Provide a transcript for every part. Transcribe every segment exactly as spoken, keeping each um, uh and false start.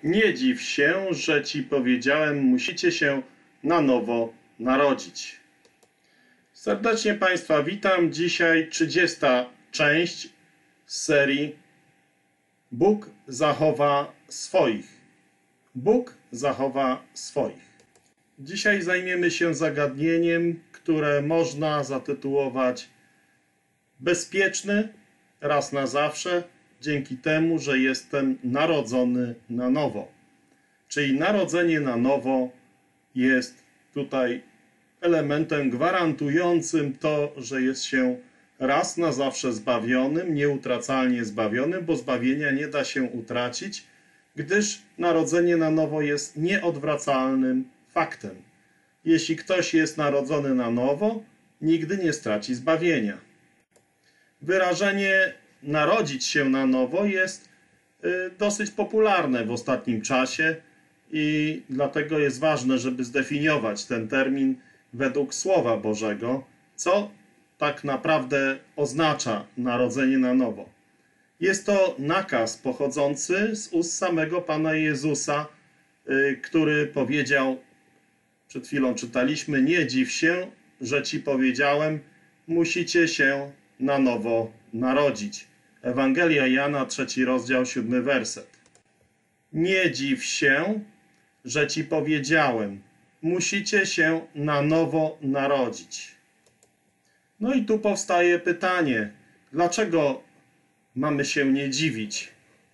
Nie dziw się, że ci powiedziałem, musicie się na nowo narodzić. Serdecznie Państwa witam. Dzisiaj trzydziesta część z serii Bóg zachowa swoich. Bóg zachowa swoich. Dzisiaj zajmiemy się zagadnieniem, które można zatytułować Bezpieczny raz na zawsze, dzięki temu, że jestem narodzony na nowo. Czyli narodzenie na nowo jest tutaj elementem gwarantującym to, że jest się raz na zawsze zbawionym, nieutracalnie zbawionym, bo zbawienia nie da się utracić, gdyż narodzenie na nowo jest nieodwracalnym faktem. Jeśli ktoś jest narodzony na nowo, nigdy nie straci zbawienia. Wyrażenie narodzić się na nowo jest dosyć popularne w ostatnim czasie i dlatego jest ważne, żeby zdefiniować ten termin według Słowa Bożego, co tak naprawdę oznacza narodzenie na nowo. Jest to nakaz pochodzący z ust samego Pana Jezusa, który powiedział, przed chwilą czytaliśmy, nie dziw się, że ci powiedziałem, musicie się na nowo narodzić. Ewangelia Jana, trzeci rozdział, siódmy werset. Nie dziw się, że ci powiedziałem, musicie się na nowo narodzić. No i tu powstaje pytanie, dlaczego mamy się nie dziwić?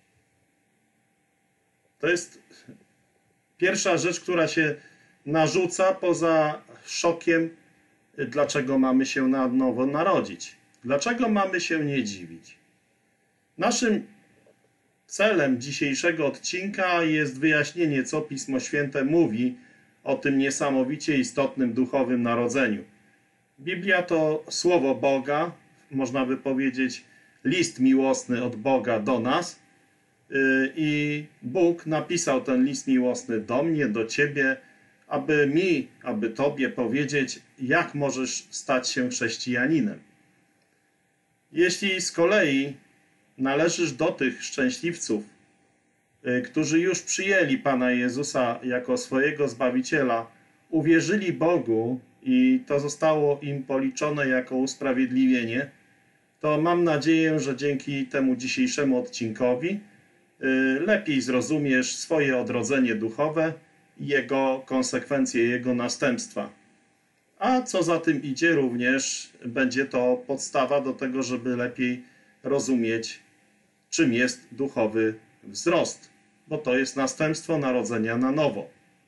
To jest pierwsza rzecz, która się narzuca poza szokiem, dlaczego mamy się na nowo narodzić. Dlaczego mamy się nie dziwić? Naszym celem dzisiejszego odcinka jest wyjaśnienie, co Pismo Święte mówi o tym niesamowicie istotnym duchowym narodzeniu. Biblia to Słowo Boga, można by powiedzieć list miłosny od Boga do nas i Bóg napisał ten list miłosny do mnie, do Ciebie, aby mi, aby Tobie powiedzieć, jak możesz stać się chrześcijaninem. Jeśli z kolei należysz do tych szczęśliwców, którzy już przyjęli Pana Jezusa jako swojego Zbawiciela, uwierzyli Bogu i to zostało im policzone jako usprawiedliwienie, to mam nadzieję, że dzięki temu dzisiejszemu odcinkowi lepiej zrozumiesz swoje odrodzenie duchowe i jego konsekwencje, jego następstwa. A co za tym idzie, również będzie to podstawa do tego, żeby lepiej rozumieć, czym jest duchowy wzrost, bo to jest następstwo narodzenia na nowo.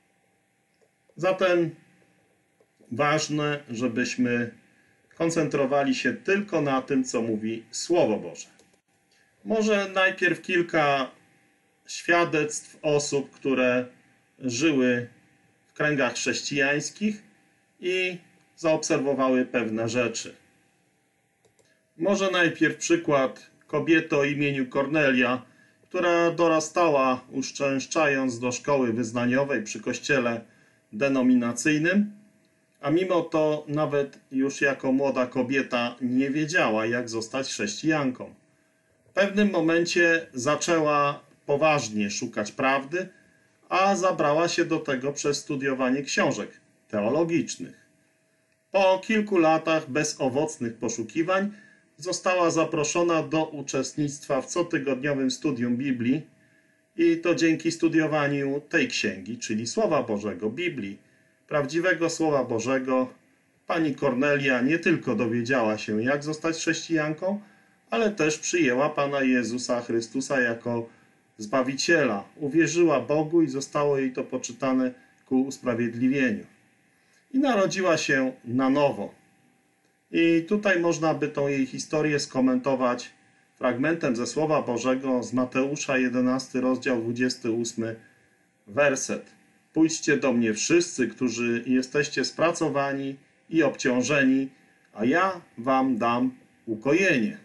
Zatem ważne, żebyśmy koncentrowali się tylko na tym, co mówi Słowo Boże. Może najpierw kilka świadectw osób, które żyły w kręgach chrześcijańskich i zaobserwowały pewne rzeczy. Może najpierw przykład kobiety o imieniu Kornelia, która dorastała, uczęszczając do szkoły wyznaniowej przy kościele denominacyjnym, a mimo to nawet już jako młoda kobieta nie wiedziała, jak zostać chrześcijanką. W pewnym momencie zaczęła poważnie szukać prawdy, a zabrała się do tego przez studiowanie książek teologicznych. Po kilku latach bezowocnych poszukiwań została zaproszona do uczestnictwa w cotygodniowym studium Biblii i to dzięki studiowaniu tej księgi, czyli Słowa Bożego, Biblii, prawdziwego Słowa Bożego, pani Kornelia nie tylko dowiedziała się, jak zostać chrześcijanką, ale też przyjęła Pana Jezusa Chrystusa jako Zbawiciela. Uwierzyła Bogu i zostało jej to poczytane ku usprawiedliwieniu. I narodziła się na nowo. I tutaj można by tą jej historię skomentować fragmentem ze Słowa Bożego z Mateusza, jedenasty rozdział, dwudziesty ósmy werset. Pójdźcie do mnie wszyscy, którzy jesteście spracowani i obciążeni, a ja wam dam ukojenie.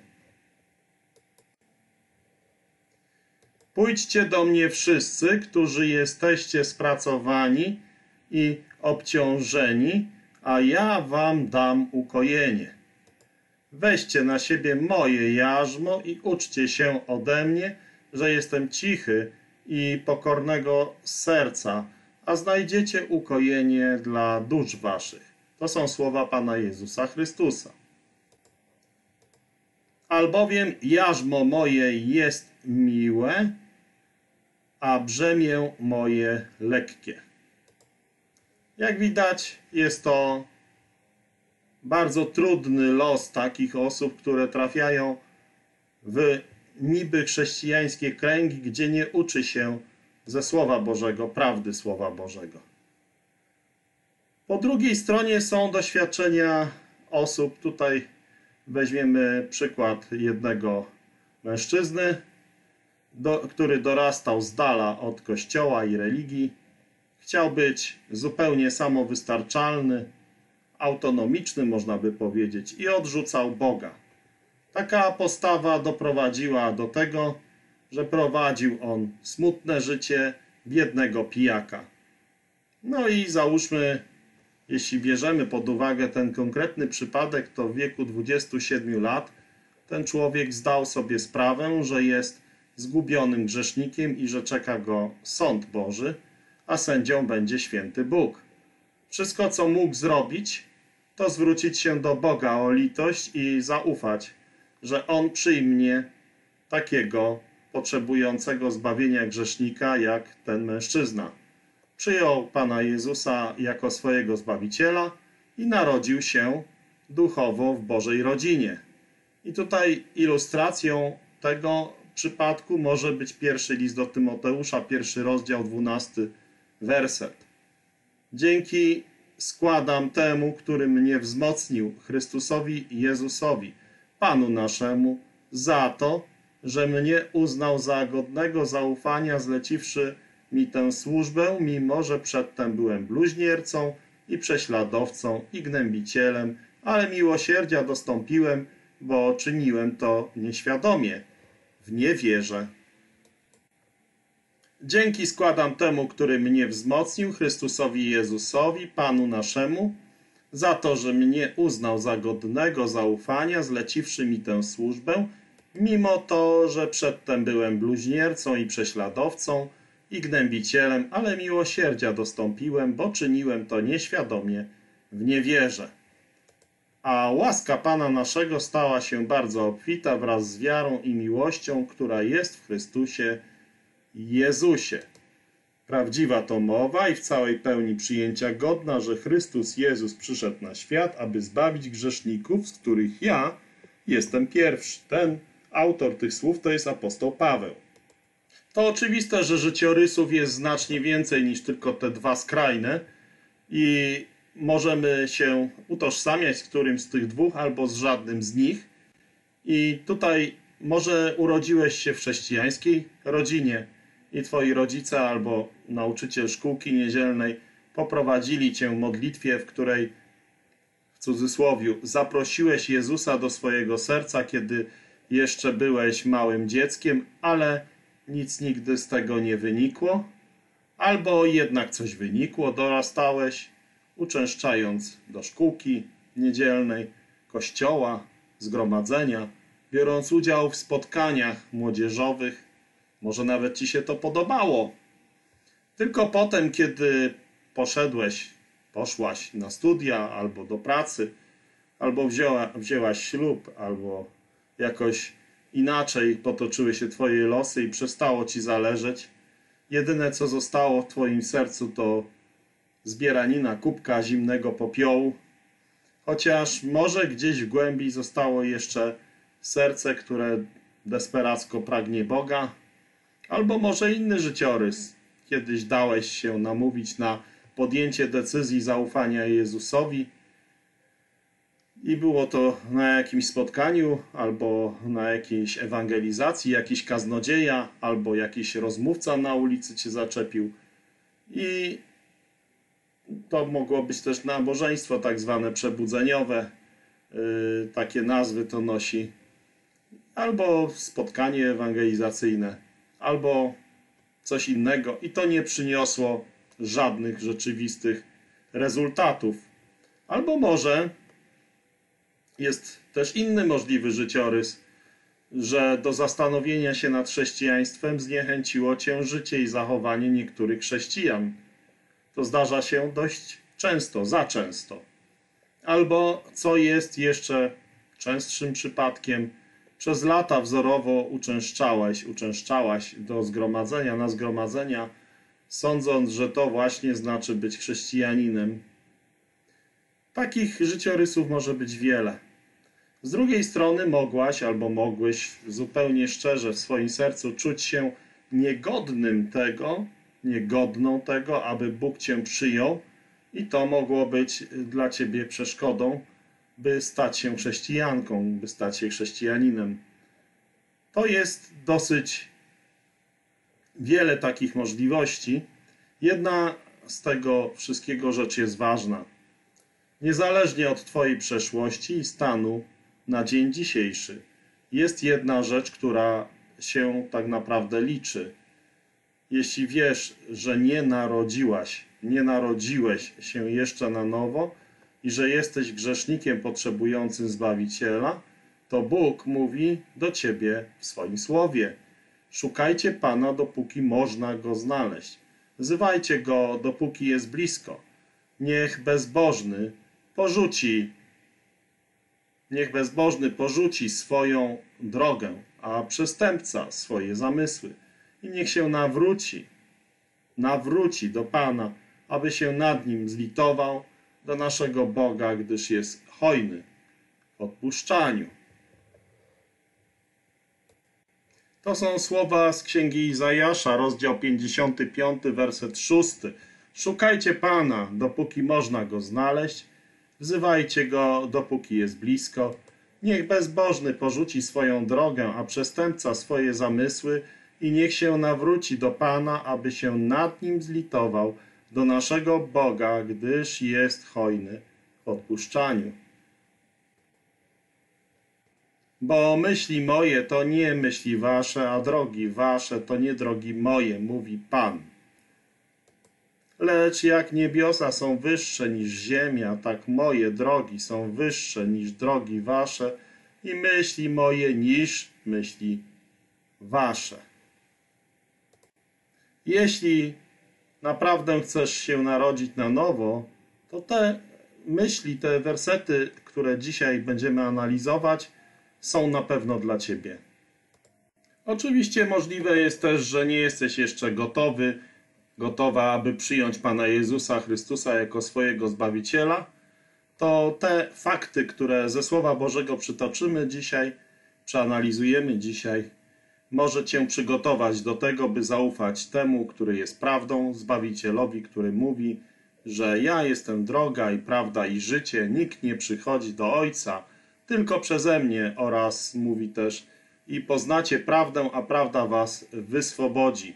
Pójdźcie do mnie wszyscy, którzy jesteście spracowani i obciążeni, a ja wam dam ukojenie. Weźcie na siebie moje jarzmo i uczcie się ode mnie, że jestem cichy i pokornego serca, a znajdziecie ukojenie dla dusz waszych. To są słowa Pana Jezusa Chrystusa. Albowiem jarzmo moje jest miłe, a brzemię moje lekkie. Jak widać, jest to bardzo trudny los takich osób, które trafiają w niby chrześcijańskie kręgi, gdzie nie uczy się ze Słowa Bożego, prawdy Słowa Bożego. Po drugiej stronie są doświadczenia osób. Tutaj weźmiemy przykład jednego mężczyzny, do, który dorastał z dala od Kościoła i religii. Chciał być zupełnie samowystarczalny, autonomiczny, można by powiedzieć, i odrzucał Boga. Taka postawa doprowadziła do tego, że prowadził on smutne życie biednego pijaka. No i załóżmy, jeśli bierzemy pod uwagę ten konkretny przypadek, to w wieku dwudziestu siedmiu lat ten człowiek zdał sobie sprawę, że jest zgubionym grzesznikiem i że czeka go sąd Boży, a sędzią będzie święty Bóg. Wszystko, co mógł zrobić, to zwrócić się do Boga o litość i zaufać, że On przyjmie takiego potrzebującego zbawienia grzesznika jak ten mężczyzna. Przyjął Pana Jezusa jako swojego Zbawiciela i narodził się duchowo w Bożej rodzinie. I tutaj ilustracją tego przypadku może być pierwszy list do Tymoteusza, pierwszy rozdział, dwunasty werset. Dzięki składam temu, który mnie wzmocnił, Chrystusowi Jezusowi, Panu naszemu, za to, że mnie uznał za godnego zaufania, zleciwszy mi tę służbę, mimo że przedtem byłem bluźniercą i prześladowcą i gnębicielem, ale miłosierdzia dostąpiłem, bo czyniłem to nieświadomie, w niewierze. Dzięki składam temu, który mnie wzmocnił, Chrystusowi Jezusowi, Panu naszemu, za to, że mnie uznał za godnego zaufania, zleciwszy mi tę służbę, mimo to, że przedtem byłem bluźniercą i prześladowcą i gnębicielem, ale miłosierdzia dostąpiłem, bo czyniłem to nieświadomie, w niewierze. A łaska Pana naszego stała się bardzo obfita wraz z wiarą i miłością, która jest w Chrystusie Jezusie. Prawdziwa to mowa i w całej pełni przyjęcia godna, że Chrystus Jezus przyszedł na świat, aby zbawić grzeszników, z których ja jestem pierwszy. Ten autor tych słów to jest apostoł Paweł. To oczywiste, że życiorysów jest znacznie więcej niż tylko te dwa skrajne i możemy się utożsamiać z którymś z tych dwóch albo z żadnym z nich. I tutaj może urodziłeś się w chrześcijańskiej rodzinie i twoi rodzice albo nauczyciel szkółki niedzielnej poprowadzili cię w modlitwie, w której, w cudzysłowiu, zaprosiłeś Jezusa do swojego serca, kiedy jeszcze byłeś małym dzieckiem, ale nic nigdy z tego nie wynikło, albo jednak coś wynikło, dorastałeś, uczęszczając do szkółki niedzielnej, kościoła, zgromadzenia, biorąc udział w spotkaniach młodzieżowych. Może nawet ci się to podobało. Tylko potem, kiedy poszedłeś, poszłaś na studia, albo do pracy, albo wzięła, wzięłaś ślub, albo jakoś inaczej potoczyły się twoje losy i przestało ci zależeć, jedyne co zostało w twoim sercu to zbieranina kubka zimnego popiołu, chociaż może gdzieś w głębi zostało jeszcze serce, które desperacko pragnie Boga, albo może inny życiorys. Kiedyś dałeś się namówić na podjęcie decyzji zaufania Jezusowi i było to na jakimś spotkaniu, albo na jakiejś ewangelizacji, jakiś kaznodzieja, albo jakiś rozmówca na ulicy cię zaczepił. I to mogło być też nabożeństwo tak zwane przebudzeniowe, yy, takie nazwy to nosi, albo spotkanie ewangelizacyjne, albo coś innego i to nie przyniosło żadnych rzeczywistych rezultatów. Albo może jest też inny możliwy życiorys, że do zastanowienia się nad chrześcijaństwem zniechęciło cię życie i zachowanie niektórych chrześcijan. To zdarza się dość często, za często. Albo, co jest jeszcze częstszym przypadkiem, przez lata wzorowo uczęszczałeś, uczęszczałaś do zgromadzenia, na zgromadzenia, sądząc, że to właśnie znaczy być chrześcijaninem. Takich życiorysów może być wiele. Z drugiej strony mogłaś albo mogłeś zupełnie szczerze w swoim sercu czuć się niegodnym tego, niegodną tego, aby Bóg cię przyjął i to mogło być dla ciebie przeszkodą, by stać się chrześcijanką, by stać się chrześcijaninem. To jest dosyć wiele takich możliwości. Jedna z tego wszystkiego rzecz jest ważna. Niezależnie od twojej przeszłości i stanu na dzień dzisiejszy, jest jedna rzecz, która się tak naprawdę liczy. Jeśli wiesz, że nie narodziłaś, nie narodziłeś się jeszcze na nowo i że jesteś grzesznikiem potrzebującym Zbawiciela, to Bóg mówi do ciebie w swoim słowie. Szukajcie Pana, dopóki można Go znaleźć. Wzywajcie Go, dopóki jest blisko. Niech bezbożny porzuci, niech bezbożny porzuci swoją drogę, a przestępca swoje zamysły. I niech się nawróci, nawróci do Pana, aby się nad Nim zlitował, do naszego Boga, gdyż jest hojny w odpuszczaniu. To są słowa z Księgi Izajasza, rozdział pięćdziesiąty piąty, werset szósty. Szukajcie Pana, dopóki można Go znaleźć, wzywajcie Go, dopóki jest blisko. Niech bezbożny porzuci swoją drogę, a przestępca swoje zamysły i niech się nawróci do Pana, aby się nad Nim zlitował, do naszego Boga, gdyż jest hojny w odpuszczaniu. Bo myśli moje to nie myśli wasze, a drogi wasze to nie drogi moje, mówi Pan. Lecz jak niebiosa są wyższe niż ziemia, tak moje drogi są wyższe niż drogi wasze i myśli moje niż myśli wasze. Jeśli naprawdę chcesz się narodzić na nowo, to te myśli, te wersety, które dzisiaj będziemy analizować, są na pewno dla ciebie. Oczywiście możliwe jest też, że nie jesteś jeszcze gotowy, gotowa, aby przyjąć Pana Jezusa Chrystusa jako swojego Zbawiciela. To te fakty, które ze Słowa Bożego przytoczymy dzisiaj, przeanalizujemy dzisiaj, może cię przygotować do tego, by zaufać temu, który jest prawdą, Zbawicielowi, który mówi, że ja jestem droga i prawda i życie, nikt nie przychodzi do Ojca, tylko przeze mnie, oraz mówi też i poznacie prawdę, a prawda was wyswobodzi.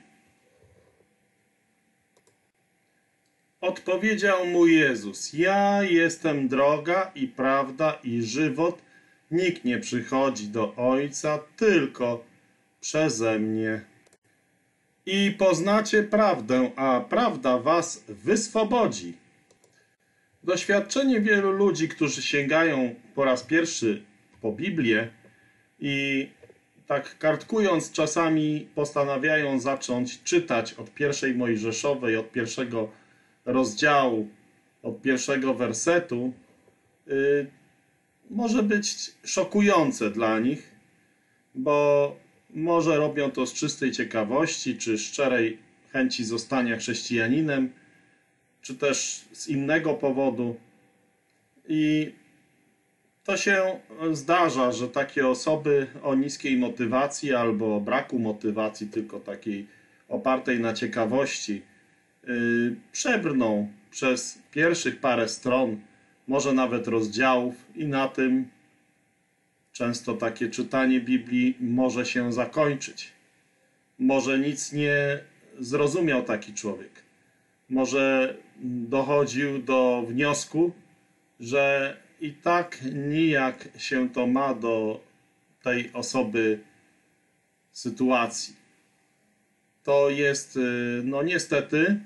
Odpowiedział mu Jezus, ja jestem droga i prawda i żywot, nikt nie przychodzi do Ojca, tylko przeze mnie. I poznacie prawdę, a prawda was wyswobodzi. Doświadczenie wielu ludzi, którzy sięgają po raz pierwszy po Biblię i tak kartkując czasami postanawiają zacząć czytać od pierwszej Mojżeszowej, od pierwszego rozdziału, od pierwszego wersetu, yy, może być szokujące dla nich, bo może robią to z czystej ciekawości, czy szczerej chęci zostania chrześcijaninem, czy też z innego powodu. I to się zdarza, że takie osoby o niskiej motywacji albo braku motywacji, tylko takiej opartej na ciekawości, yy, przebrną przez pierwszych parę stron, może nawet rozdziałów i na tym często takie czytanie Biblii może się zakończyć. Może nic nie zrozumiał taki człowiek. Może dochodził do wniosku, że i tak nijak się to ma do tej osoby sytuacji. To jest, no niestety,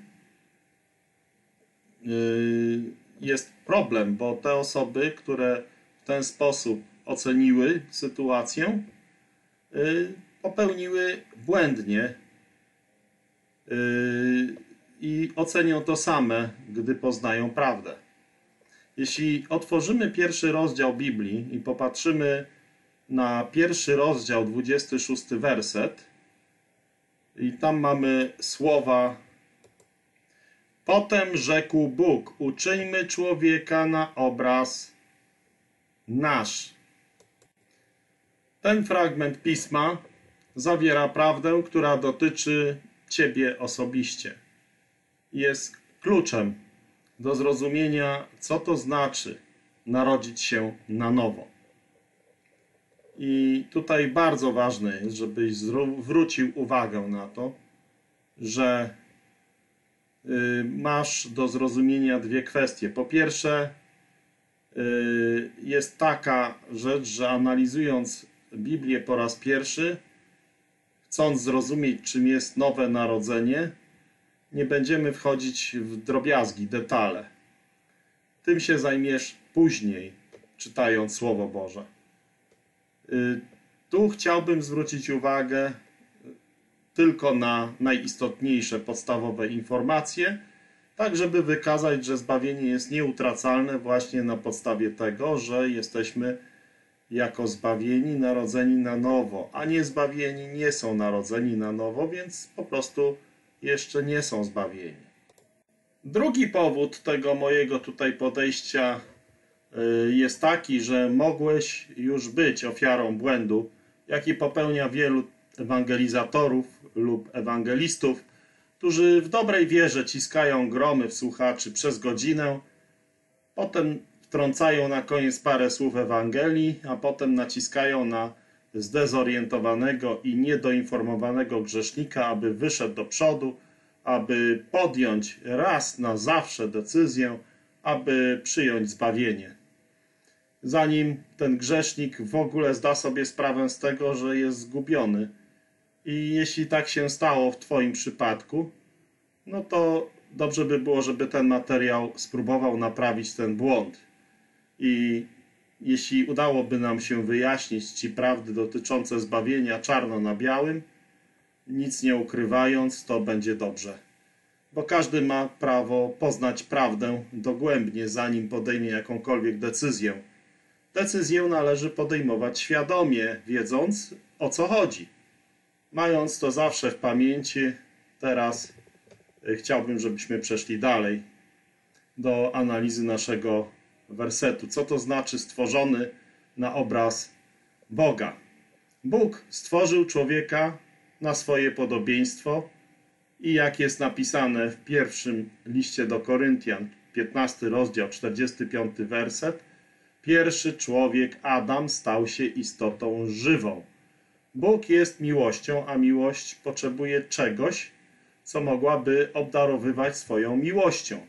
jest problem, bo te osoby, które w ten sposób oceniły sytuację, popełniły błędnie i ocenią to same, gdy poznają prawdę. Jeśli otworzymy pierwszy rozdział Biblii i popatrzymy na pierwszy rozdział, dwudziesty szósty werset, i tam mamy słowa: Potem rzekł Bóg, uczyńmy człowieka na obraz nasz. Ten fragment Pisma zawiera prawdę, która dotyczy ciebie osobiście. Jest kluczem do zrozumienia, co to znaczy narodzić się na nowo. I tutaj bardzo ważne jest, żebyś zwrócił uwagę na to, że masz do zrozumienia dwie kwestie. Po pierwsze, jest taka rzecz, że analizując Biblię po raz pierwszy, chcąc zrozumieć, czym jest nowe narodzenie, nie będziemy wchodzić w drobiazgi, detale. Tym się zajmiesz później, czytając Słowo Boże. Tu chciałbym zwrócić uwagę tylko na najistotniejsze, podstawowe informacje, tak żeby wykazać, że zbawienie jest nieutracalne właśnie na podstawie tego, że jesteśmy jako zbawieni, narodzeni na nowo, a niezbawieni nie są narodzeni na nowo, więc po prostu jeszcze nie są zbawieni. Drugi powód tego mojego tutaj podejścia jest taki, że mogłeś już być ofiarą błędu, jaki popełnia wielu ewangelizatorów lub ewangelistów, którzy w dobrej wierze ciskają gromy w słuchaczy przez godzinę, potem wtrącają na koniec parę słów Ewangelii, a potem naciskają na zdezorientowanego i niedoinformowanego grzesznika, aby wyszedł do przodu, aby podjąć raz na zawsze decyzję, aby przyjąć zbawienie. Zanim ten grzesznik w ogóle zda sobie sprawę z tego, że jest zgubiony. I jeśli tak się stało w twoim przypadku, no to dobrze by było, żeby ten materiał spróbował naprawić ten błąd. I jeśli udałoby nam się wyjaśnić ci prawdy dotyczące zbawienia czarno na białym, nic nie ukrywając, to będzie dobrze. Bo każdy ma prawo poznać prawdę dogłębnie, zanim podejmie jakąkolwiek decyzję. Decyzję należy podejmować świadomie, wiedząc, o co chodzi. Mając to zawsze w pamięci, teraz chciałbym, żebyśmy przeszli dalej do analizy naszego wersetu. Co to znaczy stworzony na obraz Boga? Bóg stworzył człowieka na swoje podobieństwo i jak jest napisane w pierwszym liście do Koryntian, piętnasty rozdział, czterdziesty piąty werset, pierwszy człowiek, Adam, stał się istotą żywą. Bóg jest miłością, a miłość potrzebuje czegoś, co mogłaby obdarowywać swoją miłością.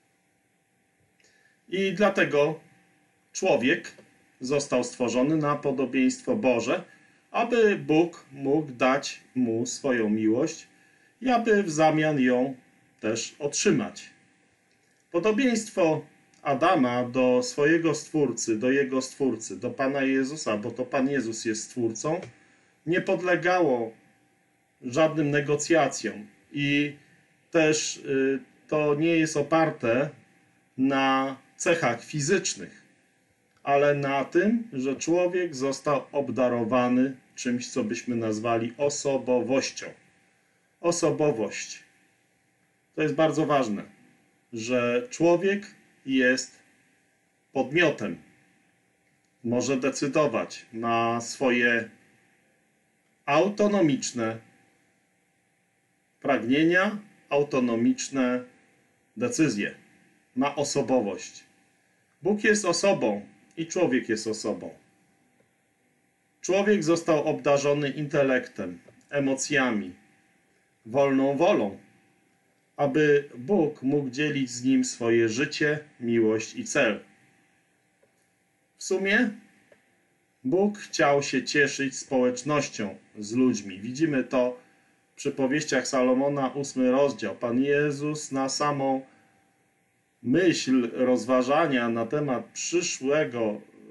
I dlatego człowiek został stworzony na podobieństwo Boże, aby Bóg mógł dać mu swoją miłość i aby w zamian ją też otrzymać. Podobieństwo Adama do swojego Stwórcy, do jego Stwórcy, do Pana Jezusa, bo to Pan Jezus jest Stwórcą, nie podlegało żadnym negocjacjom i też y, to nie jest oparte na cechach fizycznych, ale na tym, że człowiek został obdarowany czymś, co byśmy nazwali osobowością. Osobowość. To jest bardzo ważne, że człowiek jest podmiotem. Może decydować, ma swoje autonomiczne pragnienia, autonomiczne decyzje. Ma osobowość. Bóg jest osobą i człowiek jest osobą. Człowiek został obdarzony intelektem, emocjami, wolną wolą, aby Bóg mógł dzielić z nim swoje życie, miłość i cel. W sumie Bóg chciał się cieszyć społecznością z ludźmi. Widzimy to w przypowieściach Salomona, ósmy rozdział. Pan Jezus na samą myśl rozważania na temat przyszłego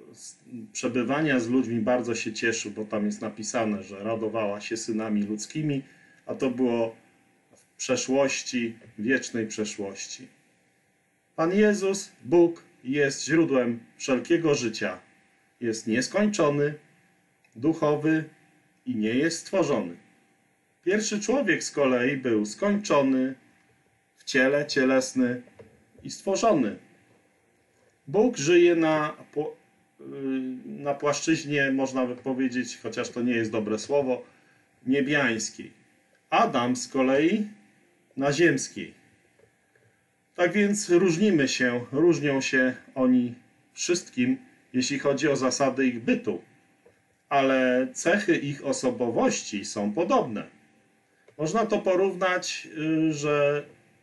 przebywania z ludźmi bardzo się cieszył, bo tam jest napisane, że radowała się synami ludzkimi, a to było w przeszłości, wiecznej przeszłości. Pan Jezus, Bóg, jest źródłem wszelkiego życia. Jest nieskończony, duchowy i nie jest stworzony. Pierwszy człowiek z kolei był skończony, w ciele, cielesny i stworzony. Bóg żyje na, na płaszczyźnie, można by powiedzieć, chociaż to nie jest dobre słowo, niebiańskiej. Adam z kolei na ziemskiej. Tak więc różnimy się, różnią się oni wszystkim, jeśli chodzi o zasady ich bytu, ale cechy ich osobowości są podobne. Można to porównać, że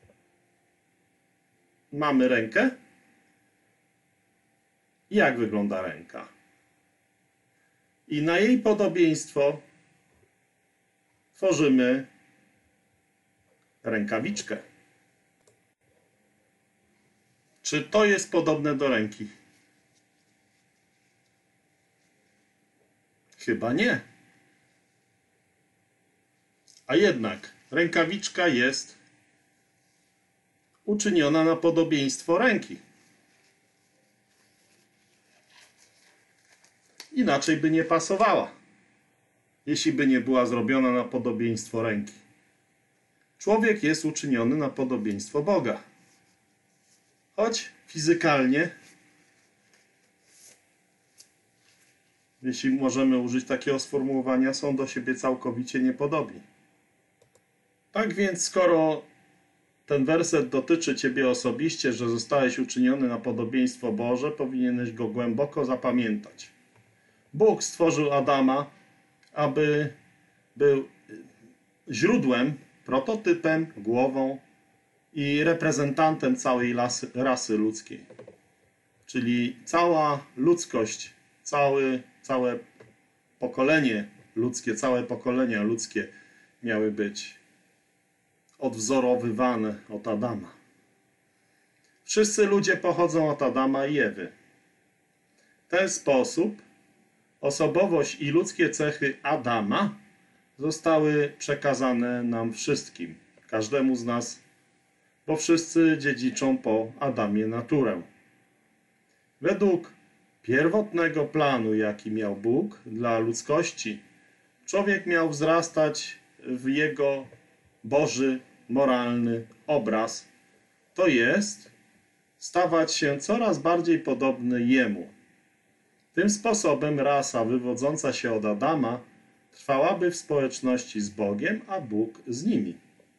mamy rękę. Jak wygląda ręka? I na jej podobieństwo tworzymy rękawiczkę. Czy to jest podobne do ręki? Chyba nie. A jednak rękawiczka jest uczyniona na podobieństwo ręki. Inaczej by nie pasowała, jeśli by nie była zrobiona na podobieństwo ręki. Człowiek jest uczyniony na podobieństwo Boga. Choć fizykalnie, jeśli możemy użyć takiego sformułowania, są do siebie całkowicie niepodobni. Tak więc, skoro ten werset dotyczy ciebie osobiście, że zostałeś uczyniony na podobieństwo Boże, powinieneś go głęboko zapamiętać. Bóg stworzył Adama, aby był źródłem, prototypem, głową i reprezentantem całej rasy, rasy ludzkiej. Czyli cała ludzkość, cały, całe pokolenie ludzkie, całe pokolenia ludzkie miały być odwzorowywane od Adama. Wszyscy ludzie pochodzą od Adama i Ewy. W ten sposób osobowość i ludzkie cechy Adama zostały przekazane nam wszystkim, każdemu z nas, bo wszyscy dziedziczą po Adamie naturę. Według pierwotnego planu, jaki miał Bóg dla ludzkości, człowiek miał wzrastać w jego Boży, moralny obraz, to jest stawać się coraz bardziej podobny Jemu. Tym sposobem rasa wywodząca się od Adama trwałaby w społeczności z Bogiem, a Bóg z nimi.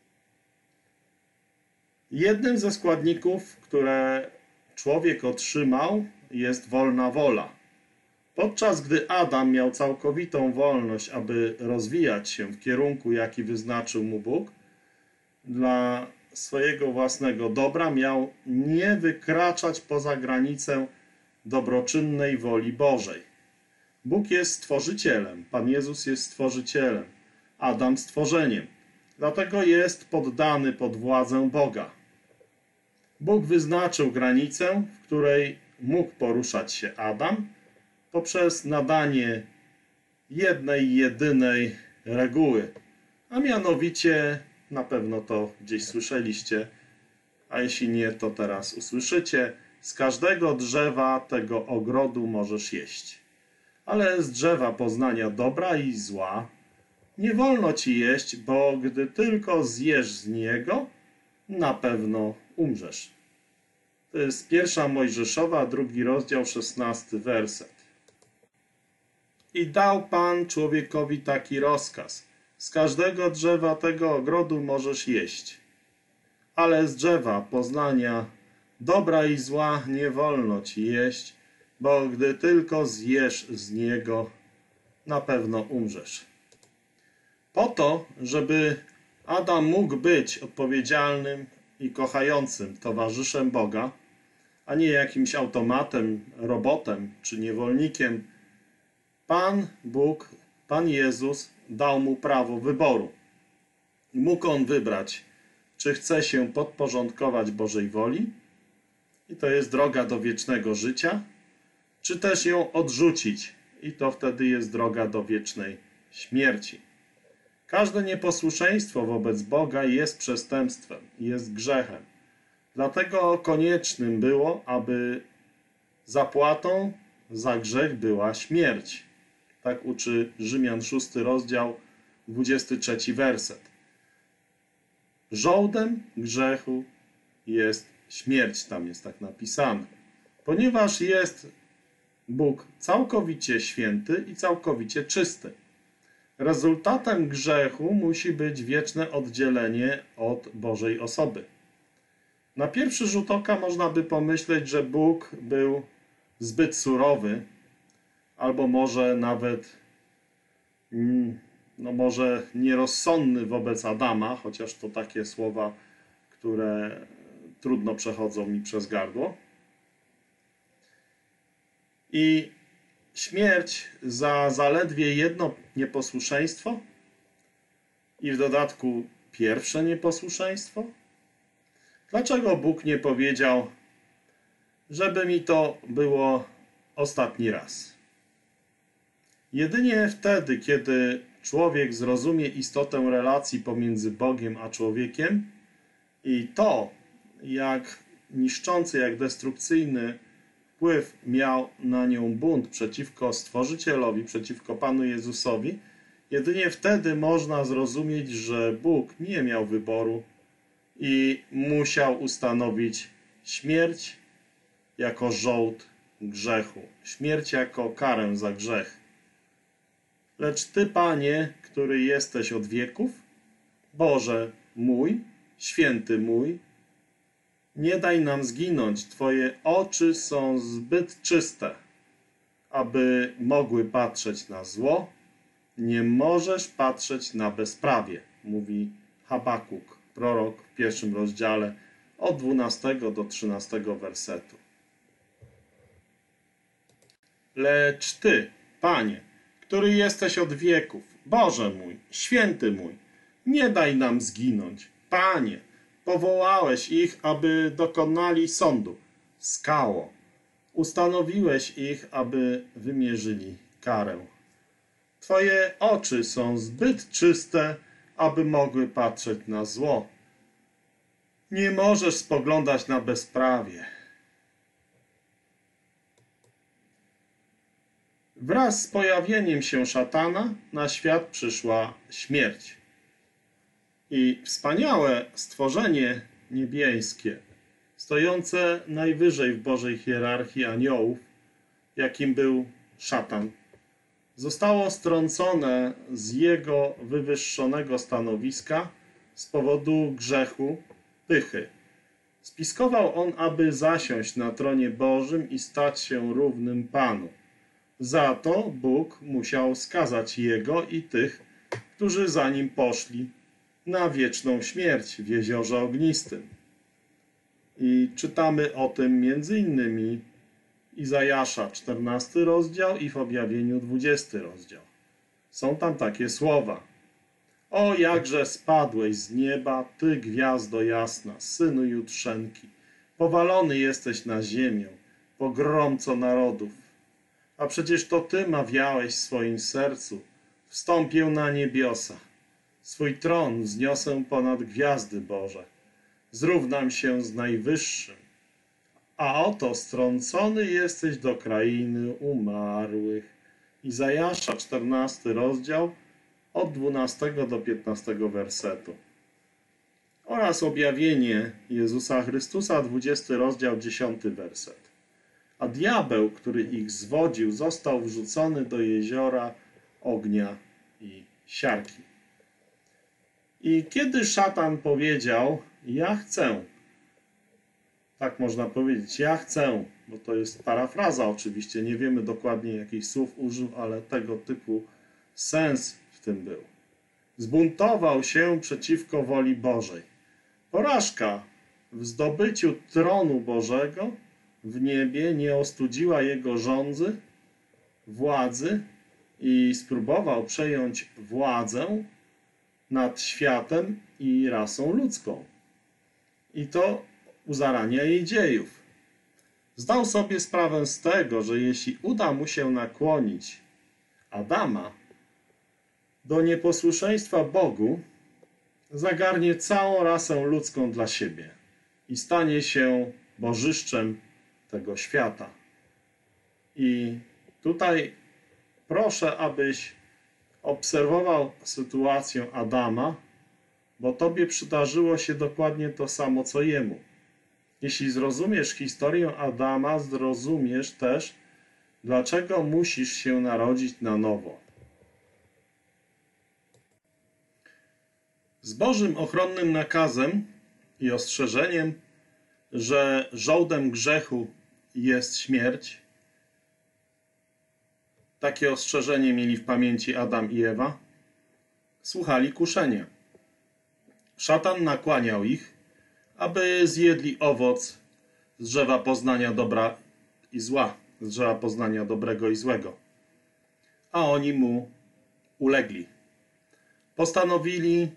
Jednym ze składników, które człowiek otrzymał, jest wolna wola. Podczas gdy Adam miał całkowitą wolność, aby rozwijać się w kierunku, jaki wyznaczył mu Bóg, dla swojego własnego dobra miał nie wykraczać poza granicę dobroczynnej woli Bożej. Bóg jest stworzycielem, Pan Jezus jest stworzycielem, Adam stworzeniem. Dlatego jest poddany pod władzę Boga. Bóg wyznaczył granicę, w której mógł poruszać się Adam, poprzez nadanie jednej, jedynej reguły, a mianowicie, na pewno to gdzieś słyszeliście, a jeśli nie, to teraz usłyszycie, z każdego drzewa tego ogrodu możesz jeść. Ale z drzewa poznania dobra i zła nie wolno ci jeść, bo gdy tylko zjesz z niego, na pewno umrzesz. To jest pierwsza Mojżeszowa, drugi rozdział, szesnasty werset. I dał Pan człowiekowi taki rozkaz. Z każdego drzewa tego ogrodu możesz jeść, ale z drzewa poznania dobra i zła nie wolno ci jeść, bo gdy tylko zjesz z niego, na pewno umrzesz. Po to, żeby Adam mógł być odpowiedzialnym i kochającym towarzyszem Boga, a nie jakimś automatem, robotem czy niewolnikiem, Pan Bóg, Pan Jezus dał mu prawo wyboru. Mógł on wybrać, czy chce się podporządkować Bożej woli, i to jest droga do wiecznego życia, czy też ją odrzucić i to wtedy jest droga do wiecznej śmierci. Każde nieposłuszeństwo wobec Boga jest przestępstwem, jest grzechem. Dlatego koniecznym było, aby zapłatą za grzech była śmierć. Tak uczy Rzymian szósty rozdział, dwudziesty trzeci werset. Żołdem grzechu jest śmierć, tam jest tak napisane. Ponieważ jest Bóg całkowicie święty i całkowicie czysty. Rezultatem grzechu musi być wieczne oddzielenie od Bożej osoby. Na pierwszy rzut oka można by pomyśleć, że Bóg był zbyt surowy, albo może nawet no może nierozsądny wobec Adama, chociaż to takie słowa, które trudno przechodzą mi przez gardło. I śmierć za zaledwie jedno nieposłuszeństwo i w dodatku pierwsze nieposłuszeństwo? Dlaczego Bóg nie powiedział, żeby mi to było ostatni raz? Jedynie wtedy, kiedy człowiek zrozumie istotę relacji pomiędzy Bogiem a człowiekiem i to, jak niszczący, jak destrukcyjny wpływ miał na nią bunt przeciwko Stworzycielowi, przeciwko Panu Jezusowi, jedynie wtedy można zrozumieć, że Bóg nie miał wyboru i musiał ustanowić śmierć jako żołd grzechu, śmierć jako karę za grzech. Lecz Ty, Panie, który jesteś od wieków, Boże mój, święty mój, nie daj nam zginąć. Twoje oczy są zbyt czyste, aby mogły patrzeć na zło. Nie możesz patrzeć na bezprawie, mówi Habakuk, prorok w pierwszym rozdziale od dwunastego do trzynastego wersetu. Lecz Ty, Panie, który jesteś od wieków, Boże mój, święty mój, nie daj nam zginąć. Panie, powołałeś ich, aby dokonali sądu. Skało. Ustanowiłeś ich, aby wymierzyli karę. Twoje oczy są zbyt czyste, aby mogły patrzeć na zło. Nie możesz spoglądać na bezprawie. Wraz z pojawieniem się szatana na świat przyszła śmierć. I wspaniałe stworzenie niebieskie, stojące najwyżej w Bożej hierarchii aniołów, jakim był szatan, zostało strącone z jego wywyższonego stanowiska z powodu grzechu pychy. Spiskował on, aby zasiąść na tronie Bożym i stać się równym Panu. Za to Bóg musiał skazać jego i tych, którzy za nim poszli, na wieczną śmierć w jeziorze ognistym. I czytamy o tym między innymi Izajasza, czternasty rozdział i w Objawieniu dwudziesty rozdział. Są tam takie słowa. O, jakże spadłeś z nieba, ty gwiazdo jasna, synu Jutrzenki. Powalony jesteś na ziemię, pogromco narodów. A przecież to ty mawiałeś w swoim sercu, wstąpię na niebiosa. Swój tron wzniosę ponad gwiazdy Boże. Zrównam się z Najwyższym. A oto strącony jesteś do krainy umarłych. Izajasza, czternasty rozdział, od dwunastego do piętnastego wersetu. Oraz objawienie Jezusa Chrystusa, dwudziesty rozdział, dziesiąty werset. A diabeł, który ich zwodził, został wrzucony do jeziora ognia i siarki. I kiedy szatan powiedział, ja chcę, tak można powiedzieć, ja chcę, bo to jest parafraza oczywiście, nie wiemy dokładnie jakich słów użył, ale tego typu sens w tym był. Zbuntował się przeciwko woli Bożej. Porażka w zdobyciu tronu Bożego w niebie nie ostudziła jego żądzy, władzy i spróbował przejąć władzę nad światem i rasą ludzką. I to u zarania jej dziejów. zdał sobie sprawę z tego, że jeśli uda mu się nakłonić Adama do nieposłuszeństwa Bogu, zagarnie całą rasę ludzką dla siebie i stanie się bożyszczem tego świata. I tutaj proszę, abyś obserwował sytuację Adama, bo tobie przydarzyło się dokładnie to samo, co jemu. Jeśli zrozumiesz historię Adama, zrozumiesz też, dlaczego musisz się narodzić na nowo. Z Bożym ochronnym nakazem i ostrzeżeniem, że żołdem grzechu jest śmierć, takie ostrzeżenie mieli w pamięci Adam i Ewa, słuchali kuszenia. Szatan nakłaniał ich, aby zjedli owoc z drzewa poznania dobra i zła, z drzewa poznania dobrego i złego. A oni mu ulegli. Postanowili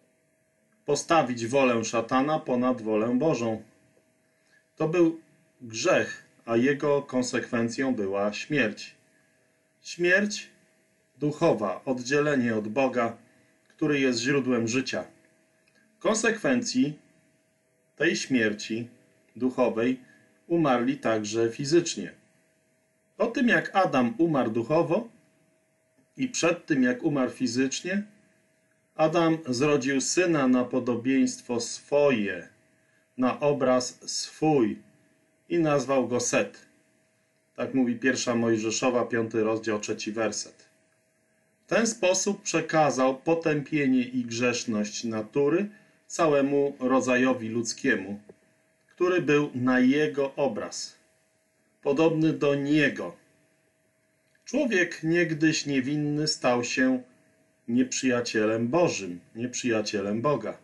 postawić wolę szatana ponad wolę Bożą. To był grzech, a jego konsekwencją była śmierć. Śmierć duchowa, oddzielenie od Boga, który jest źródłem życia. W konsekwencji tej śmierci duchowej umarli także fizycznie. Po tym, jak Adam umarł duchowo i przed tym, jak umarł fizycznie, Adam zrodził syna na podobieństwo swoje, na obraz swój i nazwał go Set. Tak mówi pierwsza Mojżeszowa, piąty rozdział, trzeci werset. W ten sposób przekazał potępienie i grzeszność natury całemu rodzajowi ludzkiemu, który był na jego obraz, podobny do niego. Człowiek niegdyś niewinny stał się nieprzyjacielem Bożym, nieprzyjacielem Boga.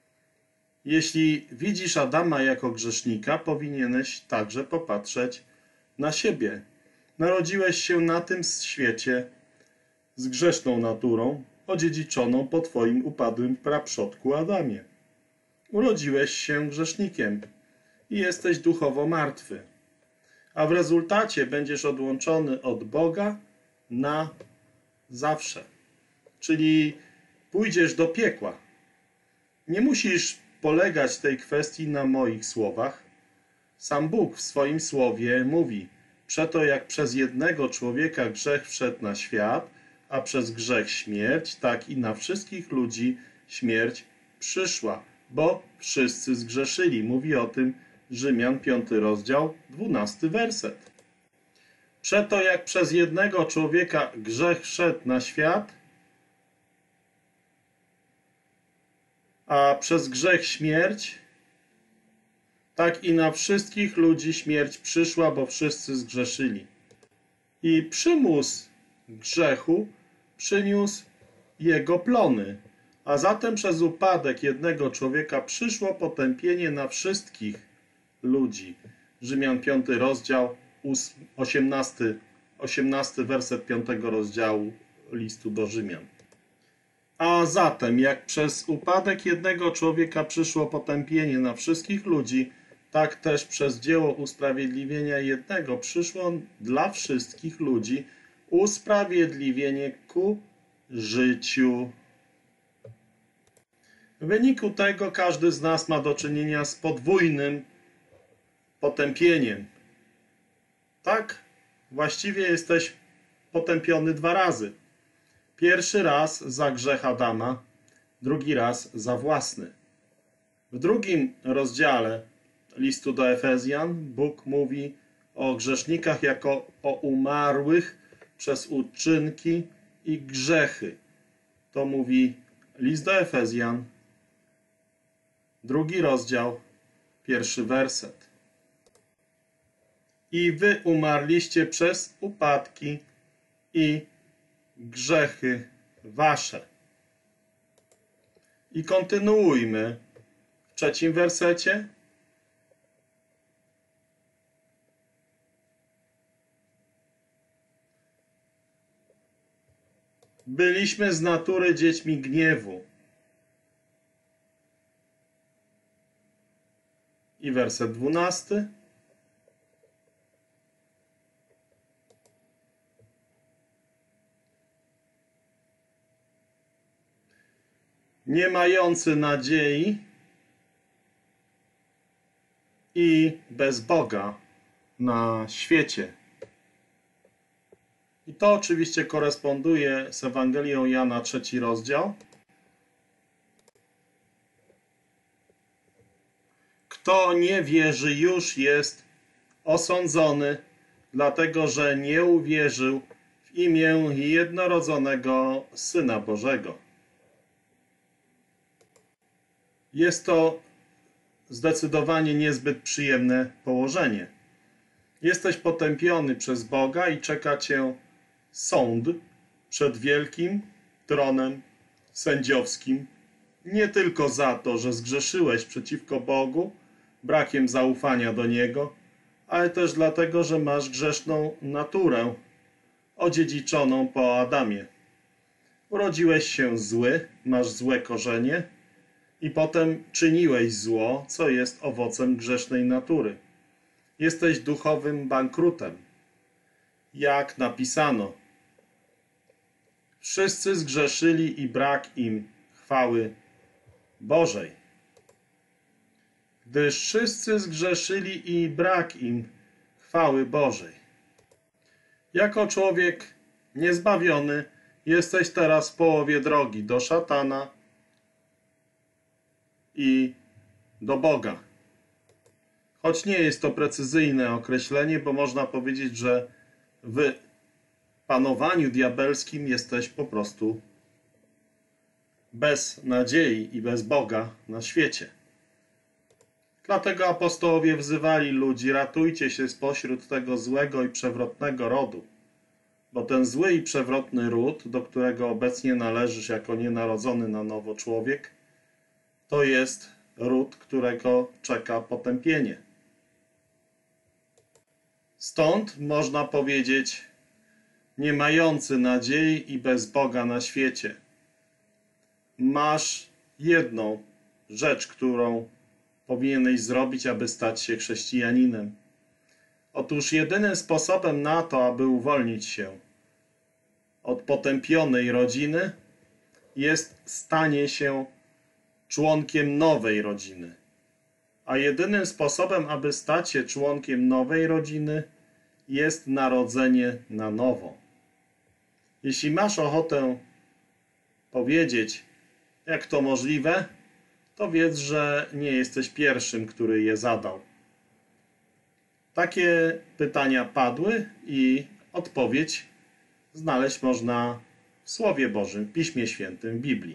Jeśli widzisz Adama jako grzesznika, powinieneś także popatrzeć na siebie. Narodziłeś się na tym świecie z grzeszną naturą, odziedziczoną po twoim upadłym praprzodku Adamie. Urodziłeś się grzesznikiem i jesteś duchowo martwy, a w rezultacie będziesz odłączony od Boga na zawsze. Czyli pójdziesz do piekła. Nie musisz polegać w tej kwestii na moich słowach. Sam Bóg w swoim słowie mówi: przeto jak przez jednego człowieka grzech wszedł na świat, a przez grzech śmierć, tak i na wszystkich ludzi śmierć przyszła, bo wszyscy zgrzeszyli. Mówi o tym Rzymian, piąty rozdział, dwunasty werset. Przeto jak przez jednego człowieka grzech wszedł na świat, a przez grzech śmierć, tak i na wszystkich ludzi śmierć przyszła, bo wszyscy zgrzeszyli. I przymus grzechu przyniósł jego plony, a zatem przez upadek jednego człowieka przyszło potępienie na wszystkich ludzi. Rzymian, piąty rozdział, osiemnasty, osiemnasty werset piątego rozdziału listu do Rzymian. A zatem, jak przez upadek jednego człowieka przyszło potępienie na wszystkich ludzi, tak też przez dzieło usprawiedliwienia jednego przyszło dla wszystkich ludzi usprawiedliwienie ku życiu. W wyniku tego każdy z nas ma do czynienia z podwójnym potępieniem. Tak, właściwie jesteś potępiony dwa razy. Pierwszy raz za grzech Adama, drugi raz za własny. W drugim rozdziale listu do Efezjan Bóg mówi o grzesznikach jako o umarłych przez uczynki i grzechy. To mówi list do Efezjan, drugi rozdział, pierwszy werset. I wy umarliście przez upadki i grzechy wasze. I kontynuujmy w trzecim wersecie. Byliśmy z natury dziećmi gniewu. I werset dwunasty. nie mający nadziei i bez Boga na świecie. I to oczywiście koresponduje z Ewangelią Jana, trzeci rozdział. Kto nie wierzy, już jest osądzony, dlatego że nie uwierzył w imię jednorodzonego Syna Bożego. Jest to zdecydowanie niezbyt przyjemne położenie. Jesteś potępiony przez Boga i czeka cię sąd przed wielkim tronem sędziowskim. Nie tylko za to, że zgrzeszyłeś przeciwko Bogu, brakiem zaufania do Niego, ale też dlatego, że masz grzeszną naturę, odziedziczoną po Adamie. Urodziłeś się zły, masz złe korzenie i potem czyniłeś zło, co jest owocem grzesznej natury. Jesteś duchowym bankrutem. Jak napisano, wszyscy zgrzeszyli i brak im chwały Bożej. Gdyż wszyscy zgrzeszyli i brak im chwały Bożej. Jako człowiek niezbawiony jesteś teraz w połowie drogi do szatana i do Boga. Choć nie jest to precyzyjne określenie, bo można powiedzieć, że w panowaniu diabelskim jesteś po prostu bez nadziei i bez Boga na świecie. Dlatego apostołowie wzywali ludzi: ratujcie się spośród tego złego i przewrotnego rodu. Bo ten zły i przewrotny ród, do którego obecnie należysz jako nienarodzony na nowo człowiek, to jest ród, którego czeka potępienie. Stąd można powiedzieć, nie mający nadziei i bez Boga na świecie. Masz jedną rzecz, którą powinieneś zrobić, aby stać się chrześcijaninem. Otóż jedynym sposobem na to, aby uwolnić się od potępionej rodziny, jest stanie się członkiem nowej rodziny. A jedynym sposobem, aby stać się członkiem nowej rodziny, jest narodzenie na nowo. Jeśli masz ochotę powiedzieć, jak to możliwe, to wiedz, że nie jesteś pierwszym, który je zadał. Takie pytania padły i odpowiedź znaleźć można w Słowie Bożym, w Piśmie Świętym, w Biblii.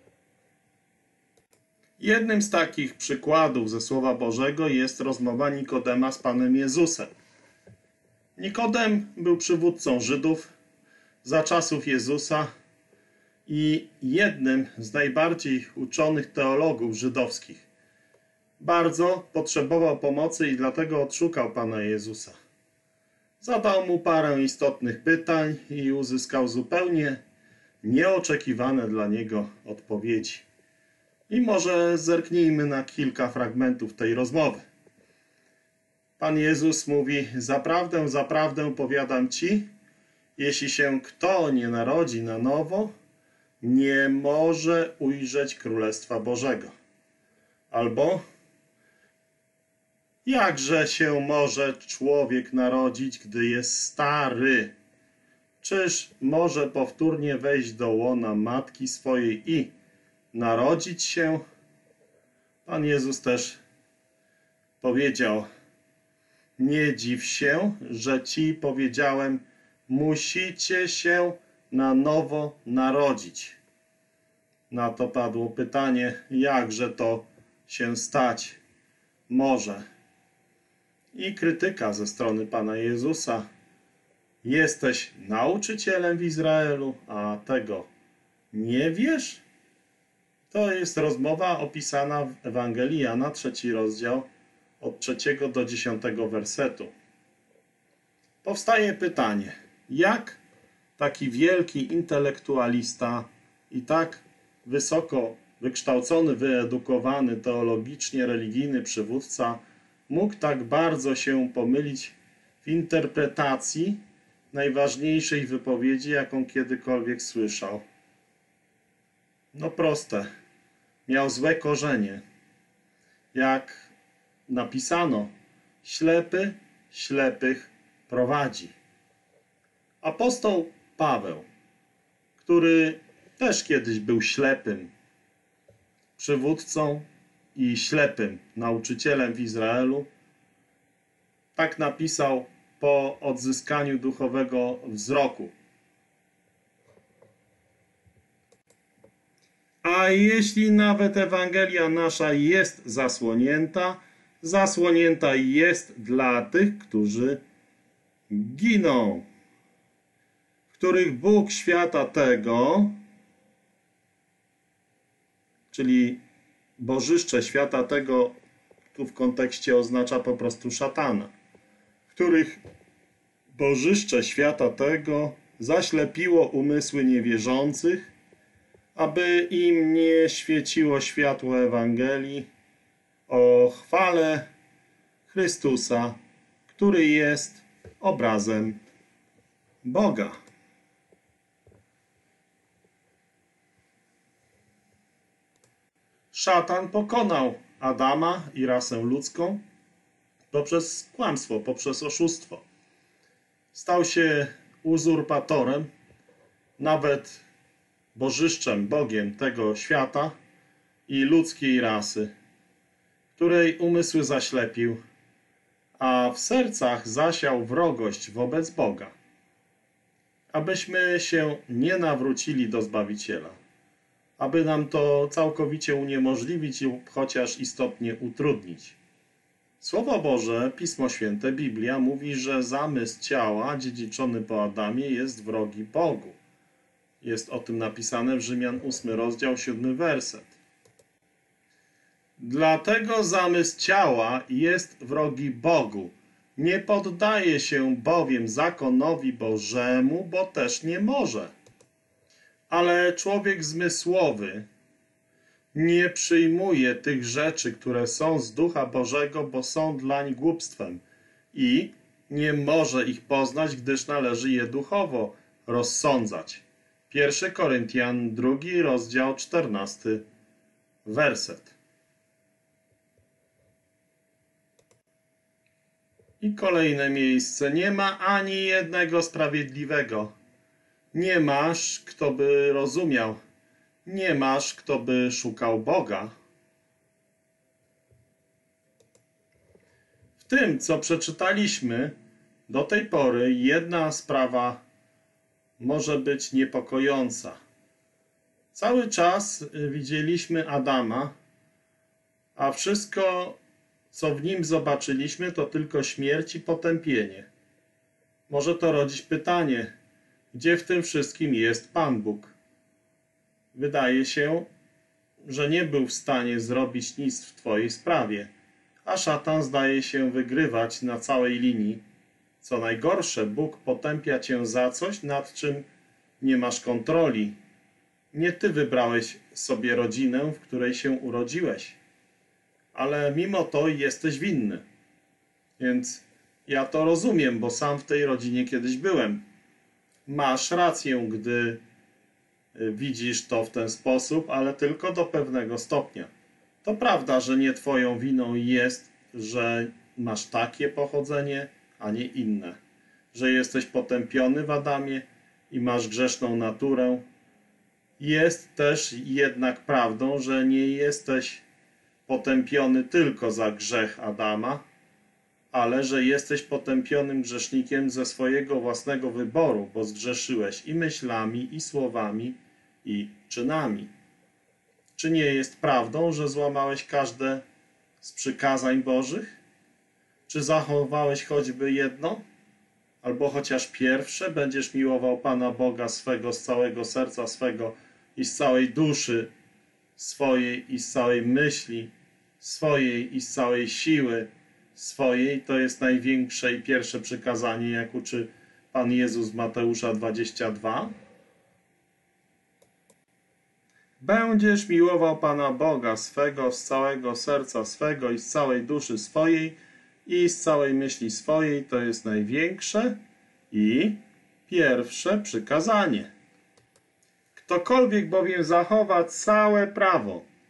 Jednym z takich przykładów ze Słowa Bożego jest rozmowa Nikodema z Panem Jezusem. Nikodem był przywódcą Żydów za czasów Jezusa i jednym z najbardziej uczonych teologów żydowskich. Bardzo potrzebował pomocy i dlatego odszukał Pana Jezusa. Zadał mu parę istotnych pytań i uzyskał zupełnie nieoczekiwane dla niego odpowiedzi. I może zerknijmy na kilka fragmentów tej rozmowy. Pan Jezus mówi: zaprawdę, zaprawdę powiadam ci, jeśli się kto nie narodzi na nowo, nie może ujrzeć Królestwa Bożego. Albo jakże się może człowiek narodzić, gdy jest stary? Czyż może powtórnie wejść do łona matki swojej i narodzić się? Pan Jezus też powiedział: nie dziw się, że ci powiedziałem, musicie się na nowo narodzić. Na to padło pytanie, jakże to się stać może. I krytyka ze strony Pana Jezusa. Jesteś nauczycielem w Izraelu, a tego nie wiesz? To jest rozmowa opisana w Ewangelii Jana, trzeci rozdział, od trzeciego do dziesiątego wersetu. Powstaje pytanie, jak taki wielki intelektualista i tak wysoko wykształcony, wyedukowany, teologicznie religijny przywódca mógł tak bardzo się pomylić w interpretacji najważniejszej wypowiedzi, jaką kiedykolwiek słyszał? No proste. miał złe korzenie. Jak napisano, ślepy ślepych prowadzi. Apostoł Paweł, który też kiedyś był ślepym przywódcą i ślepym nauczycielem w Izraelu, tak napisał po odzyskaniu duchowego wzroku. A jeśli nawet Ewangelia nasza jest zasłonięta, zasłonięta jest dla tych, którzy giną, w których Bóg świata tego, czyli bożyszcze świata tego, tu w kontekście oznacza po prostu szatana, w których bożyszcze świata tego zaślepiło umysły niewierzących, aby im nie świeciło światło Ewangelii o chwale Chrystusa, który jest obrazem Boga. Szatan pokonał Adama i rasę ludzką poprzez kłamstwo, poprzez oszustwo. Stał się uzurpatorem, nawet bożyszczem, Bogiem tego świata i ludzkiej rasy, której umysły zaślepił, a w sercach zasiał wrogość wobec Boga, abyśmy się nie nawrócili do Zbawiciela, aby nam to całkowicie uniemożliwić lub chociaż istotnie utrudnić. Słowo Boże, Pismo Święte, Biblia mówi, że zamysł ciała dziedziczony po Adamie jest wrogi Bogu. Jest o tym napisane w Rzymian ósmy rozdział, siódmy werset. Dlatego zamysł ciała jest wrogi Bogu. Nie poddaje się bowiem zakonowi Bożemu, bo też nie może. Ale człowiek zmysłowy nie przyjmuje tych rzeczy, które są z Ducha Bożego, bo są dlań głupstwem i nie może ich poznać, gdyż należy je duchowo rozsądzać. Pierwszy Koryntian, drugi rozdział, czternasty werset. I kolejne miejsce. Nie ma ani jednego sprawiedliwego. Nie masz, kto by rozumiał. Nie masz, kto by szukał Boga. W tym, co przeczytaliśmy do tej pory, jedna sprawa może być niepokojąca. Cały czas widzieliśmy Adama, a wszystko, co w nim zobaczyliśmy, to tylko śmierć i potępienie. Może to rodzić pytanie, gdzie w tym wszystkim jest Pan Bóg? Wydaje się, że nie był w stanie zrobić nic w twojej sprawie, a szatan zdaje się wygrywać na całej linii. Co najgorsze, Bóg potępia cię za coś, nad czym nie masz kontroli. Nie ty wybrałeś sobie rodzinę, w której się urodziłeś, ale mimo to jesteś winny. Więc ja to rozumiem, bo sam w tej rodzinie kiedyś byłem. Masz rację, gdy widzisz to w ten sposób, ale tylko do pewnego stopnia. To prawda, że nie twoją winą jest, że masz takie pochodzenie, a nie inne. Że jesteś potępiony w Adamie i masz grzeszną naturę. Jest też jednak prawdą, że nie jesteś potępiony tylko za grzech Adama, ale że jesteś potępionym grzesznikiem ze swojego własnego wyboru, bo zgrzeszyłeś i myślami, i słowami, i czynami. Czy nie jest prawdą, że złamałeś każde z przykazań Bożych? Czy zachowałeś choćby jedno? Albo chociaż pierwsze? Będziesz miłował Pana Boga swego z całego serca swego i z całej duszy swojej i z całej myśli swojej i z całej siły swojej. To jest największe i pierwsze przykazanie, jak uczy Pan Jezus w Mateusza dwudziestym drugim. Będziesz miłował Pana Boga swego z całego serca swego i z całej duszy swojej i z całej myśli swojej. To jest największe i pierwsze przykazanie. Ktokolwiek bowiem zachowa całe prawo,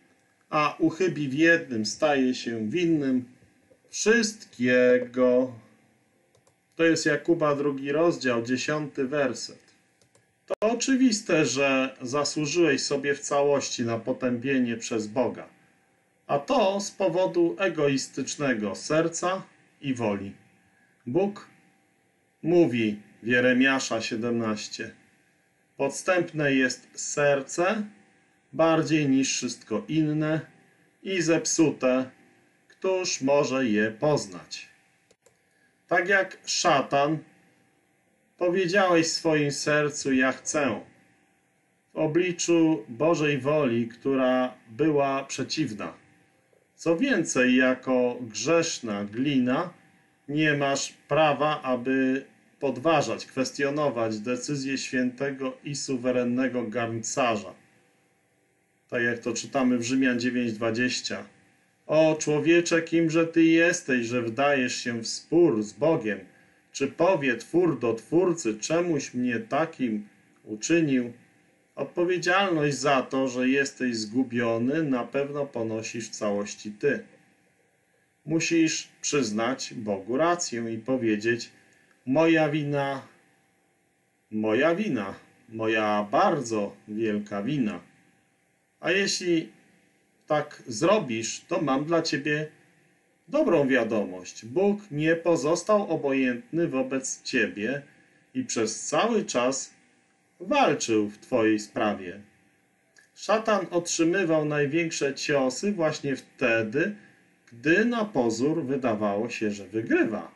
a uchybi w jednym, staje się winnym wszystkiego. To jest Jakuba drugi rozdział, dziesiąty werset. To oczywiste, że zasłużyłeś sobie w całości na potępienie przez Boga, a to z powodu egoistycznego serca i woli. Bóg mówi w Jeremiasza siedemnaście: podstępne jest serce bardziej niż wszystko inne i zepsute, któż może je poznać? Tak jak szatan, powiedziałeś w swoim sercu: ja chcę, w obliczu Bożej woli, która była przeciwna. Co więcej, jako grzeszna glina nie masz prawa, aby podważać, kwestionować decyzję świętego i suwerennego garncarza. Tak jak to czytamy w Rzymian dziewięć dwadzieścia. O człowiecze, kimże ty jesteś, że wdajesz się w spór z Bogiem? Czy powie twór do twórcy, czemuś mnie takim uczynił? Odpowiedzialność za to, że jesteś zgubiony, na pewno ponosisz w całości ty. Musisz przyznać Bogu rację i powiedzieć: moja wina, moja wina, moja bardzo wielka wina. A jeśli tak zrobisz, to mam dla ciebie dobrą wiadomość. Bóg nie pozostał obojętny wobec ciebie i przez cały czas walczył w twojej sprawie. Szatan otrzymywał największe ciosy właśnie wtedy, gdy na pozór wydawało się, że wygrywa.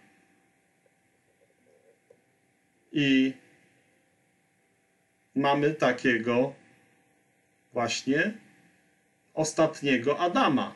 I mamy takiego właśnie ostatniego Adama.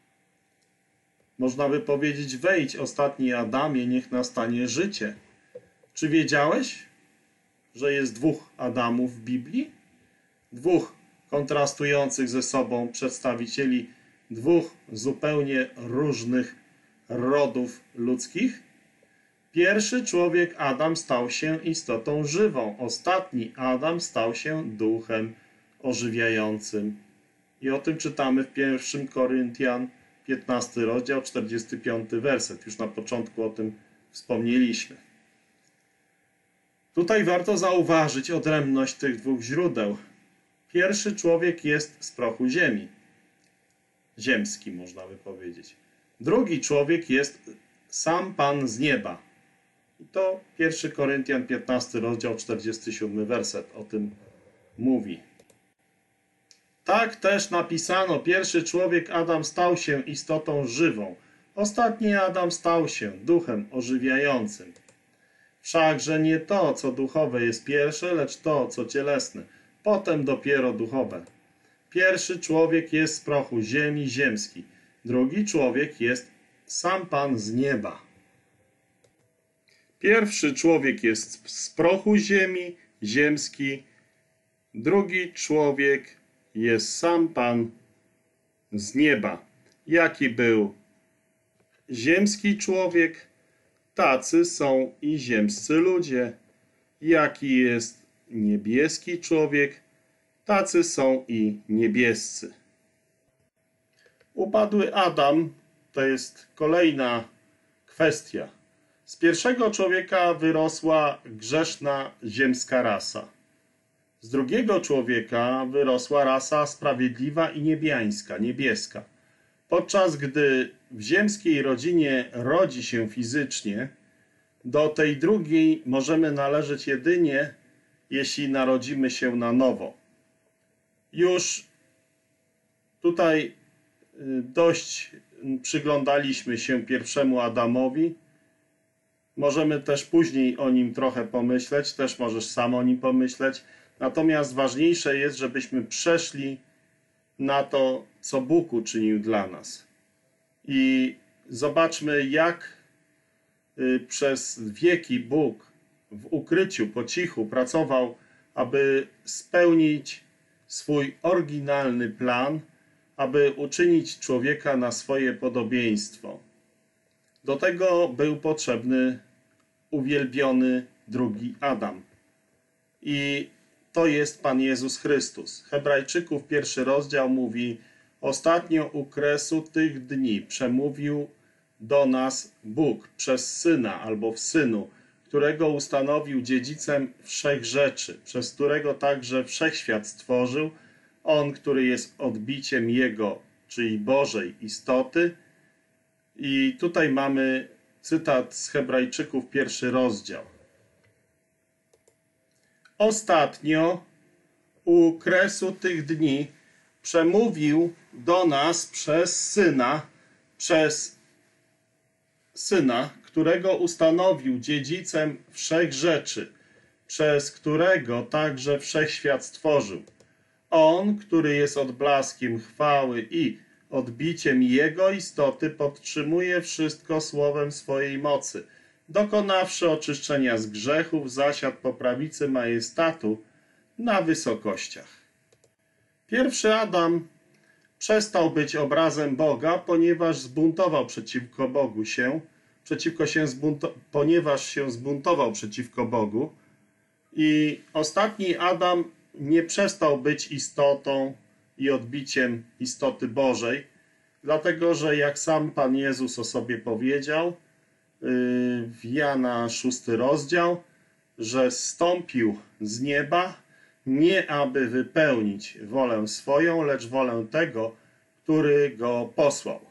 Można by powiedzieć: wejdź, ostatni Adamie, niech nastanie życie. Czy wiedziałeś, że jest dwóch Adamów w Biblii? Dwóch kontrastujących ze sobą przedstawicieli dwóch zupełnie różnych rodów ludzkich? Pierwszy człowiek Adam stał się istotą żywą, ostatni Adam stał się duchem ożywiającym. I o tym czytamy w pierwszym Koryntian piętnasty rozdział, czterdziesty piąty werset. Już na początku o tym wspomnieliśmy. Tutaj warto zauważyć odrębność tych dwóch źródeł. Pierwszy człowiek jest z prochu ziemi. Ziemski, można by powiedzieć. Drugi człowiek jest sam Pan z nieba. I to pierwszy Koryntian piętnasty rozdział, czterdziesty siódmy werset o tym mówi. Tak też napisano: pierwszy człowiek Adam stał się istotą żywą, ostatni Adam stał się duchem ożywiającym. Wszakże nie to, co duchowe jest pierwsze, lecz to, co cielesne, potem dopiero duchowe. Pierwszy człowiek jest z prochu ziemi, ziemski, drugi człowiek jest sam Pan z nieba. Pierwszy człowiek jest z prochu ziemi, ziemski, drugi człowiek jest sam Pan z nieba. Jaki był ziemski człowiek, tacy są i ziemscy ludzie. Jaki jest niebieski człowiek, tacy są i niebiescy. Upadły Adam to jest kolejna kwestia. Z pierwszego człowieka wyrosła grzeszna ziemska rasa. Z drugiego człowieka wyrosła rasa sprawiedliwa i niebiańska, niebieska. Podczas gdy w ziemskiej rodzinie rodzi się fizycznie, do tej drugiej możemy należeć jedynie, jeśli narodzimy się na nowo. Już tutaj dość przyglądaliśmy się pierwszemu Adamowi. Możemy też później o nim trochę pomyśleć, też możesz sam o nim pomyśleć. Natomiast ważniejsze jest, żebyśmy przeszli na to, co Bóg uczynił dla nas. I zobaczmy, jak przez wieki Bóg w ukryciu, po cichu pracował, aby spełnić swój oryginalny plan, aby uczynić człowieka na swoje podobieństwo. Do tego był potrzebny uwielbiony drugi Adam. I to jest Pan Jezus Chrystus. Hebrajczyków pierwszy rozdział mówi: Ostatnio u kresu tych dni przemówił do nas Bóg przez Syna albo w Synu, którego ustanowił dziedzicem wszech rzeczy, przez którego także wszechświat stworzył, On, który jest odbiciem Jego, czyli Bożej istoty. I tutaj mamy cytat z Hebrajczyków, pierwszy rozdział. Ostatnio u kresu tych dni przemówił do nas przez Syna, przez Syna, którego ustanowił dziedzicem wszech rzeczy, przez którego także wszechświat stworzył. On, który jest odblaskiem chwały i odbiciem Jego istoty, podtrzymuje wszystko słowem swojej mocy. Dokonawszy oczyszczenia z grzechów, zasiadł po prawicy majestatu na wysokościach. Pierwszy Adam przestał być obrazem Boga, ponieważ zbuntował przeciwko Bogu się, przeciwko się zbunto, ponieważ się zbuntował przeciwko Bogu. I ostatni Adam nie przestał być istotą i odbiciem istoty Bożej, dlatego że jak sam Pan Jezus o sobie powiedział w Jana szósty rozdział, że zstąpił z nieba nie aby wypełnić wolę swoją, lecz wolę tego, który go posłał.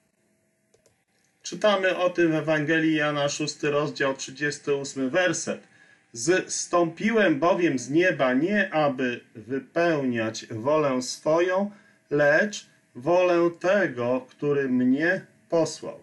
Czytamy o tym w Ewangelii Jana szósty rozdział trzydziesty ósmy werset. Zstąpiłem bowiem z nieba nie aby wypełniać wolę swoją, lecz wolę tego, który mnie posłał.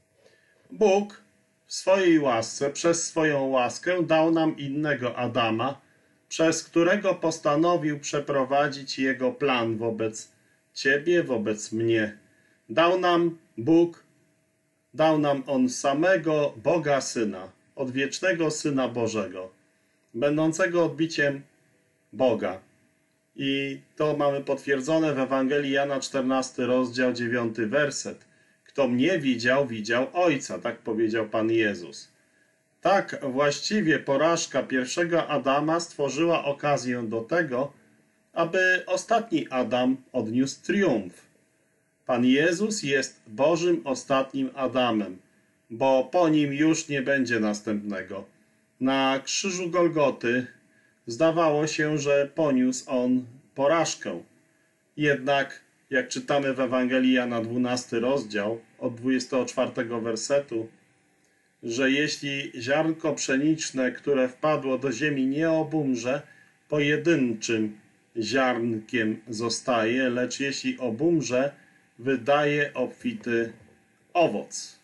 Bóg w swojej łasce, przez swoją łaskę dał nam innego Adama, przez którego postanowił przeprowadzić Jego plan wobec Ciebie, wobec mnie. Dał nam Bóg, dał nam On samego Boga Syna, odwiecznego Syna Bożego, będącego odbiciem Boga. I to mamy potwierdzone w Ewangelii Jana czternasty rozdział dziewiąty werset. Kto mnie widział, widział Ojca, tak powiedział Pan Jezus. Tak właściwie porażka pierwszego Adama stworzyła okazję do tego, aby ostatni Adam odniósł triumf. Pan Jezus jest Bożym ostatnim Adamem, bo po nim już nie będzie następnego. Na krzyżu Golgoty zdawało się, że poniósł on porażkę. Jednak, jak czytamy w Ewangelii Jana dwunasty rozdział, od dwudziestego czwartego wersetu, że jeśli ziarnko pszeniczne, które wpadło do ziemi, nie obumrze, pojedynczym ziarnkiem zostaje, lecz jeśli obumrze, wydaje obfity owoc.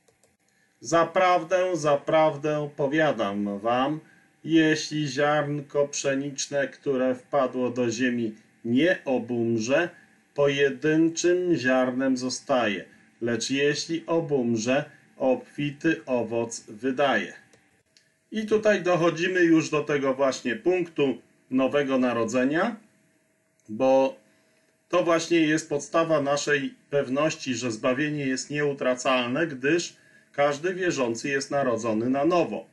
Zaprawdę, zaprawdę powiadam wam, jeśli ziarnko pszeniczne, które wpadło do ziemi, nie obumrze, pojedynczym ziarnem zostaje, lecz jeśli obumrze, obfity owoc wydaje. I tutaj dochodzimy już do tego właśnie punktu nowego narodzenia, bo to właśnie jest podstawa naszej pewności, że zbawienie jest nieutracalne, gdyż każdy wierzący jest narodzony na nowo.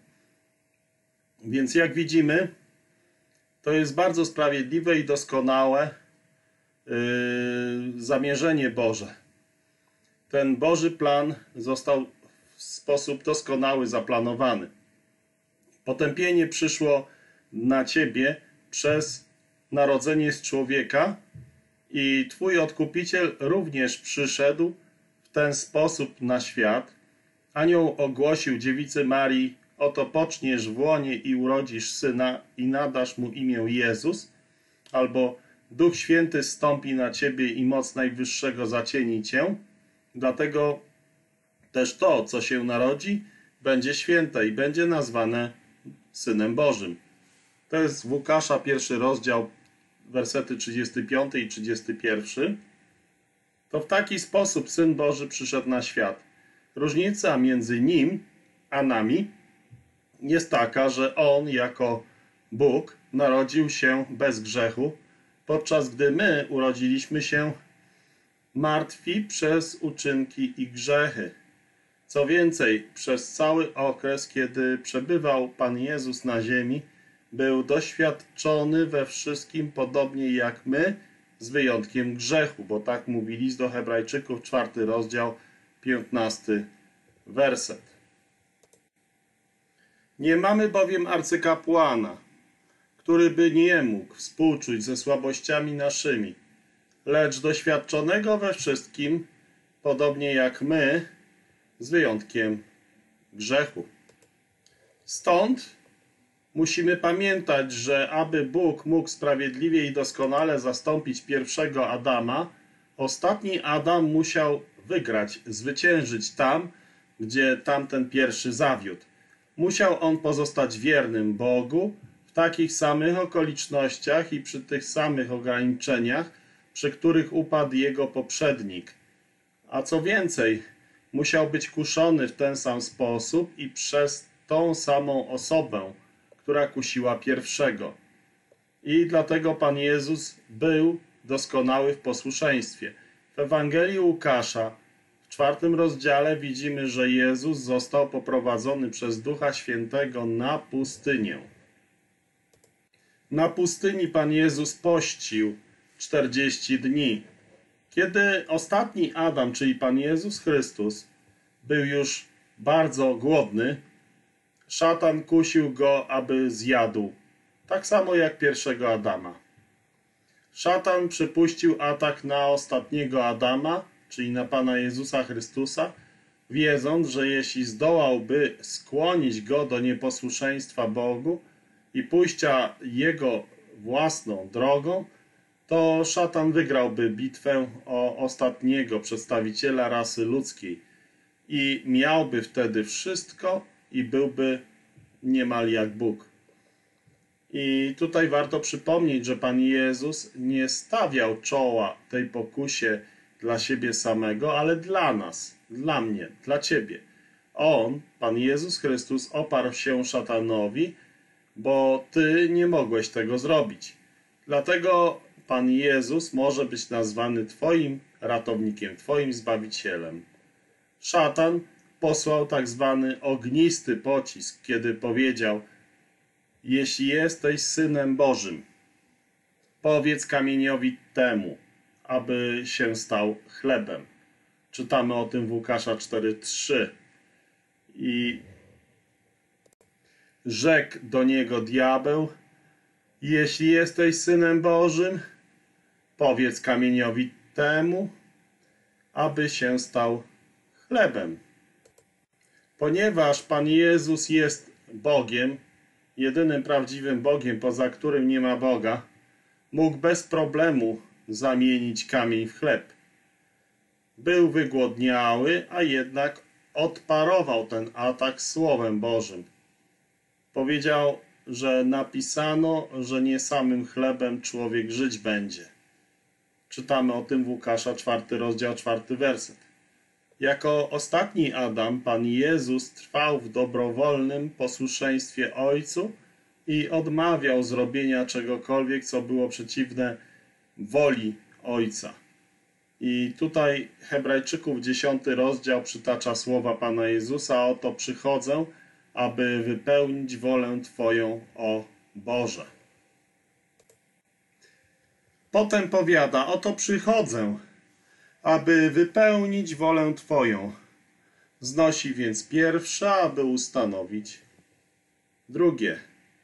Więc jak widzimy, to jest bardzo sprawiedliwe i doskonałe yy, zamierzenie Boże. Ten Boży plan został w sposób doskonały zaplanowany. Potępienie przyszło na Ciebie przez narodzenie z człowieka i Twój Odkupiciel również przyszedł w ten sposób na świat. Anioł ogłosił dziewicy Marii: oto poczniesz w łonie i urodzisz syna i nadasz mu imię Jezus, albo Duch Święty zstąpi na Ciebie i moc Najwyższego zacieni Cię. Dlatego też to, co się narodzi, będzie święte i będzie nazwane Synem Bożym. To jest w Łukasza pierwszy rozdział, wersety trzydziesty piąty i trzydziesty pierwszy. To w taki sposób Syn Boży przyszedł na świat. Różnica między Nim a nami jest taka, że On jako Bóg narodził się bez grzechu, podczas gdy my urodziliśmy się martwi przez uczynki i grzechy. Co więcej, przez cały okres, kiedy przebywał Pan Jezus na ziemi, był doświadczony we wszystkim podobnie jak my z wyjątkiem grzechu, bo tak mówi list do Hebrajczyków, czwarty rozdział, piętnasty werset. Nie mamy bowiem arcykapłana, który by nie mógł współczuć ze słabościami naszymi, lecz doświadczonego we wszystkim, podobnie jak my, z wyjątkiem grzechu. Stąd musimy pamiętać, że aby Bóg mógł sprawiedliwie i doskonale zastąpić pierwszego Adama, ostatni Adam musiał wygrać, zwyciężyć tam, gdzie tamten pierwszy zawiódł. Musiał on pozostać wiernym Bogu w takich samych okolicznościach i przy tych samych ograniczeniach, przy których upadł jego poprzednik. A co więcej, musiał być kuszony w ten sam sposób i przez tą samą osobę, która kusiła pierwszego. I dlatego Pan Jezus był doskonały w posłuszeństwie. W Ewangelii Łukasza w czwartym rozdziale widzimy, że Jezus został poprowadzony przez Ducha Świętego na pustynię. Na pustyni Pan Jezus pościł czterdzieści dni. Kiedy ostatni Adam, czyli Pan Jezus Chrystus, był już bardzo głodny, szatan kusił go, aby zjadł, tak samo jak pierwszego Adama. Szatan przypuścił atak na ostatniego Adama, czyli na Pana Jezusa Chrystusa, wiedząc, że jeśli zdołałby skłonić go do nieposłuszeństwa Bogu i pójścia jego własną drogą, to szatan wygrałby bitwę o ostatniego przedstawiciela rasy ludzkiej i miałby wtedy wszystko i byłby niemal jak Bóg. I tutaj warto przypomnieć, że Pan Jezus nie stawiał czoła tej pokusie dla siebie samego, ale dla nas, dla mnie, dla ciebie. On, Pan Jezus Chrystus, oparł się szatanowi, bo ty nie mogłeś tego zrobić. Dlatego Pan Jezus może być nazwany twoim ratownikiem, twoim zbawicielem. Szatan posłał tak zwany ognisty pocisk, kiedy powiedział: jeśli jesteś Synem Bożym, powiedz kamieniowi temu, aby się stał chlebem. Czytamy o tym w Łukasza cztery trzy. I rzekł do niego diabeł: jeśli jesteś Synem Bożym, powiedz kamieniowi temu, aby się stał chlebem. Ponieważ Pan Jezus jest Bogiem, jedynym prawdziwym Bogiem, poza którym nie ma Boga, mógł bez problemu zamienić kamień w chleb. Był wygłodniały, a jednak odparował ten atak Słowem Bożym. Powiedział, że napisano, że nie samym chlebem człowiek żyć będzie. Czytamy o tym w Łukasza czwarty rozdział, czwarty werset. Jako ostatni Adam Pan Jezus trwał w dobrowolnym posłuszeństwie Ojcu i odmawiał zrobienia czegokolwiek, co było przeciwne woli Ojca. I tutaj Hebrajczyków dziesiąty rozdział przytacza słowa Pana Jezusa: oto przychodzę, aby wypełnić wolę Twoją, o Boże. Potem powiada: oto przychodzę, aby wypełnić wolę Twoją. Znosi więc pierwsze, aby ustanowić drugie.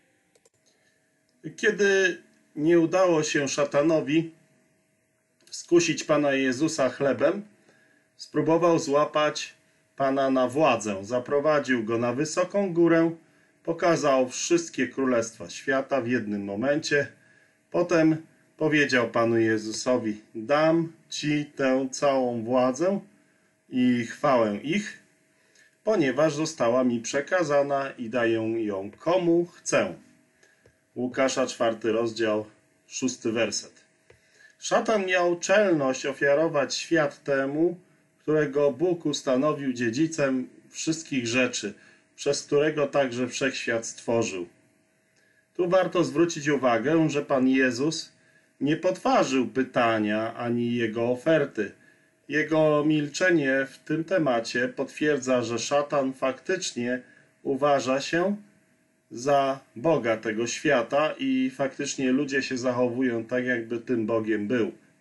Kiedy nie udało się szatanowi skusić Pana Jezusa chlebem, spróbował złapać Pana na władzę. Zaprowadził go na wysoką górę, pokazał wszystkie królestwa świata w jednym momencie. Potem powiedział Panu Jezusowi: dam Ci tę całą władzę i chwałę ich, ponieważ została mi przekazana i daję ją komu chcę. Łukasza czwarty rozdział, szósty werset. Szatan miał czelność ofiarować świat temu, którego Bóg ustanowił dziedzicem wszystkich rzeczy, przez którego także wszechświat stworzył. Tu warto zwrócić uwagę, że Pan Jezus nie podważył pytania ani jego oferty. Jego milczenie w tym temacie potwierdza, że szatan faktycznie uważa się za Boga tego świata i faktycznie ludzie się zachowują tak, jakby tym Bogiem był.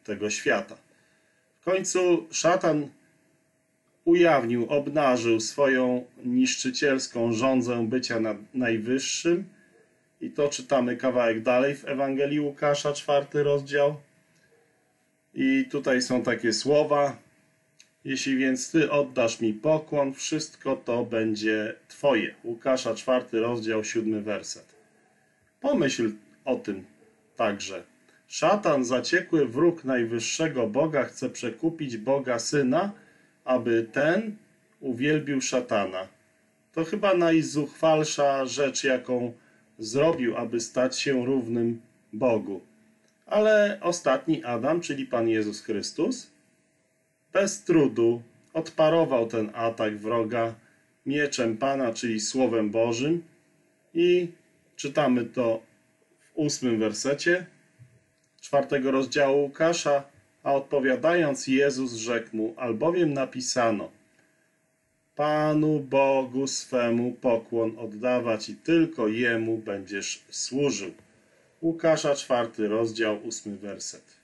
tego świata. W końcu szatan ujawnił, obnażył swoją niszczycielską żądzę bycia nad najwyższym. I to czytamy kawałek dalej w Ewangelii Łukasza, czwarty rozdział. I tutaj są takie słowa: jeśli więc Ty oddasz mi pokłon, wszystko to będzie Twoje. Łukasza, czwarty rozdział, siódmy werset. Pomyśl o tym także. Szatan, zaciekły wróg najwyższego Boga, chce przekupić Boga Syna, aby ten uwielbił szatana. To chyba najzuchwalsza rzecz, jaką zrobił, aby stać się równym Bogu. Ale ostatni Adam, czyli Pan Jezus Chrystus, bez trudu odparował ten atak wroga mieczem Pana, czyli Słowem Bożym, i czytamy to w ósmym wersecie czwartego rozdziału Łukasza: a odpowiadając, Jezus rzekł mu: albowiem napisano, Panu Bogu swemu pokłon oddawać i tylko Jemu będziesz służył. Łukasza, czwarty rozdział, ósmy werset.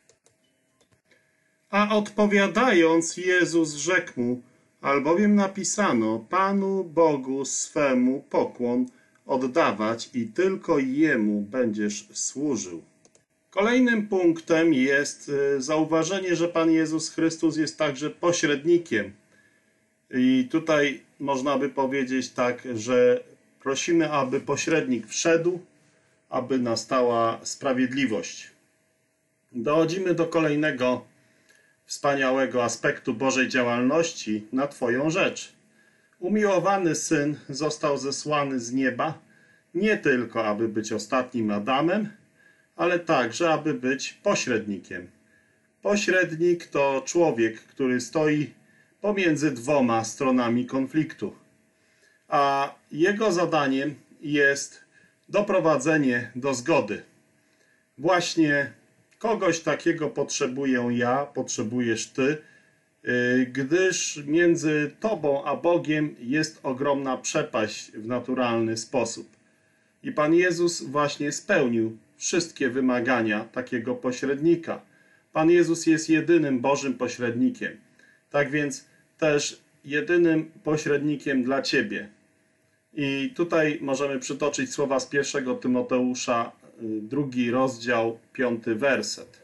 A odpowiadając, Jezus rzekł mu: albowiem napisano, Panu Bogu swemu pokłon oddawać i tylko Jemu będziesz służył. Kolejnym punktem jest zauważenie, że Pan Jezus Chrystus jest także pośrednikiem. I tutaj można by powiedzieć tak, że prosimy, aby pośrednik wszedł, aby nastała sprawiedliwość. Dochodzimy do kolejnego wspaniałego aspektu Bożej działalności na Twoją rzecz. Umiłowany Syn został zesłany z nieba nie tylko, aby być ostatnim Adamem, ale także, aby być pośrednikiem. Pośrednik to człowiek, który stoi pomiędzy dwoma stronami konfliktu, a jego zadaniem jest doprowadzenie do zgody. Właśnie kogoś takiego potrzebuję ja, potrzebujesz Ty, gdyż między Tobą a Bogiem jest ogromna przepaść w naturalny sposób. I Pan Jezus właśnie spełnił wszystkie wymagania takiego pośrednika. Pan Jezus jest jedynym Bożym pośrednikiem. Tak więc też jedynym pośrednikiem dla Ciebie. I tutaj możemy przytoczyć słowa z pierwszego Tymoteusza, drugi rozdział, piąty werset.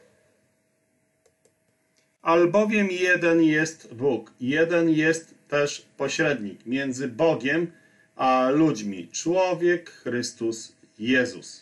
Albowiem jeden jest Bóg, jeden jest też pośrednik między Bogiem a ludźmi, człowiek Chrystus Jezus.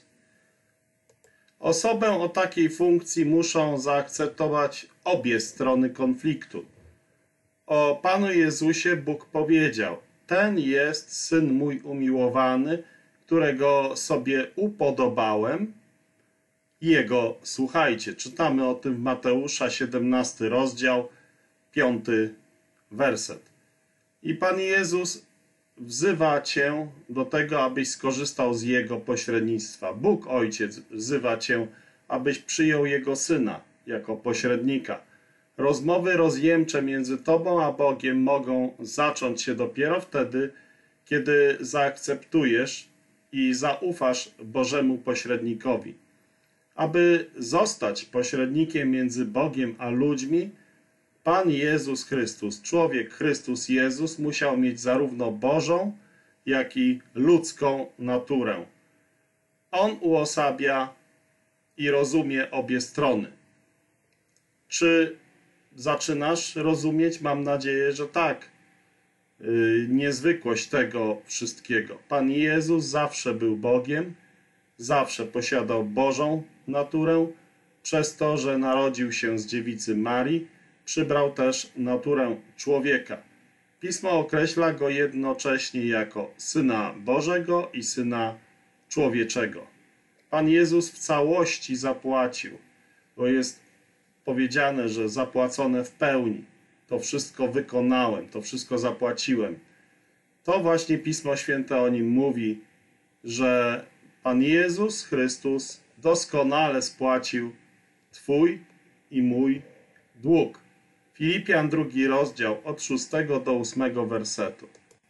Osobę o takiej funkcji muszą zaakceptować obie strony konfliktu. O Panu Jezusie Bóg powiedział: ten jest Syn mój umiłowany, którego sobie upodobałem. Jego słuchajcie. Czytamy o tym w Mateusza, siedemnasty rozdział, piąty werset. I Pan Jezus wzywa Cię do tego, abyś skorzystał z Jego pośrednictwa. Bóg Ojciec wzywa Cię, abyś przyjął Jego Syna jako pośrednika. Rozmowy rozjemcze między Tobą a Bogiem mogą zacząć się dopiero wtedy, kiedy zaakceptujesz i zaufasz Bożemu pośrednikowi. Aby zostać pośrednikiem między Bogiem a ludźmi, Pan Jezus Chrystus, człowiek Chrystus Jezus, musiał mieć zarówno Bożą, jak i ludzką naturę. On uosabia i rozumie obie strony. Czy zaczynasz rozumieć? Mam nadzieję, że tak. Yy, niezwykłość tego wszystkiego. Pan Jezus zawsze był Bogiem, zawsze posiadał Bożą naturę, przez to, że narodził się z dziewicy Marii, przybrał też naturę człowieka. Pismo określa go jednocześnie jako Syna Bożego i Syna Człowieczego. Pan Jezus w całości zapłacił, bo jest powiedziane, że zapłacone w pełni. To wszystko wykonałem, to wszystko zapłaciłem. To właśnie Pismo Święte o nim mówi, że Pan Jezus Chrystus doskonale spłacił Twój i mój dług. Filipian, drugi rozdział, od szóstego do ósmego wersetu.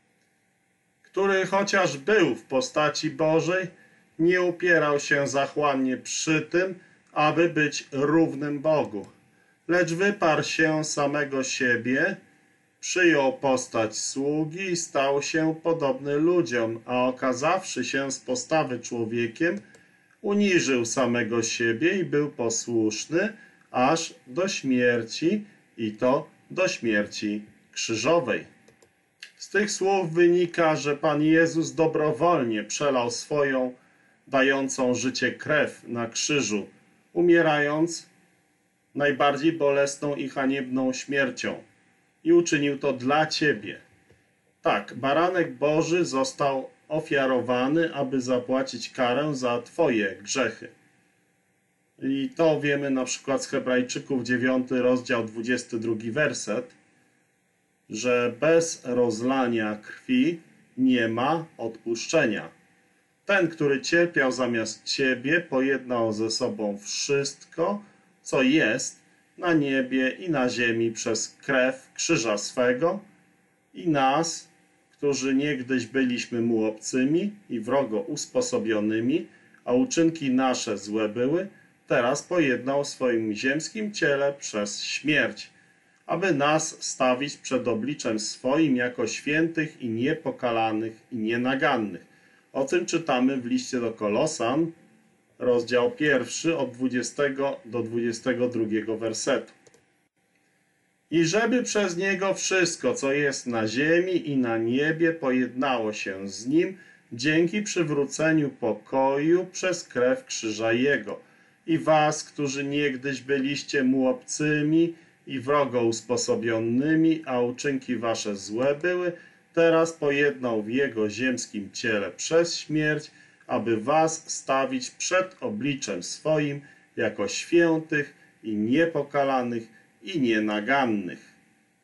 Który chociaż był w postaci Bożej, nie upierał się zachłannie przy tym, aby być równym Bogu, lecz wyparł się samego siebie, przyjął postać sługi i stał się podobny ludziom, a okazawszy się z postawy człowiekiem, uniżył samego siebie i był posłuszny aż do śmierci, i to do śmierci krzyżowej. Z tych słów wynika, że Pan Jezus dobrowolnie przelał swoją, dającą życie krew na krzyżu, umierając najbardziej bolesną i haniebną śmiercią. I uczynił to dla Ciebie. Tak, baranek Boży został ofiarowany, aby zapłacić karę za Twoje grzechy. I to wiemy na przykład z Hebrajczyków dziewiąty rozdział dwudziesty drugi werset, że bez rozlania krwi nie ma odpuszczenia. Ten, który cierpiał zamiast Ciebie, pojednał ze sobą wszystko, co jest na niebie i na ziemi przez krew krzyża swego i nas, którzy niegdyś byliśmy mu obcymi i wrogo usposobionymi, a uczynki nasze złe były, teraz pojednał w swoim ziemskim ciele przez śmierć, aby nas stawić przed obliczem swoim jako świętych i niepokalanych i nienagannych. O tym czytamy w liście do Kolosan, rozdział pierwszy, od dwudziestego do dwudziestego drugiego wersetu. I żeby przez Niego wszystko, co jest na ziemi i na niebie, pojednało się z Nim, dzięki przywróceniu pokoju przez krew krzyża Jego. I was, którzy niegdyś byliście mu obcymi i wrogo usposobionymi, a uczynki wasze złe były, teraz pojednał w Jego ziemskim ciele przez śmierć, aby was stawić przed obliczem swoim jako świętych i niepokalanych i nienagannych.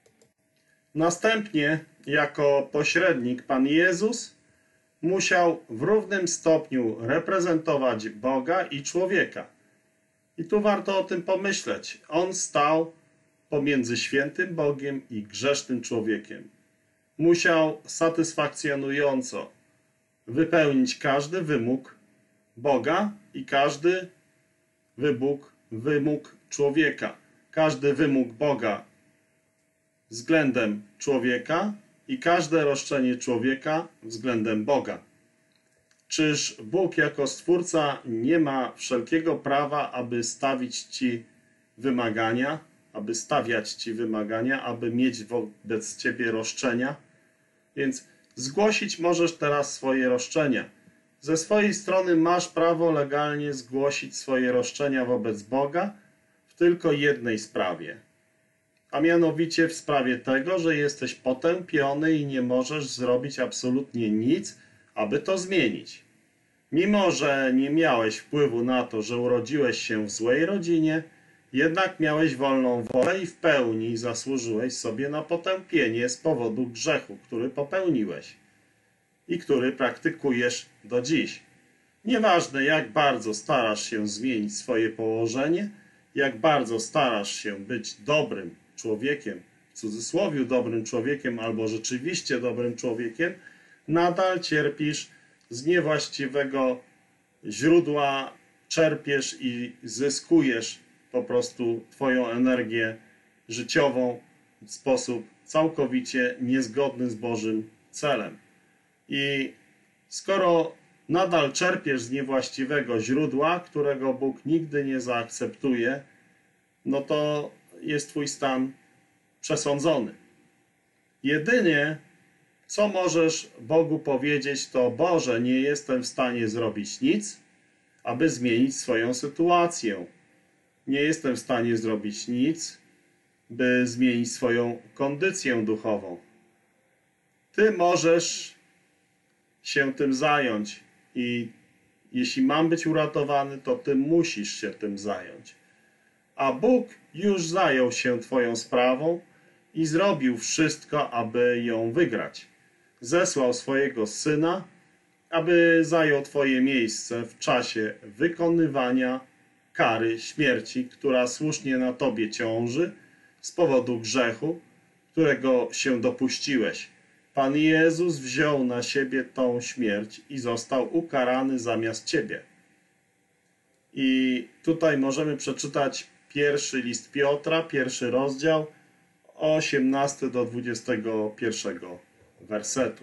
Następnie, jako pośrednik, Pan Jezus musiał w równym stopniu reprezentować Boga i człowieka. I tu warto o tym pomyśleć. On stał pomiędzy świętym Bogiem i grzesznym człowiekiem. Musiał satysfakcjonująco wypełnić każdy wymóg Boga i każdy wymóg, wymóg człowieka. Każdy wymóg Boga względem człowieka i każde roszczenie człowieka względem Boga. Czyż Bóg jako Stwórca nie ma wszelkiego prawa, aby stawić Ci wymagania, aby stawiać Ci wymagania, aby mieć wobec Ciebie roszczenia? Więc zgłosić możesz teraz swoje roszczenia. Ze swojej strony masz prawo legalnie zgłosić swoje roszczenia wobec Boga w tylko jednej sprawie. A mianowicie w sprawie tego, że jesteś potępiony i nie możesz zrobić absolutnie nic, aby to zmienić. Mimo że nie miałeś wpływu na to, że urodziłeś się w złej rodzinie, jednak miałeś wolną wolę i w pełni zasłużyłeś sobie na potępienie z powodu grzechu, który popełniłeś i który praktykujesz do dziś. Nieważne, jak bardzo starasz się zmienić swoje położenie, jak bardzo starasz się być dobrym człowiekiem, w cudzysłowie dobrym człowiekiem albo rzeczywiście dobrym człowiekiem, nadal cierpisz z niewłaściwego źródła, czerpiesz i zyskujesz po prostu Twoją energię życiową w sposób całkowicie niezgodny z Bożym celem. I skoro nadal czerpiesz z niewłaściwego źródła, którego Bóg nigdy nie zaakceptuje, no to jest Twój stan przesądzony. Jedynie co możesz Bogu powiedzieć, to: Boże, nie jestem w stanie zrobić nic, aby zmienić swoją sytuację. Nie jestem w stanie zrobić nic, by zmienić swoją kondycję duchową. Ty możesz się tym zająć i jeśli mam być uratowany, to Ty musisz się tym zająć. A Bóg już zajął się Twoją sprawą i zrobił wszystko, aby ją wygrać. Zesłał swojego Syna, aby zajął Twoje miejsce w czasie wykonywania kary śmierci, która słusznie na Tobie ciąży z powodu grzechu, którego się dopuściłeś. Pan Jezus wziął na siebie tą śmierć i został ukarany zamiast Ciebie. I tutaj możemy przeczytać pierwszy list Piotra, pierwszy rozdział, osiemnasty do dwudziestego pierwszego wersetu.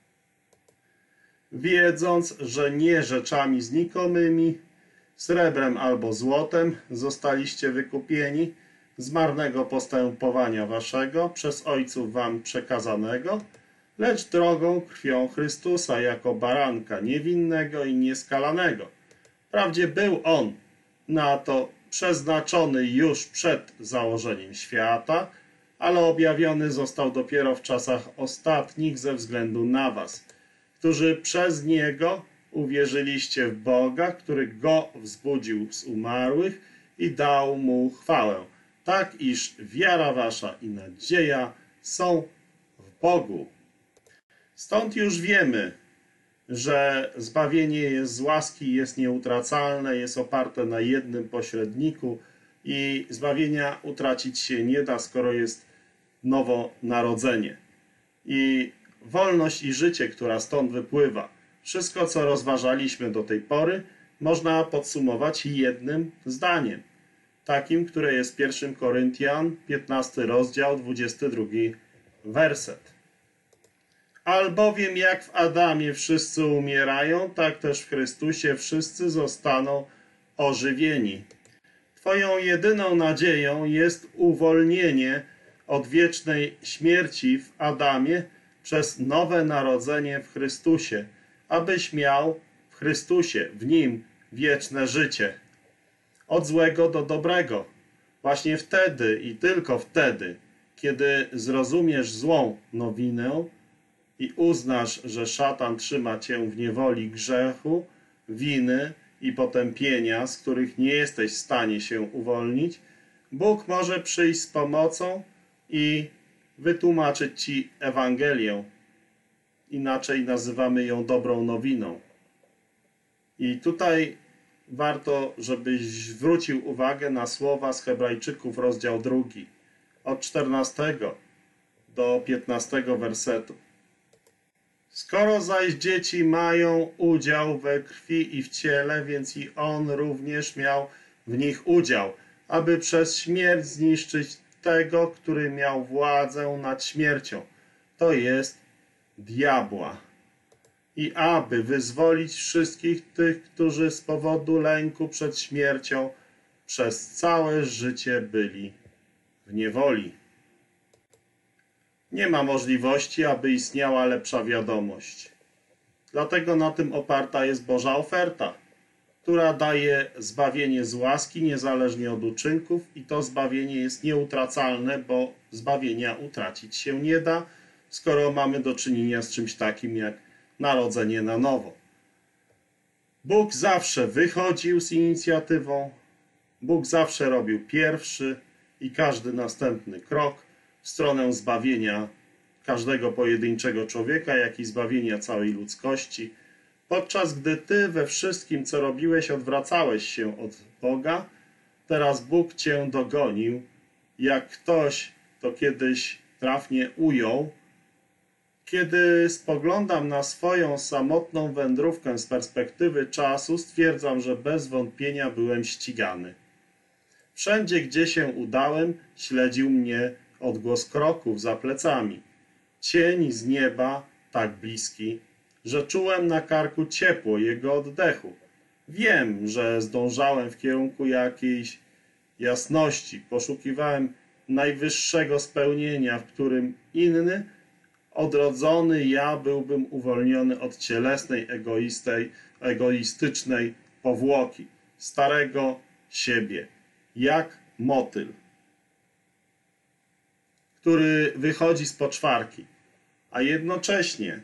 Wiedząc, że nie rzeczami znikomymi, srebrem albo złotem zostaliście wykupieni z marnego postępowania waszego przez ojców wam przekazanego, lecz drogą krwią Chrystusa jako baranka niewinnego i nieskalanego. Wprawdzie był on na to przeznaczony już przed założeniem świata, ale objawiony został dopiero w czasach ostatnich ze względu na was, którzy przez Niego uwierzyliście w Boga, który Go wzbudził z umarłych i dał Mu chwałę, tak iż wiara wasza i nadzieja są w Bogu. Stąd już wiemy, że zbawienie jest z łaski, jest nieutracalne, jest oparte na jednym pośredniku i zbawienia utracić się nie da, skoro jest nowonarodzenie. I wolność i życie, która stąd wypływa, wszystko, co rozważaliśmy do tej pory, można podsumować jednym zdaniem, takim, które jest pierwszy Koryntian, piętnasty rozdział, dwudziesty drugi werset. Albowiem jak w Adamie wszyscy umierają, tak też w Chrystusie wszyscy zostaną ożywieni. Twoją jedyną nadzieją jest uwolnienie od wiecznej śmierci w Adamie przez nowe narodzenie w Chrystusie, abyś miał w Chrystusie, w Nim wieczne życie. Od złego do dobrego. Właśnie wtedy i tylko wtedy, kiedy zrozumiesz złą nowinę i uznasz, że szatan trzyma cię w niewoli grzechu, winy i potępienia, z których nie jesteś w stanie się uwolnić, Bóg może przyjść z pomocą i wytłumaczyć ci Ewangelię. Inaczej nazywamy ją dobrą nowiną. I tutaj warto, żebyś zwrócił uwagę na słowa z Hebrajczyków, rozdział drugi, od czternastego do piętnastego wersetu. Skoro zaś dzieci mają udział we krwi i w ciele, więc i on również miał w nich udział, aby przez śmierć zniszczyć tego, który miał władzę nad śmiercią, to jest diabła, i aby wyzwolić wszystkich tych, którzy z powodu lęku przed śmiercią przez całe życie byli w niewoli. Nie ma możliwości, aby istniała lepsza wiadomość. Dlatego na tym oparta jest Boża oferta, która daje zbawienie z łaski niezależnie od uczynków i to zbawienie jest nieutracalne, bo zbawienia utracić się nie da, skoro mamy do czynienia z czymś takim jak narodzenie na nowo. Bóg zawsze wychodził z inicjatywą, Bóg zawsze robił pierwszy i każdy następny krok w stronę zbawienia każdego pojedynczego człowieka, jak i zbawienia całej ludzkości, podczas gdy ty we wszystkim, co robiłeś, odwracałeś się od Boga, teraz Bóg cię dogonił. Jak ktoś to kiedyś trafnie ujął, kiedy spoglądam na swoją samotną wędrówkę z perspektywy czasu, stwierdzam, że bez wątpienia byłem ścigany. Wszędzie, gdzie się udałem, śledził mnie odgłos kroków za plecami. Cień z nieba tak bliski, że czułem na karku ciepło jego oddechu. Wiem, że zdążałem w kierunku jakiejś jasności. Poszukiwałem najwyższego spełnienia, w którym inny, odrodzony ja byłbym uwolniony od cielesnej, egoistycznej powłoki, starego siebie, jak motyl, który wychodzi z poczwarki, a jednocześnie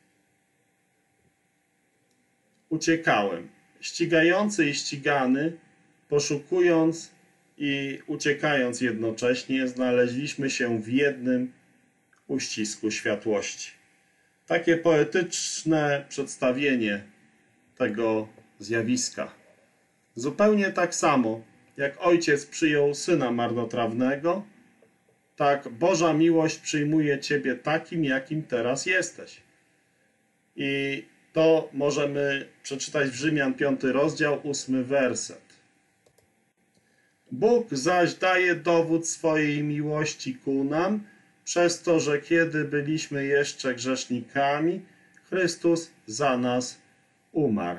uciekałem, ścigający i ścigany, poszukując i uciekając jednocześnie, znaleźliśmy się w jednym uścisku światłości. Takie poetyczne przedstawienie tego zjawiska. Zupełnie tak samo, jak ojciec przyjął syna marnotrawnego, tak Boża miłość przyjmuje ciebie takim, jakim teraz jesteś. I to możemy przeczytać w Rzymian piąty rozdział, ósmy werset. Bóg zaś daje dowód swojej miłości ku nam, przez to, że kiedy byliśmy jeszcze grzesznikami, Chrystus za nas umarł.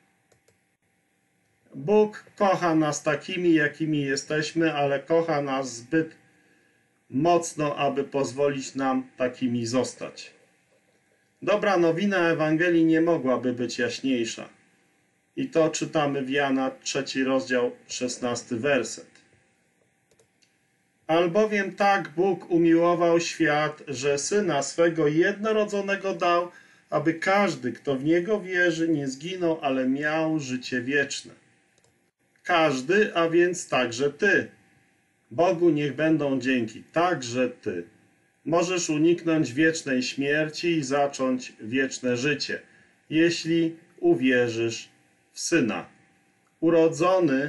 Bóg kocha nas takimi, jakimi jesteśmy, ale kocha nas zbyt mocno, aby pozwolić nam takimi zostać. Dobra nowina Ewangelii nie mogłaby być jaśniejsza. I to czytamy w Jana trzeci rozdział, szesnasty werset. Albowiem tak Bóg umiłował świat, że Syna swego jednorodzonego dał, aby każdy, kto w Niego wierzy, nie zginął, ale miał życie wieczne. Każdy, a więc także ty. Bogu niech będą dzięki, także ty. Możesz uniknąć wiecznej śmierci i zacząć wieczne życie, jeśli uwierzysz w Syna. Urodzony,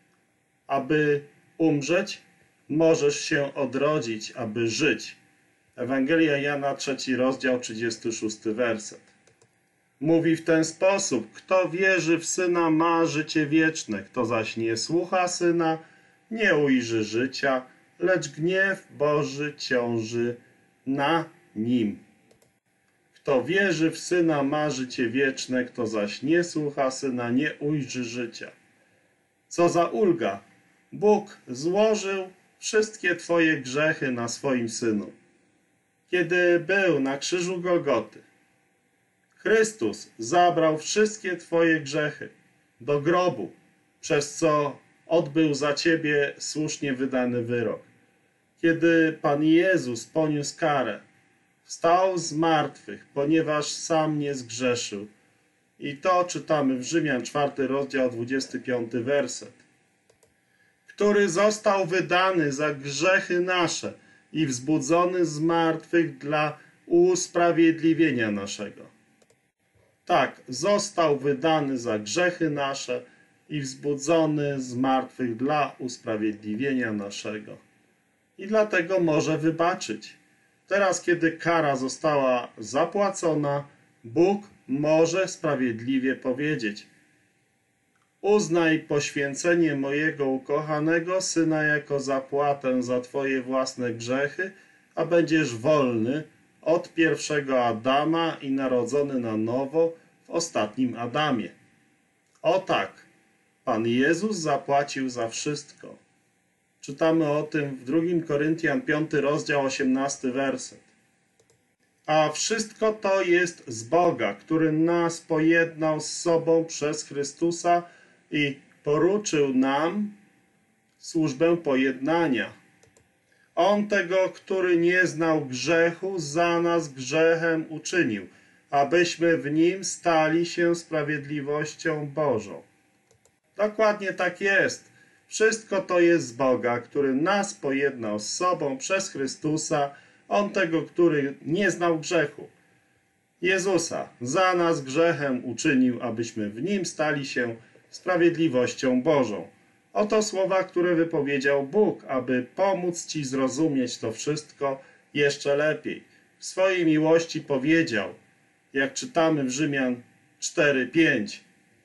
aby umrzeć, możesz się odrodzić, aby żyć. Ewangelia Jana, trzeci rozdział, trzydziesty szósty werset. Mówi w ten sposób: kto wierzy w Syna, ma życie wieczne, kto zaś nie słucha Syna, nie ujrzy życia, lecz gniew Boży ciąży na nim. Kto wierzy w Syna, ma życie wieczne, kto zaś nie słucha Syna, nie ujrzy życia. Co za ulga! Bóg złożył wszystkie twoje grzechy na swoim Synu. Kiedy był na krzyżu Golgoty, Chrystus zabrał wszystkie twoje grzechy do grobu, przez co odbył za ciebie słusznie wydany wyrok. Kiedy Pan Jezus poniósł karę, wstał z martwych, ponieważ sam nie zgrzeszył. I to czytamy w Rzymian czwarty rozdział, dwudziesty piąty werset. Który został wydany za grzechy nasze i wzbudzony z martwych dla usprawiedliwienia naszego. Tak, został wydany za grzechy nasze i wzbudzony z martwych dla usprawiedliwienia naszego. I dlatego może wybaczyć. Teraz, kiedy kara została zapłacona, Bóg może sprawiedliwie powiedzieć: uznaj poświęcenie mojego ukochanego Syna jako zapłatę za twoje własne grzechy, a będziesz wolny od pierwszego Adama i narodzony na nowo w ostatnim Adamie. O tak, Pan Jezus zapłacił za wszystko. Czytamy o tym w drugim Koryntian piąty rozdział, osiemnasty werset. A wszystko to jest z Boga, który nas pojednał z sobą przez Chrystusa i poruczył nam służbę pojednania. On tego, który nie znał grzechu, za nas grzechem uczynił, abyśmy w nim stali się sprawiedliwością Bożą. Dokładnie tak jest. Wszystko to jest z Boga, który nas pojednał z sobą przez Chrystusa, On tego, który nie znał grzechu. Jezusa za nas grzechem uczynił, abyśmy w nim stali się sprawiedliwością Bożą. Oto słowa, które wypowiedział Bóg, aby pomóc ci zrozumieć to wszystko jeszcze lepiej. W swojej miłości powiedział, jak czytamy w Rzymian cztery pięć.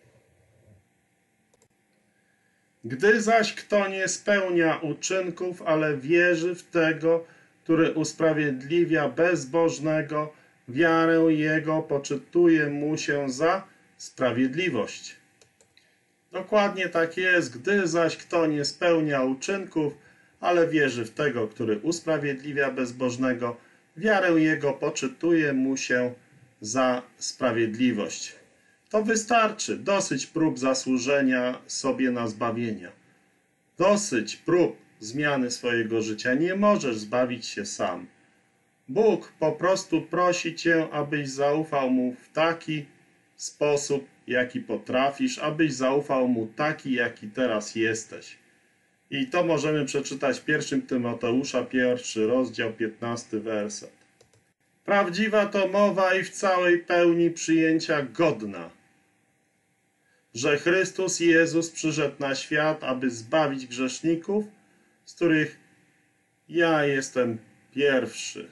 Gdy zaś kto nie spełnia uczynków, ale wierzy w tego, który usprawiedliwia bezbożnego, wiarę jego poczytuje mu się za sprawiedliwość. Dokładnie tak jest. Gdy zaś kto nie spełnia uczynków, ale wierzy w tego, który usprawiedliwia bezbożnego, wiarę jego poczytuje mu się za sprawiedliwość. To wystarczy. Dosyć prób zasłużenia sobie na zbawienia. Dosyć prób zmiany swojego życia. Nie możesz zbawić się sam. Bóg po prostu prosi cię, abyś zaufał Mu w taki sposób, jaki potrafisz, abyś zaufał Mu taki, jaki teraz jesteś. I to możemy przeczytać w pierwszym Tymoteusza, pierwszy rozdział, piętnasty werset. Prawdziwa to mowa i w całej pełni przyjęcia godna, że Chrystus Jezus przyszedł na świat, aby zbawić grzeszników, z których ja jestem pierwszy.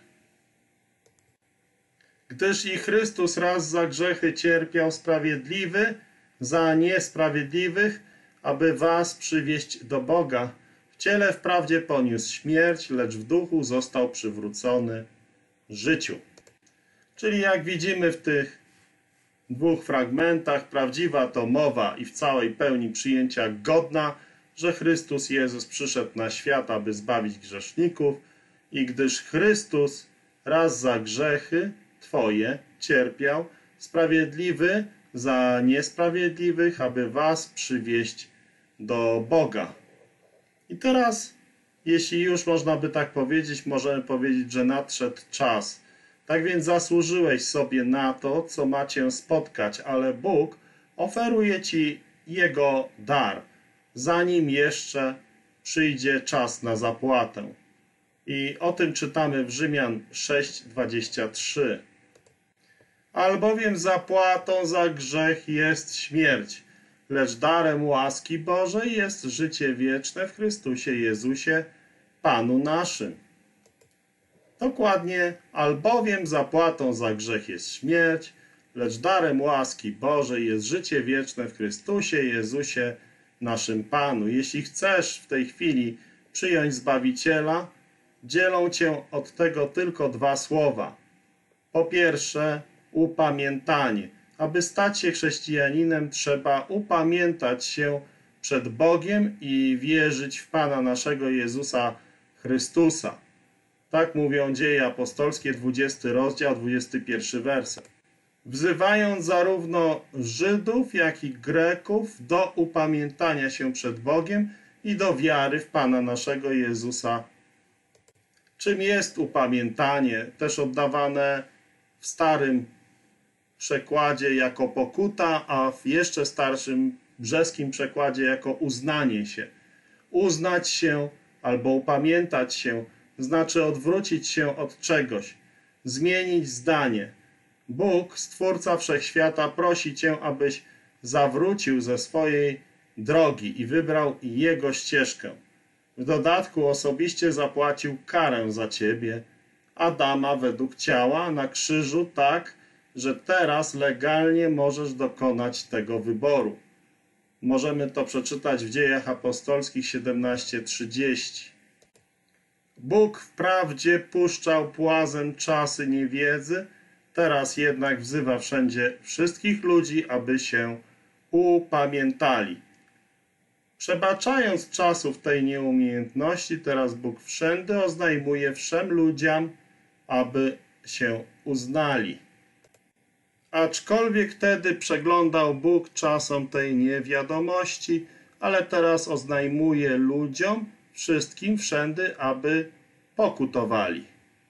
Gdyż i Chrystus raz za grzechy cierpiał sprawiedliwy, za niesprawiedliwych, aby was przywieść do Boga, ciele wprawdzie poniósł śmierć, lecz w duchu został przywrócony życiu. Czyli jak widzimy w tych dwóch fragmentach, prawdziwa to mowa i w całej pełni przyjęcia godna, że Chrystus Jezus przyszedł na świat, aby zbawić grzeszników, i gdyż Chrystus raz za grzechy Twoje cierpiał, sprawiedliwy za niesprawiedliwych, aby was przywieść do Boga. I teraz, jeśli już można by tak powiedzieć, możemy powiedzieć, że nadszedł czas. Tak więc zasłużyłeś sobie na to, co ma cię spotkać, ale Bóg oferuje ci Jego dar, zanim jeszcze przyjdzie czas na zapłatę. I o tym czytamy w Rzymian sześć, dwadzieścia trzy. Albowiem zapłatą za grzech jest śmierć, lecz darem łaski Bożej jest życie wieczne w Chrystusie Jezusie, Panu naszym. Dokładnie, albowiem zapłatą za grzech jest śmierć, lecz darem łaski Bożej jest życie wieczne w Chrystusie Jezusie, naszym Panu. Jeśli chcesz w tej chwili przyjąć Zbawiciela, dzielą cię od tego tylko dwa słowa. Po pierwsze, upamiętanie. Aby stać się chrześcijaninem, trzeba upamiętać się przed Bogiem i wierzyć w Pana naszego Jezusa Chrystusa. Tak mówią Dzieje Apostolskie, dwudziesty rozdział, dwudziesty pierwszy werset. Wzywając zarówno Żydów, jak i Greków do upamiętania się przed Bogiem i do wiary w Pana naszego Jezusa. Czym jest upamiętanie? Też oddawane w starym przekładzie jako pokuta, a w jeszcze starszym brzeskim przekładzie jako uznanie się. Uznać się albo upamiętać się znaczy odwrócić się od czegoś, zmienić zdanie. Bóg, Stwórca Wszechświata, prosi cię, abyś zawrócił ze swojej drogi i wybrał Jego ścieżkę. W dodatku osobiście zapłacił karę za ciebie, Adama według ciała, na krzyżu, tak, że teraz legalnie możesz dokonać tego wyboru. Możemy to przeczytać w Dziejach Apostolskich siedemnaście trzydzieści. Bóg wprawdzie puszczał płazem czasy niewiedzy, teraz jednak wzywa wszędzie wszystkich ludzi, aby się upamiętali. Przebaczając czasów tej nieumiejętności, teraz Bóg wszędy oznajmuje wszem ludziom, aby się uznali. Aczkolwiek wtedy przeglądał Bóg czasom tej niewiadomości, ale teraz oznajmuje ludziom, wszystkim wszędy, aby pokutowali.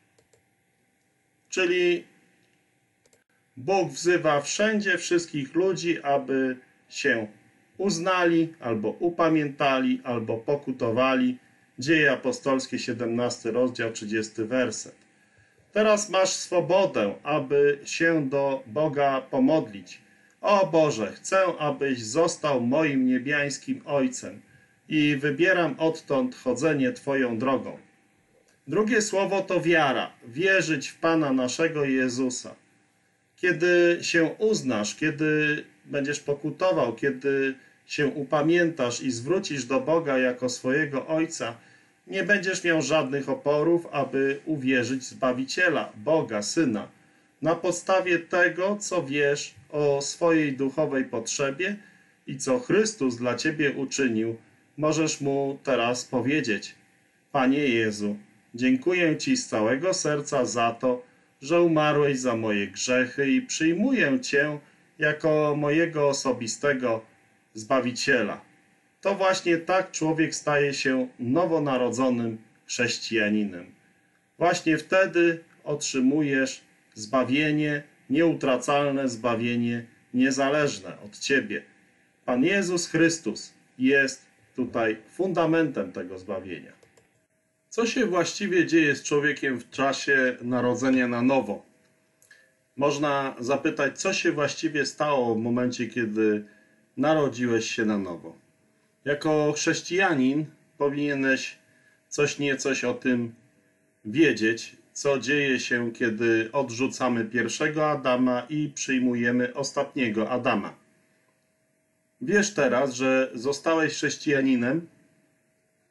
Czyli Bóg wzywa wszędzie wszystkich ludzi, aby się uznali, albo upamiętali, albo pokutowali. Dzieje Apostolskie, siedemnasty rozdział, trzydziesty werset. Teraz masz swobodę, aby się do Boga pomodlić. O Boże, chcę, abyś został moim niebiańskim Ojcem i wybieram odtąd chodzenie Twoją drogą. Drugie słowo to wiara. Wierzyć w Pana naszego Jezusa. Kiedy się uznasz, kiedy będziesz pokutował, kiedy się upamiętasz i zwrócisz do Boga jako swojego Ojca, nie będziesz miał żadnych oporów, aby uwierzyć w Zbawiciela, Boga, Syna. Na podstawie tego, co wiesz o swojej duchowej potrzebie i co Chrystus dla ciebie uczynił, możesz Mu teraz powiedzieć: Panie Jezu, dziękuję Ci z całego serca za to, że umarłeś za moje grzechy i przyjmuję Cię jako mojego osobistego Zbawiciela. To właśnie tak człowiek staje się nowonarodzonym chrześcijaninem. Właśnie wtedy otrzymujesz zbawienie, nieutracalne zbawienie, niezależne od Ciebie. Pan Jezus Chrystus jest tutaj fundamentem tego zbawienia. Co się właściwie dzieje z człowiekiem w czasie narodzenia na nowo? Można zapytać, co się właściwie stało w momencie, kiedy narodziłeś się na nowo. Jako chrześcijanin powinieneś coś niecoś o tym wiedzieć, co dzieje się, kiedy odrzucamy pierwszego Adama i przyjmujemy ostatniego Adama. Wiesz teraz, że zostałeś chrześcijaninem,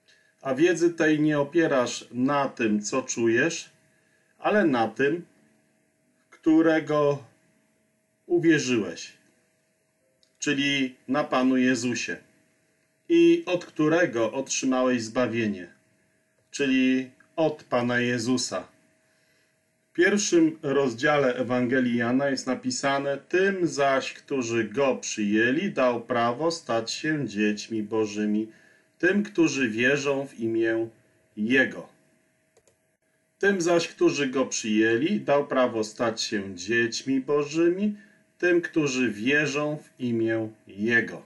a wiedzy tej nie opierasz na tym, co czujesz, ale na tym, którego uwierzyłeś, czyli na Panu Jezusie, i od którego otrzymałeś zbawienie, czyli od Pana Jezusa. W pierwszym rozdziale Ewangelii Jana jest napisane: tym zaś, którzy Go przyjęli, dał prawo stać się dziećmi Bożymi, tym, którzy wierzą w imię Jego. Tym zaś, którzy Go przyjęli, dał prawo stać się dziećmi Bożymi, tym, którzy wierzą w imię Jego.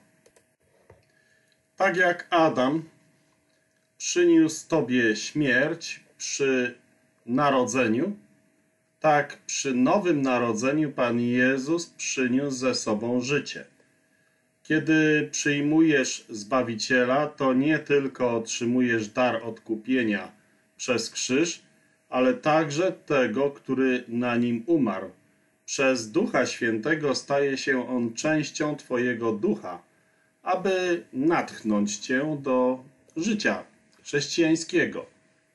Tak jak Adam przyniósł Tobie śmierć przy narodzeniu, tak przy nowym narodzeniu Pan Jezus przyniósł ze sobą życie. Kiedy przyjmujesz Zbawiciela, to nie tylko otrzymujesz dar odkupienia przez krzyż, ale także tego, który na nim umarł. Przez Ducha Świętego staje się on częścią Twojego ducha, aby natchnąć Cię do życia chrześcijańskiego.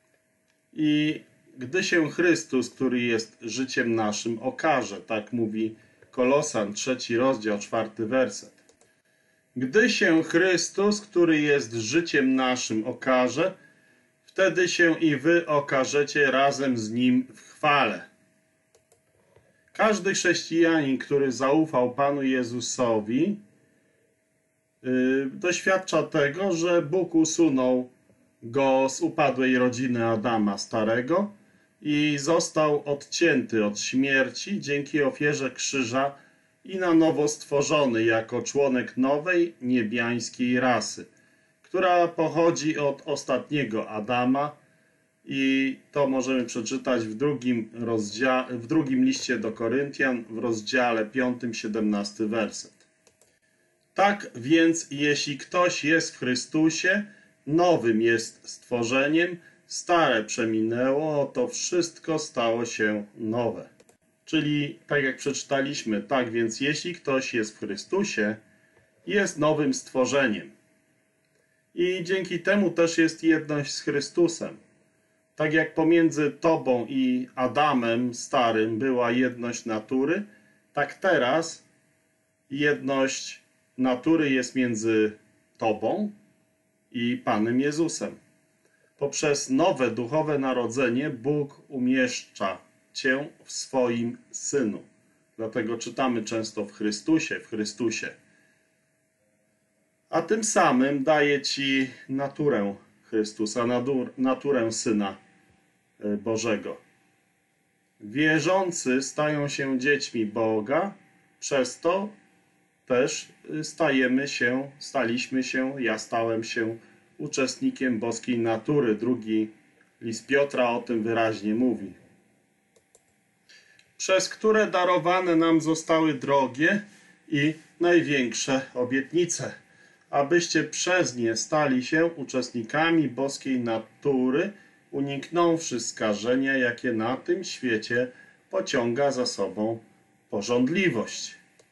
I gdy się Chrystus, który jest życiem naszym, okaże, tak mówi Kolosan, trzeci rozdział, czwarty werset. Gdy się Chrystus, który jest życiem naszym, okaże, wtedy się i wy okażecie razem z Nim w chwale. Każdy chrześcijanin, który zaufał Panu Jezusowi, yy, doświadcza tego, że Bóg usunął go z upadłej rodziny Adama starego i został odcięty od śmierci dzięki ofierze krzyża i na nowo stworzony jako członek nowej niebiańskiej rasy, która pochodzi od ostatniego Adama, i to możemy przeczytać w drugim, rozdziale, w drugim liście do Koryntian w rozdziale piątym, siedemnasty werset. Tak więc, jeśli ktoś jest w Chrystusie, nowym jest stworzeniem, stare przeminęło, to wszystko stało się nowe. Czyli, tak jak przeczytaliśmy, tak więc jeśli ktoś jest w Chrystusie, jest nowym stworzeniem. I dzięki temu też jest jedność z Chrystusem. Tak jak pomiędzy Tobą i Adamem starym była jedność natury, tak teraz jedność natury jest między Tobą i Panem Jezusem. Poprzez nowe duchowe narodzenie Bóg umieszcza Cię w swoim Synu. Dlatego czytamy często w Chrystusie, w Chrystusie. A tym samym daje Ci naturę Chrystusa, naturę Syna Bożego. Wierzący stają się dziećmi Boga, przez to też stajemy się, staliśmy się, ja stałem się uczestnikiem boskiej natury. Drugi list Piotra o tym wyraźnie mówi. Przez które darowane nam zostały drogie i największe obietnice, abyście przez nie stali się uczestnikami boskiej natury, uniknąwszy skażenia, jakie na tym świecie pociąga za sobą pożądliwość.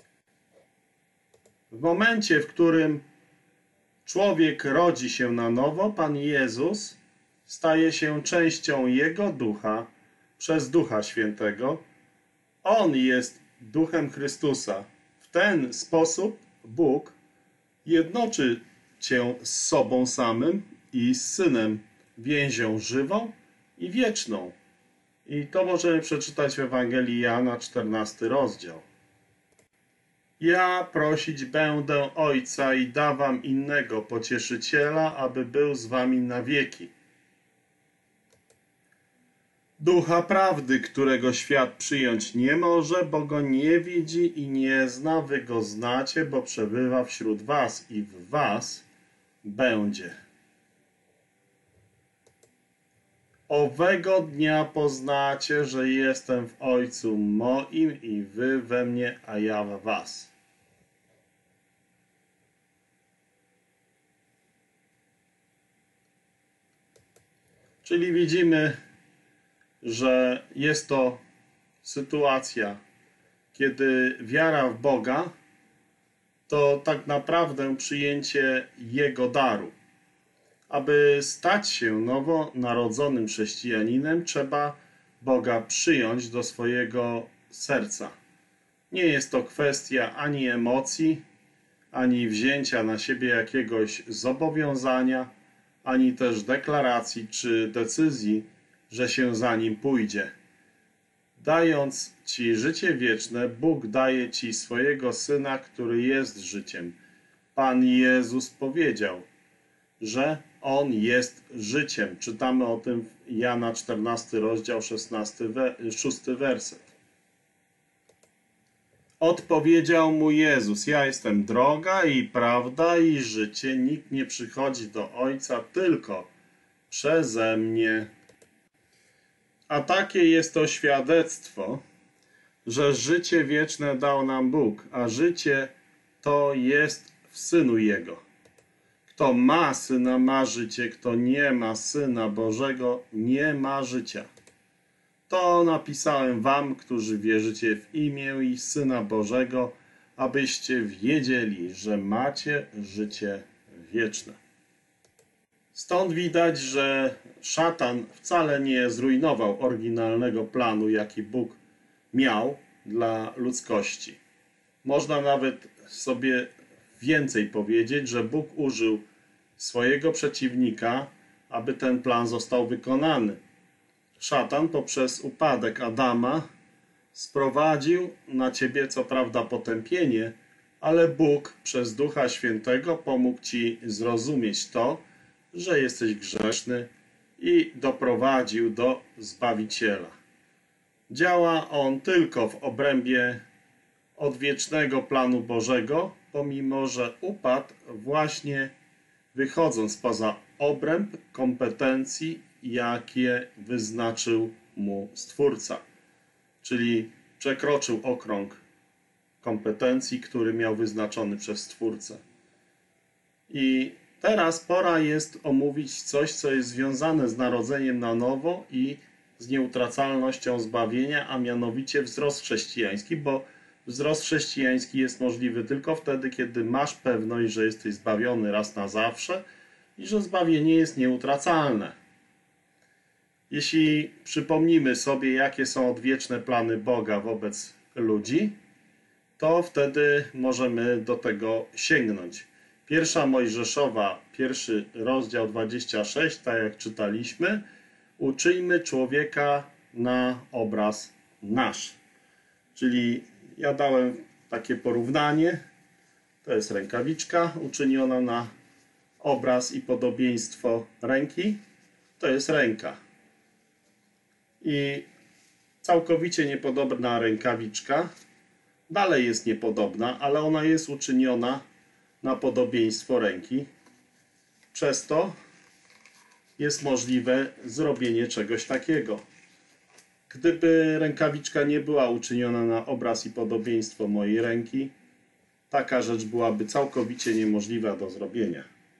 W momencie, w którym człowiek rodzi się na nowo, Pan Jezus staje się częścią Jego Ducha przez Ducha Świętego. On jest Duchem Chrystusa. W ten sposób Bóg jednoczy Cię z sobą samym i z Synem, więzią żywą i wieczną. I to możemy przeczytać w Ewangelii Jana, czternasty rozdział. Ja prosić będę Ojca i dawam innego Pocieszyciela, aby był z wami na wieki. Ducha prawdy, którego świat przyjąć nie może, bo go nie widzi i nie zna, wy go znacie, bo przebywa wśród was i w was będzie. Owego dnia poznacie, że jestem w Ojcu moim i wy we mnie, a ja w was. Czyli widzimy, że jest to sytuacja, kiedy wiara w Boga to tak naprawdę przyjęcie Jego daru. Aby stać się nowonarodzonym chrześcijaninem, trzeba Boga przyjąć do swojego serca. Nie jest to kwestia ani emocji, ani wzięcia na siebie jakiegoś zobowiązania, ani też deklaracji czy decyzji, że się za nim pójdzie. Dając ci życie wieczne, Bóg daje ci swojego Syna, który jest życiem. Pan Jezus powiedział, że On jest życiem. Czytamy o tym w Jana czternasty rozdział, szesnasty, szósty werset. Odpowiedział mu Jezus: ja jestem droga i prawda i życie. Nikt nie przychodzi do Ojca tylko przeze mnie. A takie jest to świadectwo, że życie wieczne dał nam Bóg, a życie to jest w Synu Jego. Kto ma Syna, ma życie, kto nie ma Syna Bożego, nie ma życia. To napisałem wam, którzy wierzycie w imię i Syna Bożego, abyście wiedzieli, że macie życie wieczne. Stąd widać, że szatan wcale nie zrujnował oryginalnego planu, jaki Bóg miał dla ludzkości. Można nawet sobie więcej powiedzieć, że Bóg użył swojego przeciwnika, aby ten plan został wykonany. Szatan poprzez upadek Adama sprowadził na ciebie co prawda potępienie, ale Bóg przez Ducha Świętego pomógł ci zrozumieć to, że jesteś grzeszny i doprowadził do Zbawiciela. Działa on tylko w obrębie odwiecznego planu Bożego, pomimo że upadł właśnie wychodząc poza obręb kompetencji, jakie wyznaczył mu Stwórca. Czyli przekroczył okrąg kompetencji, który miał wyznaczony przez Stwórcę. I teraz pora jest omówić coś, co jest związane z narodzeniem na nowo i z nieutracalnością zbawienia, a mianowicie wzrost chrześcijański, bo wzrost chrześcijański jest możliwy tylko wtedy, kiedy masz pewność, że jesteś zbawiony raz na zawsze i że zbawienie jest nieutracalne. Jeśli przypomnimy sobie, jakie są odwieczne plany Boga wobec ludzi, to wtedy możemy do tego sięgnąć. Pierwsza Mojżeszowa, pierwszy rozdział dwudziesty szósty, tak jak czytaliśmy, uczyjmy człowieka na obraz nasz. Czyli ja dałem takie porównanie, to jest rękawiczka uczyniona na obraz i podobieństwo ręki, to jest ręka. I całkowicie niepodobna rękawiczka dalej jest niepodobna, ale ona jest uczyniona na podobieństwo ręki. Przez to jest możliwe zrobienie czegoś takiego. Gdyby rękawiczka nie była uczyniona na obraz i podobieństwo mojej ręki, taka rzecz byłaby całkowicie niemożliwa do zrobienia.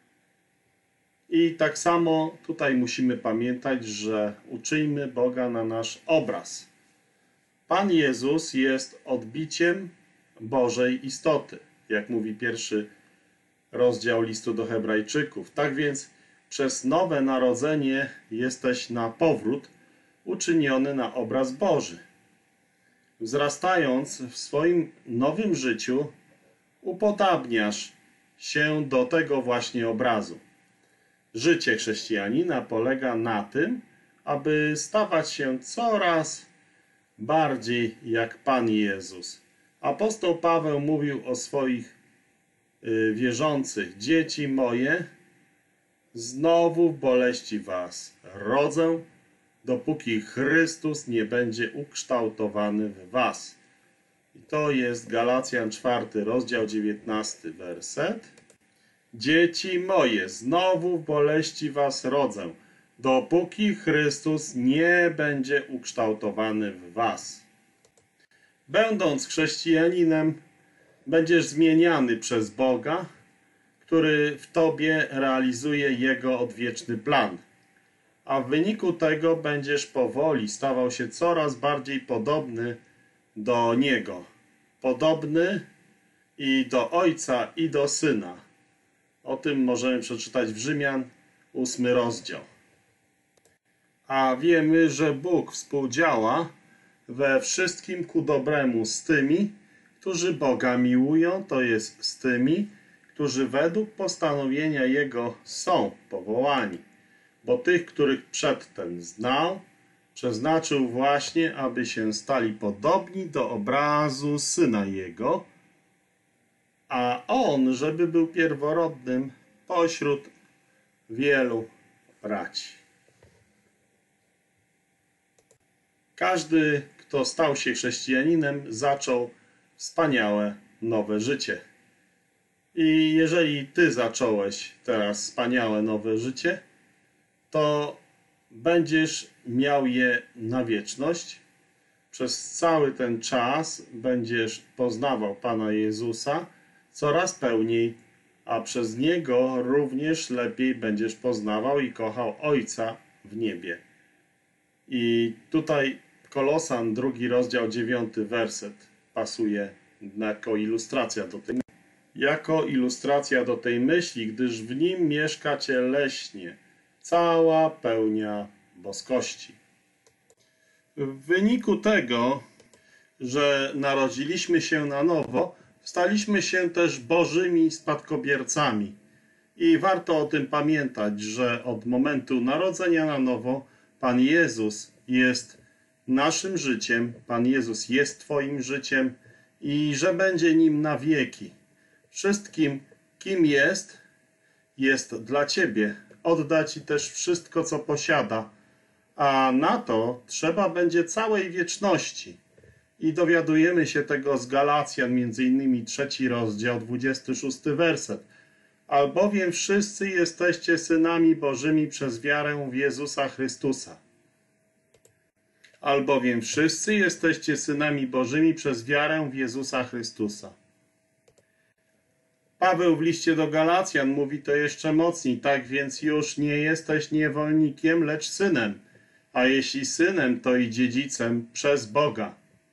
I tak samo tutaj musimy pamiętać, że uczyjmy Boga na nasz obraz. Pan Jezus jest odbiciem Bożej istoty, jak mówi pierwszy rozdział listu do Hebrajczyków. Tak więc przez nowe narodzenie jesteś na powrót uczyniony na obraz Boży. Wzrastając w swoim nowym życiu, upodabniasz się do tego właśnie obrazu. Życie chrześcijanina polega na tym, aby stawać się coraz bardziej jak Pan Jezus. Apostoł Paweł mówił o swoich y, wierzących: dzieci moje, znowu w boleści was rodzę, dopóki Chrystus nie będzie ukształtowany w was. I to jest Galacjan czwarty rozdział dziewiętnasty werset. Dzieci moje, znowu w boleści was rodzę, dopóki Chrystus nie będzie ukształtowany w was. Będąc chrześcijaninem, będziesz zmieniany przez Boga, który w tobie realizuje Jego odwieczny plan. A w wyniku tego będziesz powoli stawał się coraz bardziej podobny do Niego. Podobny i do Ojca, i do Syna. O tym możemy przeczytać w Rzymian, ósmy rozdział. A wiemy, że Bóg współdziała we wszystkim ku dobremu z tymi, którzy Boga miłują, to jest z tymi, którzy według postanowienia Jego są powołani. Bo tych, których przedtem znał, przeznaczył właśnie, aby się stali podobni do obrazu Syna Jego, a On, żeby był pierworodnym pośród wielu braci. Każdy, kto stał się chrześcijaninem, zaczął wspaniałe nowe życie. I jeżeli Ty zacząłeś teraz wspaniałe nowe życie, to będziesz miał je na wieczność. Przez cały ten czas będziesz poznawał Pana Jezusa coraz pełniej, a przez Niego również lepiej będziesz poznawał i kochał Ojca w niebie. I tutaj Kolosan, drugi rozdział, dziewiąty werset pasuje jako ilustracja do tej jako ilustracja do tej myśli, gdyż w nim mieszka cieleśnie cała pełnia boskości. W wyniku tego, że narodziliśmy się na nowo, staliśmy się też Bożymi spadkobiercami. I warto o tym pamiętać, że od momentu narodzenia na nowo Pan Jezus jest naszym życiem, Pan Jezus jest Twoim życiem i że będzie nim na wieki. Wszystkim, kim jest, jest dla Ciebie. Odda Ci też wszystko, co posiada, a na to trzeba będzie całej wieczności. I dowiadujemy się tego z Galacjan, między innymi trzeci rozdział, dwudziesty szósty werset. Albowiem wszyscy jesteście synami Bożymi przez wiarę w Jezusa Chrystusa. Albowiem wszyscy jesteście synami Bożymi przez wiarę w Jezusa Chrystusa. Paweł w liście do Galacjan mówi to jeszcze mocniej. Tak więc już nie jesteś niewolnikiem, lecz synem. A jeśli synem, to i dziedzicem przez Boga.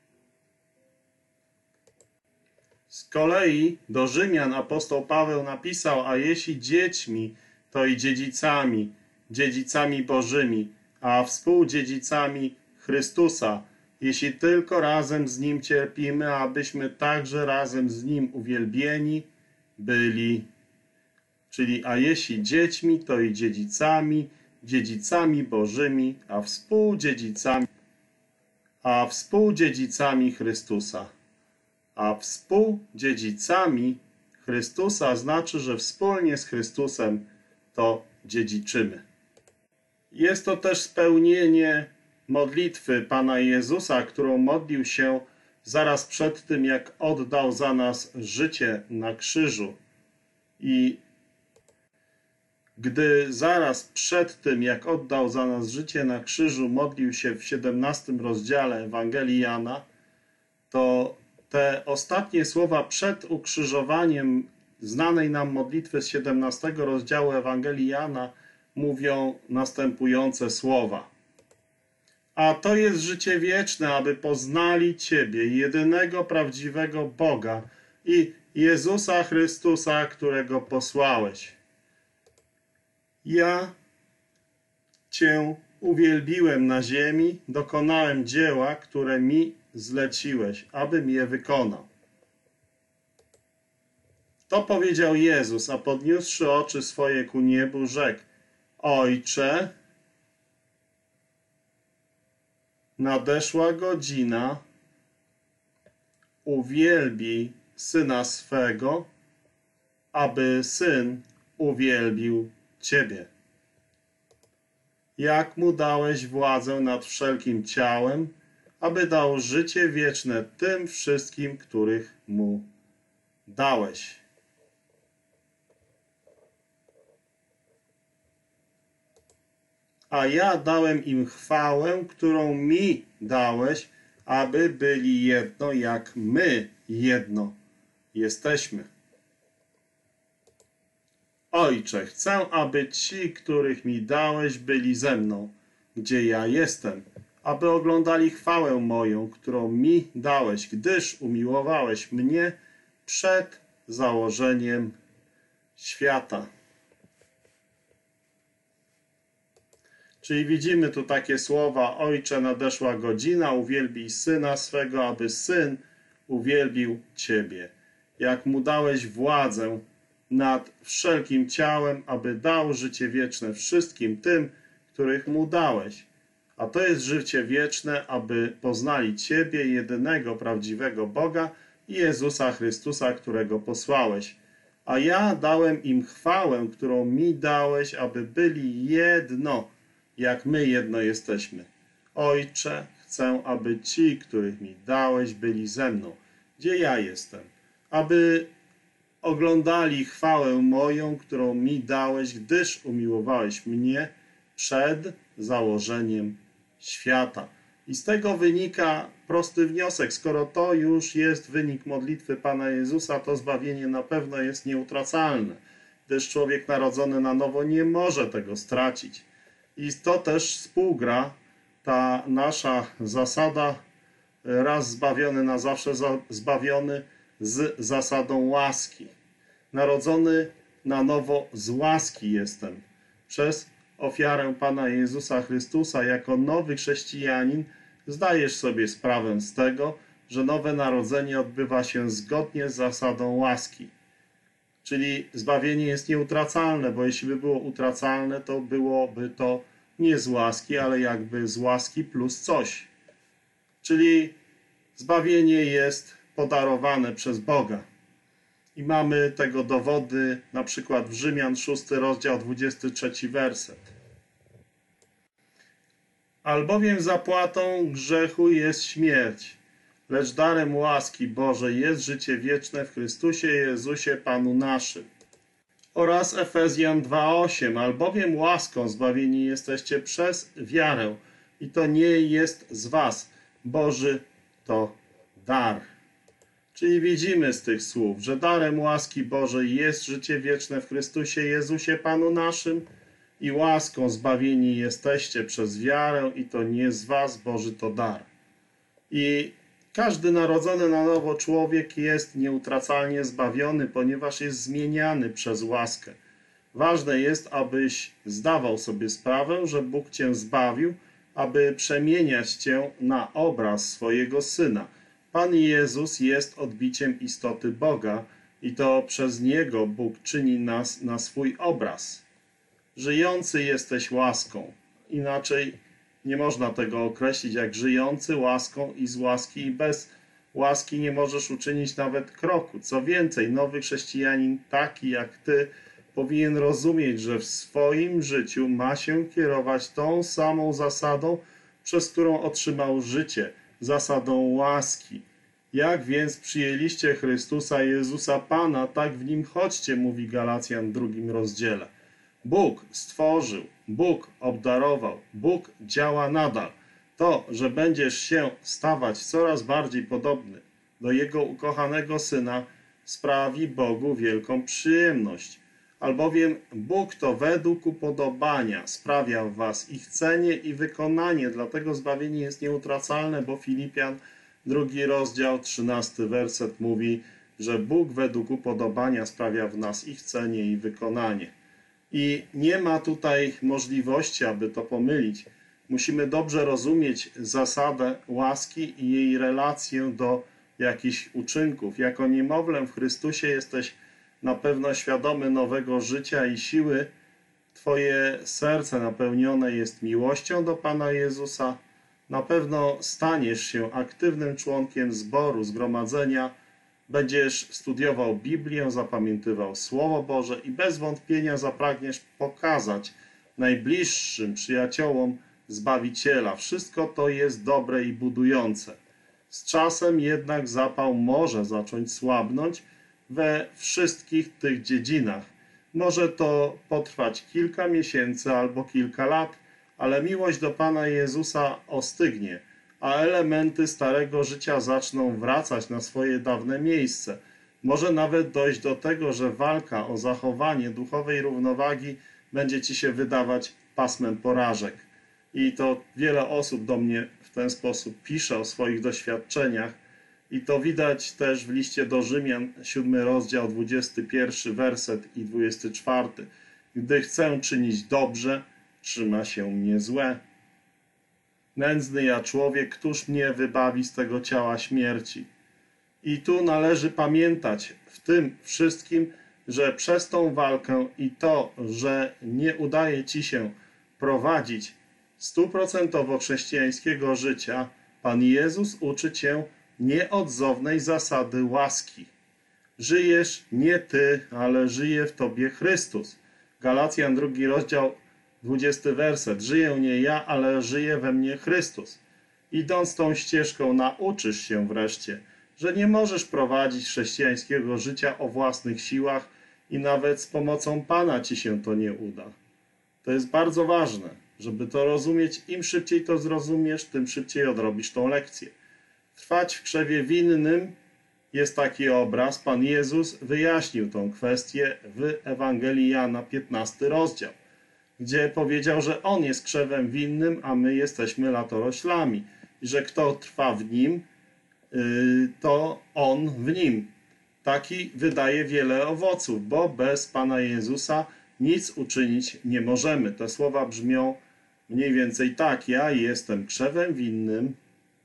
Z kolei do Rzymian apostoł Paweł napisał, a jeśli dziećmi, to i dziedzicami, dziedzicami Bożymi, a współdziedzicami Chrystusa, jeśli tylko razem z Nim cierpimy, abyśmy także razem z Nim uwielbieni byli. Czyli a jeśli dziećmi, to i dziedzicami, dziedzicami Bożymi, a współdziedzicami, a współdziedzicami Chrystusa. A współdziedzicami Chrystusa znaczy, że wspólnie z Chrystusem to dziedziczymy. Jest to też spełnienie modlitwy Pana Jezusa, którą modlił się zaraz przed tym, jak oddał za nas życie na krzyżu. I gdy zaraz przed tym, jak oddał za nas życie na krzyżu, modlił się w siedemnastym rozdziale Ewangelii Jana, to te ostatnie słowa przed ukrzyżowaniem znanej nam modlitwy z siedemnastego rozdziału Ewangelii Jana mówią następujące słowa. A to jest życie wieczne, aby poznali Ciebie, jedynego prawdziwego Boga i Jezusa Chrystusa, którego posłałeś. Ja Cię uwielbiłem na ziemi, dokonałem dzieła, które mi zleciłeś, abym je wykonał. To powiedział Jezus, a podniósłszy oczy swoje ku niebu, rzekł: Ojcze, nadeszła godzina, uwielbij Syna swego, aby Syn uwielbił Ciebie. Jak Mu dałeś władzę nad wszelkim ciałem, aby dał życie wieczne tym wszystkim, których Mu dałeś. A ja dałem im chwałę, którą mi dałeś, aby byli jedno, jak my jedno jesteśmy. Ojcze, chcę, aby ci, których mi dałeś, byli ze mną, gdzie ja jestem, aby oglądali chwałę moją, którą mi dałeś, gdyż umiłowałeś mnie przed założeniem świata. Czyli widzimy tu takie słowa: Ojcze, nadeszła godzina, uwielbij Syna swego, aby Syn uwielbił Ciebie. Jak Mu dałeś władzę nad wszelkim ciałem, aby dał życie wieczne wszystkim tym, których Mu dałeś. A to jest życie wieczne, aby poznali Ciebie, jedynego prawdziwego Boga i Jezusa Chrystusa, którego posłałeś. A ja dałem im chwałę, którą mi dałeś, aby byli jedno, jak my jedno jesteśmy. Ojcze, chcę, aby ci, których mi dałeś, byli ze mną, gdzie ja jestem, aby oglądali chwałę moją, którą mi dałeś, gdyż umiłowałeś mnie przed założeniem świata. I z tego wynika prosty wniosek: skoro to już jest wynik modlitwy Pana Jezusa, to zbawienie na pewno jest nieutracalne, gdyż człowiek narodzony na nowo nie może tego stracić. I to też współgra ta nasza zasada raz zbawiony, na zawsze zbawiony z zasadą łaski. Narodzony na nowo z łaski jestem. Przez ofiarę Pana Jezusa Chrystusa jako nowy chrześcijanin zdajesz sobie sprawę z tego, że nowe narodzenie odbywa się zgodnie z zasadą łaski. Czyli zbawienie jest nieutracalne, bo jeśli by było utracalne, to byłoby to nie z łaski, ale jakby z łaski plus coś. Czyli zbawienie jest podarowane przez Boga. I mamy tego dowody na przykład w Rzymian szósty rozdział dwudziesty trzeci werset. Albowiem zapłatą grzechu jest śmierć, lecz darem łaski Bożej jest życie wieczne w Chrystusie Jezusie Panu naszym. Oraz Efezjan dwa osiem. Albowiem łaską zbawieni jesteście przez wiarę i to nie jest z was, Boży to dar. Czyli widzimy z tych słów, że darem łaski Bożej jest życie wieczne w Chrystusie Jezusie Panu naszym i łaską zbawieni jesteście przez wiarę i to nie z was, Boży to dar. I każdy narodzony na nowo człowiek jest nieutracalnie zbawiony, ponieważ jest zmieniany przez łaskę. Ważne jest, abyś zdawał sobie sprawę, że Bóg cię zbawił, aby przemieniać cię na obraz swojego Syna. Pan Jezus jest odbiciem istoty Boga i to przez Niego Bóg czyni nas na swój obraz. Żyjący jesteś łaską. Inaczej nie można tego określić jak żyjący łaską i z łaski i bez łaski nie możesz uczynić nawet kroku. Co więcej, nowy chrześcijanin taki jak ty powinien rozumieć, że w swoim życiu ma się kierować tą samą zasadą, przez którą otrzymał życie, zasadą łaski. Jak więc przyjęliście Chrystusa Jezusa Pana, tak w Nim chodźcie, mówi Galacjan w drugim rozdziale. Bóg stworzył, Bóg obdarował, Bóg działa nadal. To, że będziesz się stawać coraz bardziej podobny do Jego ukochanego Syna, sprawi Bogu wielką przyjemność. Albowiem Bóg to według upodobania sprawia w was i chcenie i wykonanie, dlatego zbawienie jest nieutracalne, bo Filipian drugi rozdział, trzynasty werset mówi, że Bóg według upodobania sprawia w nas i chcenie i wykonanie. I nie ma tutaj możliwości, aby to pomylić. Musimy dobrze rozumieć zasadę łaski i jej relację do jakichś uczynków. Jako niemowlę w Chrystusie jesteś na pewno świadomy nowego życia i siły. Twoje serce napełnione jest miłością do Pana Jezusa. Na pewno staniesz się aktywnym członkiem zboru, zgromadzenia. Będziesz studiował Biblię, zapamiętywał Słowo Boże i bez wątpienia zapragniesz pokazać najbliższym przyjaciołom Zbawiciela. Wszystko to jest dobre i budujące. Z czasem jednak zapał może zacząć słabnąć we wszystkich tych dziedzinach. Może to potrwać kilka miesięcy albo kilka lat, ale miłość do Pana Jezusa ostygnie, a elementy starego życia zaczną wracać na swoje dawne miejsce. Może nawet dojść do tego, że walka o zachowanie duchowej równowagi będzie ci się wydawać pasmem porażek. I to wiele osób do mnie w ten sposób pisze o swoich doświadczeniach. I to widać też w liście do Rzymian, siódmy rozdział, dwudziesty pierwszy werset i dwudziesty czwarty. Gdy chcę czynić dobrze, trzyma się mnie złe. Nędzny ja człowiek, któż mnie wybawi z tego ciała śmierci? I tu należy pamiętać w tym wszystkim, że przez tą walkę i to, że nie udaje ci się prowadzić stuprocentowo chrześcijańskiego życia, Pan Jezus uczy cię nieodzownej zasady łaski. Żyjesz nie ty, ale żyje w tobie Chrystus. Galacjan drugi rozdział, dwudziesty werset. Żyję nie ja, ale żyje we mnie Chrystus. Idąc tą ścieżką nauczysz się wreszcie, że nie możesz prowadzić chrześcijańskiego życia o własnych siłach i nawet z pomocą Pana ci się to nie uda. To jest bardzo ważne, żeby to rozumieć. Im szybciej to zrozumiesz, tym szybciej odrobisz tą lekcję. Trwać w krzewie winnym jest taki obraz. Pan Jezus wyjaśnił tą kwestię w Ewangelii Jana, piętnasty rozdział, gdzie powiedział, że On jest krzewem winnym, a my jesteśmy latoroślami. I że kto trwa w Nim, to On w Nim. Taki wydaje wiele owoców, bo bez Pana Jezusa nic uczynić nie możemy. Te słowa brzmią mniej więcej tak. Ja jestem krzewem winnym,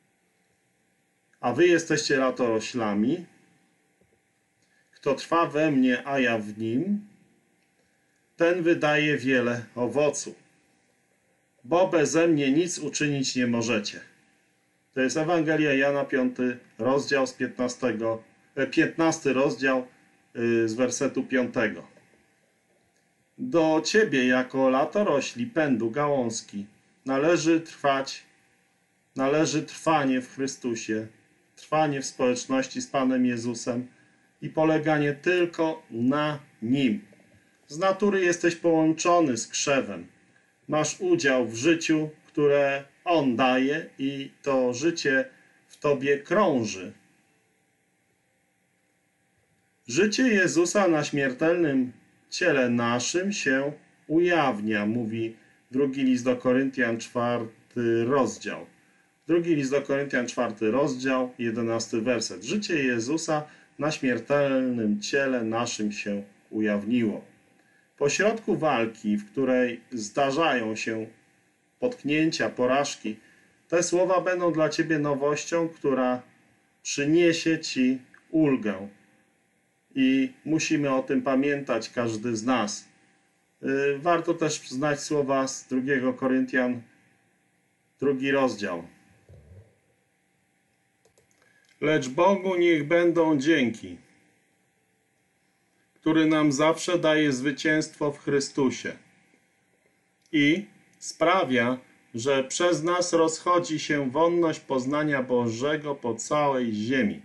a wy jesteście latoroślami. Kto trwa we mnie, a ja w nim, ten wydaje wiele owocu, bo beze mnie nic uczynić nie możecie. To jest Ewangelia Jana, piąty rozdział z piętnastego, piętnasty rozdział z wersetu piątego. Do ciebie jako latorośli pędu gałązki należy trwać, należy trwanie w Chrystusie, trwanie w społeczności z Panem Jezusem i poleganie tylko na Nim. Z natury jesteś połączony z krzewem. Masz udział w życiu, które On daje i to życie w tobie krąży. Życie Jezusa na śmiertelnym ciele naszym się ujawnia, mówi drugi list do Koryntian, czwarty rozdział. Drugi list do Koryntian, czwarty rozdział, jedenasty werset. Życie Jezusa na śmiertelnym ciele naszym się ujawniło. Pośrodku walki, w której zdarzają się potknięcia, porażki, te słowa będą dla ciebie nowością, która przyniesie ci ulgę. I musimy o tym pamiętać, każdy z nas. Warto też znać słowa z drugiego Koryntian, drugi rozdział. Lecz Bogu niech będą dzięki, który nam zawsze daje zwycięstwo w Chrystusie i sprawia, że przez nas rozchodzi się wonność poznania Bożego po całej ziemi.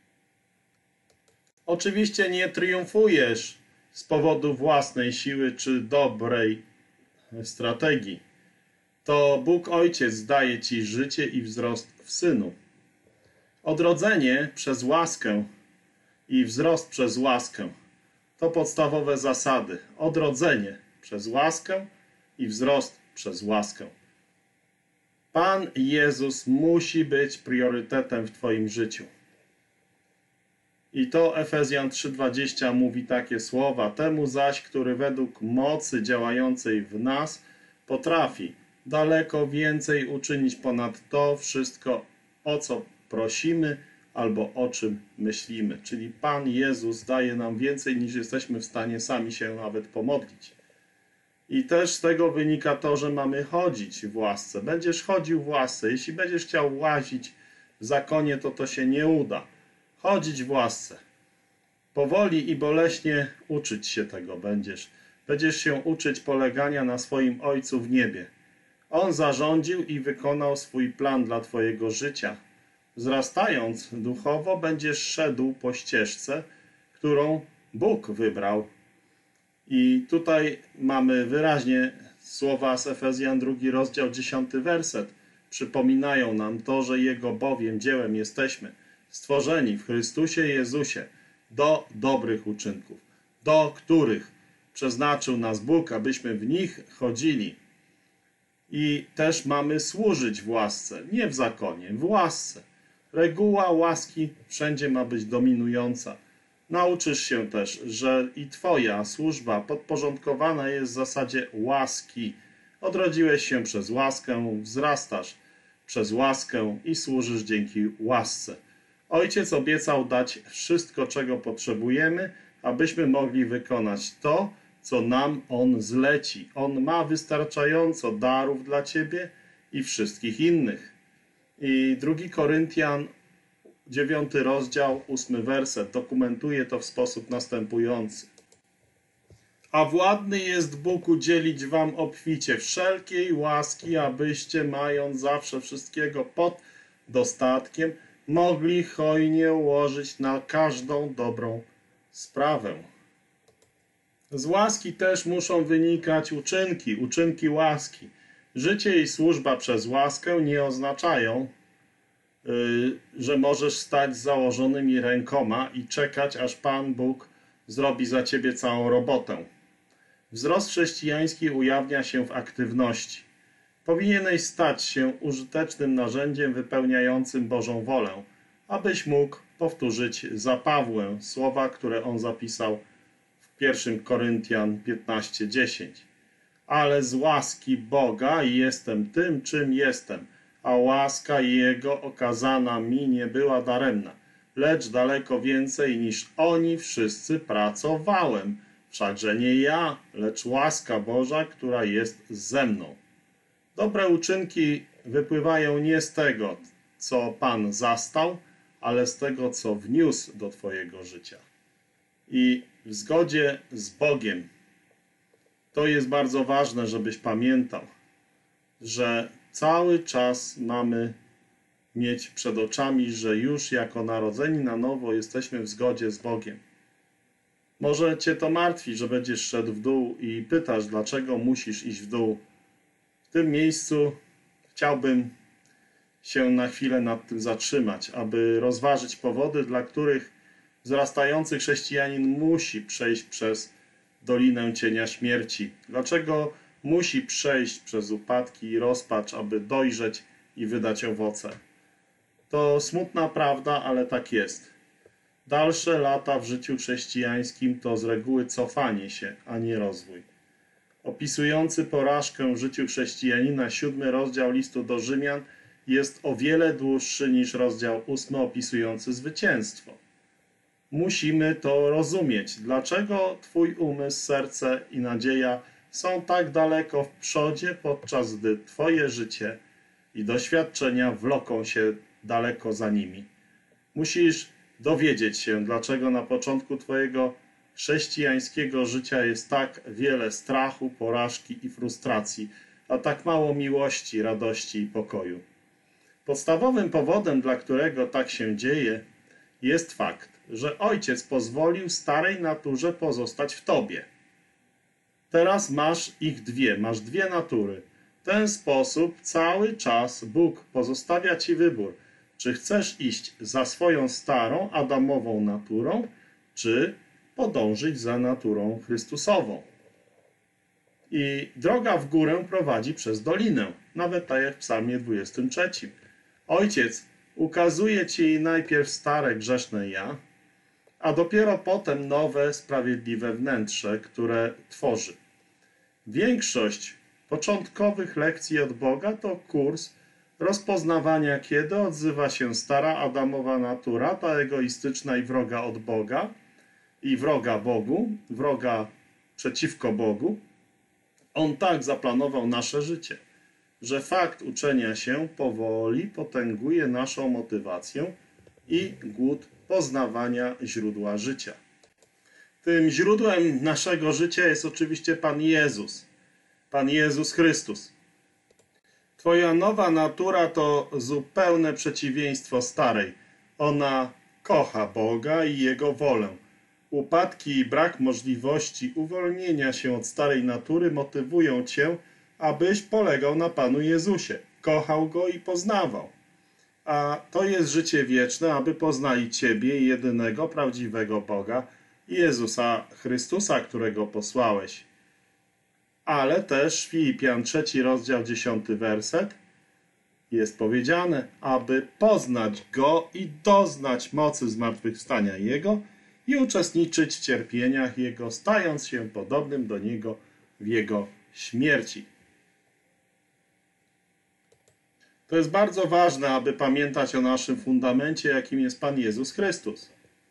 Oczywiście nie triumfujesz z powodu własnej siły czy dobrej strategii. To Bóg Ojciec daje ci życie i wzrost w Synu. Odrodzenie przez łaskę i wzrost przez łaskę to podstawowe zasady. Odrodzenie przez łaskę i wzrost przez łaskę. Pan Jezus musi być priorytetem w twoim życiu. I to Efezjan trzy dwadzieścia mówi takie słowa. Temu zaś, który według mocy działającej w nas potrafi daleko więcej uczynić ponad to wszystko, o co prosimy albo o czym myślimy. Czyli Pan Jezus daje nam więcej, niż jesteśmy w stanie sami się nawet pomodlić. I też z tego wynika to, że mamy chodzić w łasce. Będziesz chodził w łasce. Jeśli będziesz chciał łazić w zakonie, to to się nie uda. Chodzić w łasce. Powoli i boleśnie uczyć się tego będziesz. Będziesz się uczyć polegania na swoim Ojcu w niebie. On zarządził i wykonał swój plan dla twojego życia. Wzrastając duchowo, będziesz szedł po ścieżce, którą Bóg wybrał. I tutaj mamy wyraźnie słowa z Efezjan, drugi rozdział, dziesiąty werset. Przypominają nam to, że Jego bowiem dziełem jesteśmy, stworzeni w Chrystusie Jezusie do dobrych uczynków, do których przeznaczył nas Bóg, abyśmy w nich chodzili. I też mamy służyć w łasce, nie w zakonie, w łasce. Reguła łaski wszędzie ma być dominująca. Nauczysz się też, że i twoja służba podporządkowana jest w zasadzie łaski, Odrodziłeś się przez łaskę, wzrastasz przez łaskę i służysz dzięki łasce. Ojciec obiecał dać wszystko, czego potrzebujemy, abyśmy mogli wykonać to, co nam On zleci. On ma wystarczająco darów dla Ciebie i wszystkich innych. I drugi Koryntian, dziewiąty rozdział, ósmy werset, dokumentuje to w sposób następujący. A władny jest Bóg udzielić wam obficie wszelkiej łaski, abyście, mając zawsze wszystkiego pod dostatkiem, mogli hojnie ułożyć na każdą dobrą sprawę. Z łaski też muszą wynikać uczynki, uczynki łaski. Życie i służba przez łaskę nie oznaczają, yy, że możesz stać z założonymi rękoma i czekać, aż Pan Bóg zrobi za ciebie całą robotę. Wzrost chrześcijański ujawnia się w aktywności. Powinieneś stać się użytecznym narzędziem wypełniającym Bożą wolę, abyś mógł powtórzyć za Pawłem słowa, które on zapisał w pierwszym Koryntian piętnaście dziesięć. Ale z łaski Boga jestem tym, czym jestem, a łaska Jego okazana mi nie była daremna, lecz daleko więcej niż oni wszyscy pracowałem. Wszakże nie ja, lecz łaska Boża, która jest ze mną. Dobre uczynki wypływają nie z tego, co Pan zastał, ale z tego, co wniósł do Twojego życia. I w zgodzie z Bogiem, to jest bardzo ważne, żebyś pamiętał, że cały czas mamy mieć przed oczami, że już jako narodzeni na nowo jesteśmy w zgodzie z Bogiem. Może cię to martwi, że będziesz szedł w dół i pytasz, dlaczego musisz iść w dół. W tym miejscu chciałbym się na chwilę nad tym zatrzymać, aby rozważyć powody, dla których wzrastający chrześcijanin musi przejść przez dolinę cienia śmierci. Dlaczego musi przejść przez upadki i rozpacz, aby dojrzeć i wydać owoce. To smutna prawda, ale tak jest. Dalsze lata w życiu chrześcijańskim to z reguły cofanie się, a nie rozwój. Opisujący porażkę w życiu chrześcijanina siódmy rozdział listu do Rzymian jest o wiele dłuższy niż rozdział ósmy opisujący zwycięstwo. Musimy to rozumieć. Dlaczego Twój umysł, serce i nadzieja są tak daleko w przodzie, podczas gdy Twoje życie i doświadczenia wloką się daleko za nimi. Musisz dowiedzieć się, dlaczego na początku Twojego chrześcijańskiego życia jest tak wiele strachu, porażki i frustracji, a tak mało miłości, radości i pokoju. Podstawowym powodem, dla którego tak się dzieje, jest fakt, że Ojciec pozwolił starej naturze pozostać w Tobie. Teraz masz ich dwie, masz dwie natury. W ten sposób cały czas Bóg pozostawia Ci wybór, czy chcesz iść za swoją starą, adamową naturą, czy podążyć za naturą Chrystusową. I droga w górę prowadzi przez dolinę, nawet tak jak w psalmie dwudziestym trzecim. Ojciec ukazuje Ci najpierw stare, grzeszne ja, a dopiero potem nowe, sprawiedliwe wnętrze, które tworzy. Większość początkowych lekcji od Boga to kurs rozpoznawania, kiedy odzywa się stara adamowa natura, ta egoistyczna i wroga od Boga, i wroga Bogu, wroga przeciwko Bogu. On tak zaplanował nasze życie, że fakt uczenia się powoli potęguje naszą motywację i głód poznawania źródła życia. Tym źródłem naszego życia jest oczywiście Pan Jezus, Pan Jezus Chrystus. Twoja nowa natura to zupełne przeciwieństwo starej. Ona kocha Boga i Jego wolę. Upadki i brak możliwości uwolnienia się od starej natury motywują Cię, abyś polegał na Panu Jezusie, kochał Go i poznawał. A to jest życie wieczne, aby poznali Ciebie, jedynego, prawdziwego Boga, Jezusa Chrystusa, którego posłałeś. Ale też w Filipian trzeci rozdział dziesiąty werset jest powiedziane, aby poznać Go i doznać mocy zmartwychwstania Jego i uczestniczyć w cierpieniach Jego, stając się podobnym do Niego w Jego śmierci. To jest bardzo ważne, aby pamiętać o naszym fundamencie, jakim jest Pan Jezus Chrystus.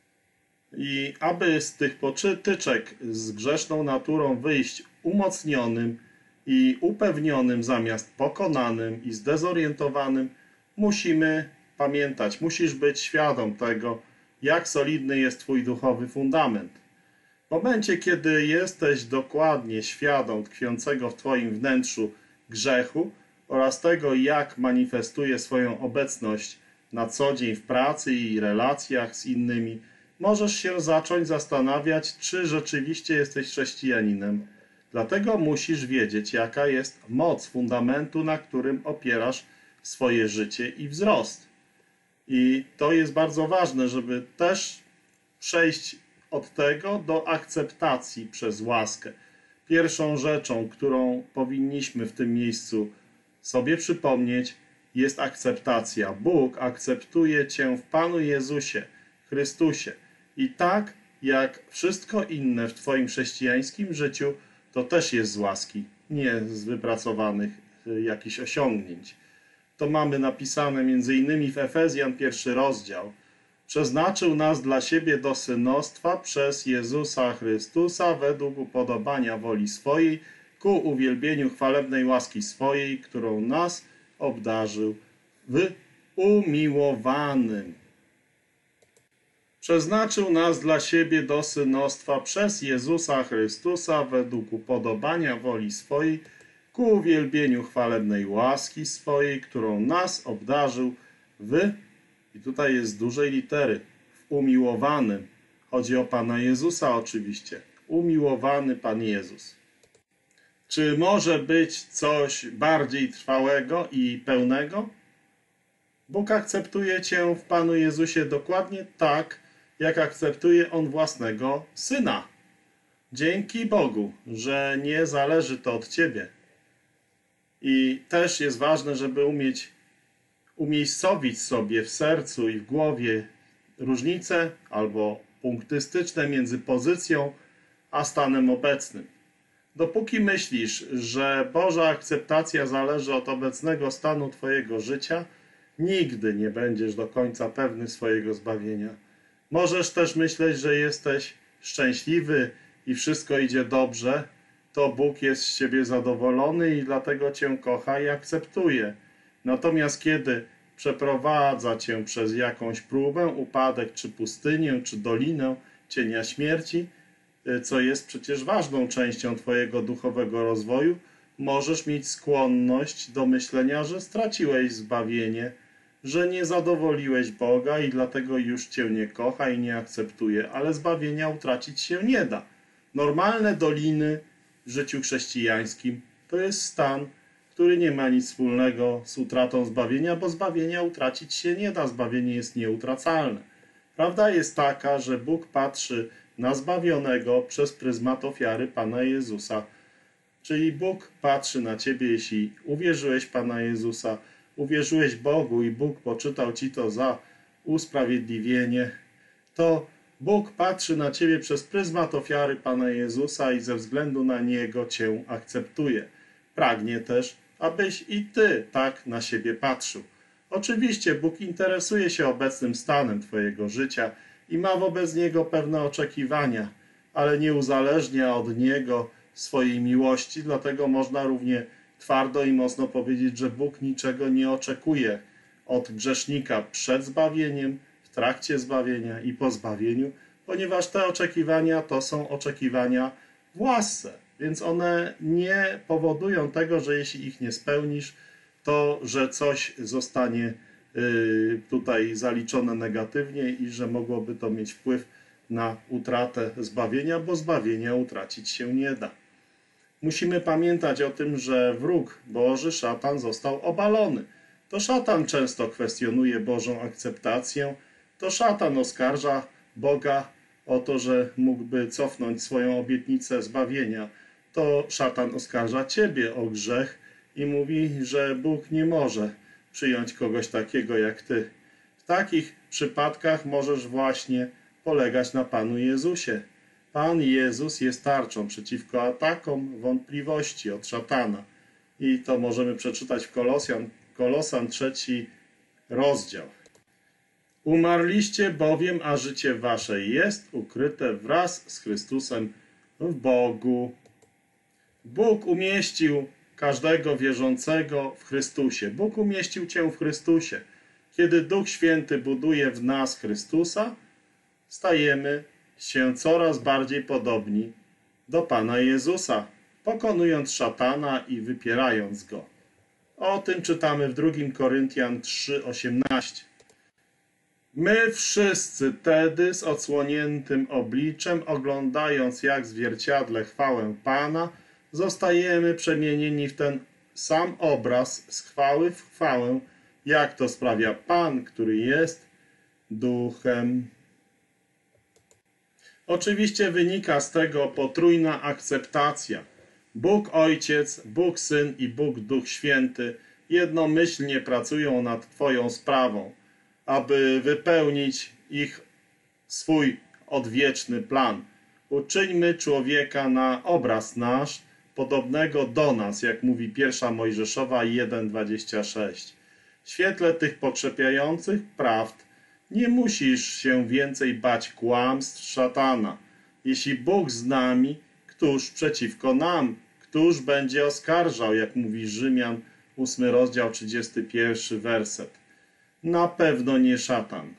I aby z tych potyczek z grzeszną naturą wyjść umocnionym i upewnionym zamiast pokonanym i zdezorientowanym, musimy pamiętać, musisz być świadom tego, jak solidny jest Twój duchowy fundament. W momencie, kiedy jesteś dokładnie świadom tkwiącego w Twoim wnętrzu grzechu oraz tego, jak manifestuje swoją obecność na co dzień w pracy i relacjach z innymi, możesz się zacząć zastanawiać, czy rzeczywiście jesteś chrześcijaninem. Dlatego musisz wiedzieć, jaka jest moc fundamentu, na którym opierasz swoje życie i wzrost. I to jest bardzo ważne, żeby też przejść od tego do akceptacji przez łaskę. Pierwszą rzeczą, którą powinniśmy w tym miejscu sobie przypomnieć, jest akceptacja. Bóg akceptuje Cię w Panu Jezusie Chrystusie. I tak jak wszystko inne w Twoim chrześcijańskim życiu, to też jest z łaski, nie z wypracowanych jakichś osiągnięć. To mamy napisane między innymi w Efezjan pierwszy rozdział. Przeznaczył nas dla siebie do synostwa przez Jezusa Chrystusa według upodobania woli swojej, ku uwielbieniu chwalebnej łaski swojej, którą nas obdarzył w umiłowanym. Przeznaczył nas dla siebie do synostwa przez Jezusa Chrystusa według upodobania woli swojej, ku uwielbieniu chwalebnej łaski swojej, którą nas obdarzył w, i tutaj jest z dużej litery, w umiłowanym. Chodzi o Pana Jezusa oczywiście. Umiłowany Pan Jezus. Czy może być coś bardziej trwałego i pełnego? Bóg akceptuje Cię w Panu Jezusie dokładnie tak, jak akceptuje On własnego Syna. Dzięki Bogu, że nie zależy to od Ciebie. I też jest ważne, żeby umieć umiejscowić sobie w sercu i w głowie różnice albo punkty styczne między pozycją a stanem obecnym. Dopóki myślisz, że Boża akceptacja zależy od obecnego stanu Twojego życia, nigdy nie będziesz do końca pewny swojego zbawienia. Możesz też myśleć, że jesteś szczęśliwy i wszystko idzie dobrze, to Bóg jest z Ciebie zadowolony i dlatego Cię kocha i akceptuje. Natomiast kiedy przeprowadza Cię przez jakąś próbę, upadek, czy pustynię, czy dolinę cienia śmierci, co jest przecież ważną częścią Twojego duchowego rozwoju, możesz mieć skłonność do myślenia, że straciłeś zbawienie, że nie zadowoliłeś Boga i dlatego już Cię nie kocha i nie akceptuje, ale zbawienia utracić się nie da. Normalne doliny w życiu chrześcijańskim to jest stan, który nie ma nic wspólnego z utratą zbawienia, bo zbawienia utracić się nie da, zbawienie jest nieutracalne. Prawda jest taka, że Bóg patrzy na zbawionego przez pryzmat ofiary Pana Jezusa. Czyli Bóg patrzy na Ciebie, jeśli uwierzyłeś Pana Jezusa, uwierzyłeś Bogu i Bóg poczytał Ci to za usprawiedliwienie, to Bóg patrzy na Ciebie przez pryzmat ofiary Pana Jezusa i ze względu na Niego Cię akceptuje. Pragnie też, abyś i Ty tak na siebie patrzył. Oczywiście Bóg interesuje się obecnym stanem Twojego życia i ma wobec Niego pewne oczekiwania, ale nie uzależnia od Niego swojej miłości, dlatego można równie twardo i mocno powiedzieć, że Bóg niczego nie oczekuje od grzesznika przed zbawieniem, w trakcie zbawienia i po zbawieniu, ponieważ te oczekiwania to są oczekiwania w łasce, więc one nie powodują tego, że jeśli ich nie spełnisz, to że coś zostanie tutaj zaliczone negatywnie i że mogłoby to mieć wpływ na utratę zbawienia, bo zbawienia utracić się nie da. Musimy pamiętać o tym, że wróg Boży, szatan, został obalony. To szatan często kwestionuje Bożą akceptację, to szatan oskarża Boga o to, że mógłby cofnąć swoją obietnicę zbawienia. To szatan oskarża Ciebie o grzech i mówi, że Bóg nie może przyjąć kogoś takiego jak Ty. W takich przypadkach możesz właśnie polegać na Panu Jezusie. Pan Jezus jest tarczą przeciwko atakom wątpliwości od szatana. I to możemy przeczytać w Kolosjan Kolosan trzeci rozdział. Umarliście bowiem, a życie wasze jest ukryte wraz z Chrystusem w Bogu. Bóg umieścił każdego wierzącego w Chrystusie. Bóg umieścił cię w Chrystusie. Kiedy Duch Święty buduje w nas Chrystusa, stajemy się coraz bardziej podobni do Pana Jezusa, pokonując szatana i wypierając go. O tym czytamy w drugim Koryntian trzy osiemnaście. My wszyscy tedy z odsłoniętym obliczem, oglądając jak w zwierciadle chwałę Pana, zostajemy przemienieni w ten sam obraz z chwały w chwałę, jak to sprawia Pan, który jest Duchem. Oczywiście wynika z tego potrójna akceptacja. Bóg Ojciec, Bóg Syn i Bóg Duch Święty jednomyślnie pracują nad Twoją sprawą, aby wypełnić ich swój odwieczny plan. Uczyńmy człowieka na obraz nasz, podobnego do nas, jak mówi pierwsza Mojżeszowa jeden dwadzieścia sześć. W świetle tych pokrzepiających prawd nie musisz się więcej bać kłamstw szatana. Jeśli Bóg z nami, któż przeciwko nam? Któż będzie oskarżał, jak mówi Rzymian, ósmy rozdział, trzydziesty pierwszy werset. Na pewno nie szatan.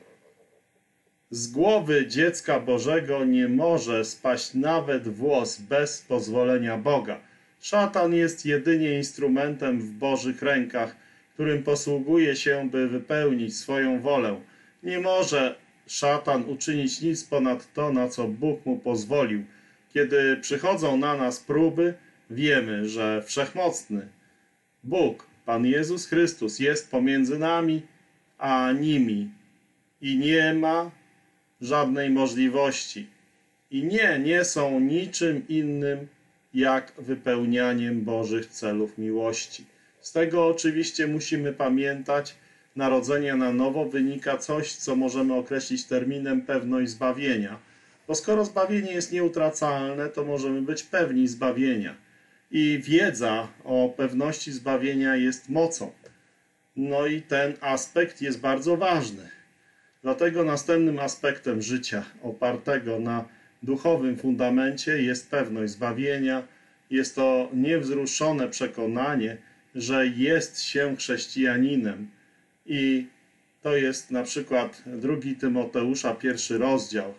Z głowy dziecka Bożego nie może spaść nawet włos bez pozwolenia Boga. Szatan jest jedynie instrumentem w Bożych rękach, którym posługuje się, by wypełnić swoją wolę. Nie może szatan uczynić nic ponad to, na co Bóg mu pozwolił. Kiedy przychodzą na nas próby, wiemy, że Wszechmocny Bóg, Pan Jezus Chrystus, jest pomiędzy nami a nimi i nie ma żadnej możliwości. I nie, nie są niczym innym jak wypełnianiem Bożych celów miłości. Z tego oczywiście musimy pamiętać, narodzenia na nowo wynika coś, co możemy określić terminem pewność zbawienia. Bo skoro zbawienie jest nieutracalne, to możemy być pewni zbawienia. I wiedza o pewności zbawienia jest mocą. No i ten aspekt jest bardzo ważny. Dlatego następnym aspektem życia opartego na duchowym fundamencie jest pewność zbawienia. Jest to niewzruszone przekonanie, że jest się chrześcijaninem. I to jest na przykład drugi Tymoteusza, pierwszy rozdział.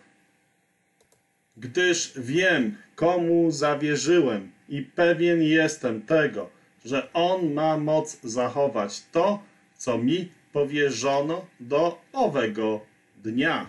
Gdyż wiem, komu zawierzyłem i pewien jestem tego, że On ma moc zachować to, co mi powierzono do owego dnia.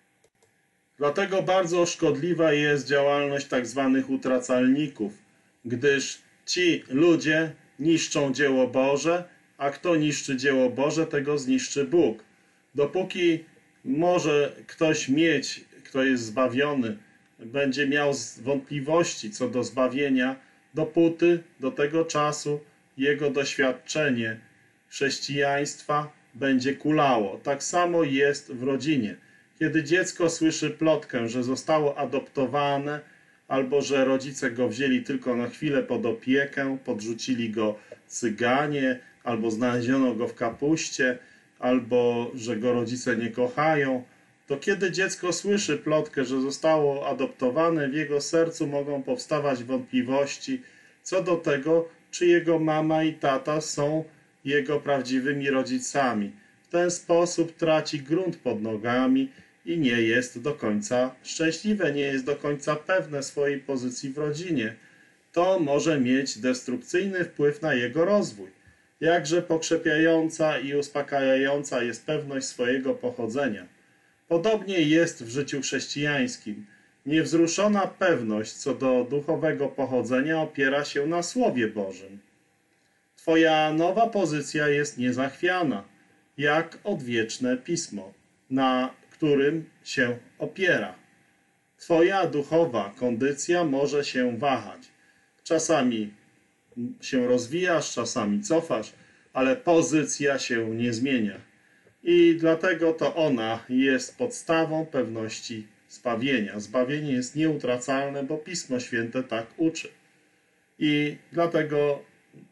Dlatego bardzo szkodliwa jest działalność tak zwanych utracalników, gdyż ci ludzie niszczą dzieło Boże, a kto niszczy dzieło Boże, tego zniszczy Bóg. Dopóki może ktoś mieć, kto jest zbawiony, będzie miał wątpliwości co do zbawienia, dopóty do tego czasu jego doświadczenie chrześcijaństwa będzie kulało. Tak samo jest w rodzinie. Kiedy dziecko słyszy plotkę, że zostało adoptowane, albo że rodzice go wzięli tylko na chwilę pod opiekę, podrzucili go cyganie, albo znaleziono go w kapuście, albo że go rodzice nie kochają, to kiedy dziecko słyszy plotkę, że zostało adoptowane, w jego sercu mogą powstawać wątpliwości co do tego, czy jego mama i tata są jego prawdziwymi rodzicami. W ten sposób traci grunt pod nogami i nie jest do końca szczęśliwe, nie jest do końca pewne swojej pozycji w rodzinie. To może mieć destrukcyjny wpływ na jego rozwój. Jakże pokrzepiająca i uspokajająca jest pewność swojego pochodzenia. Podobnie jest w życiu chrześcijańskim. Niewzruszona pewność co do duchowego pochodzenia opiera się na Słowie Bożym. Twoja nowa pozycja jest niezachwiana, jak odwieczne Pismo, na którym się opiera. Twoja duchowa kondycja może się wahać. Czasami się rozwijasz, czasami cofasz, ale pozycja się nie zmienia. I dlatego to ona jest podstawą pewności zbawienia. Zbawienie jest nieutracalne, bo Pismo Święte tak uczy. I dlatego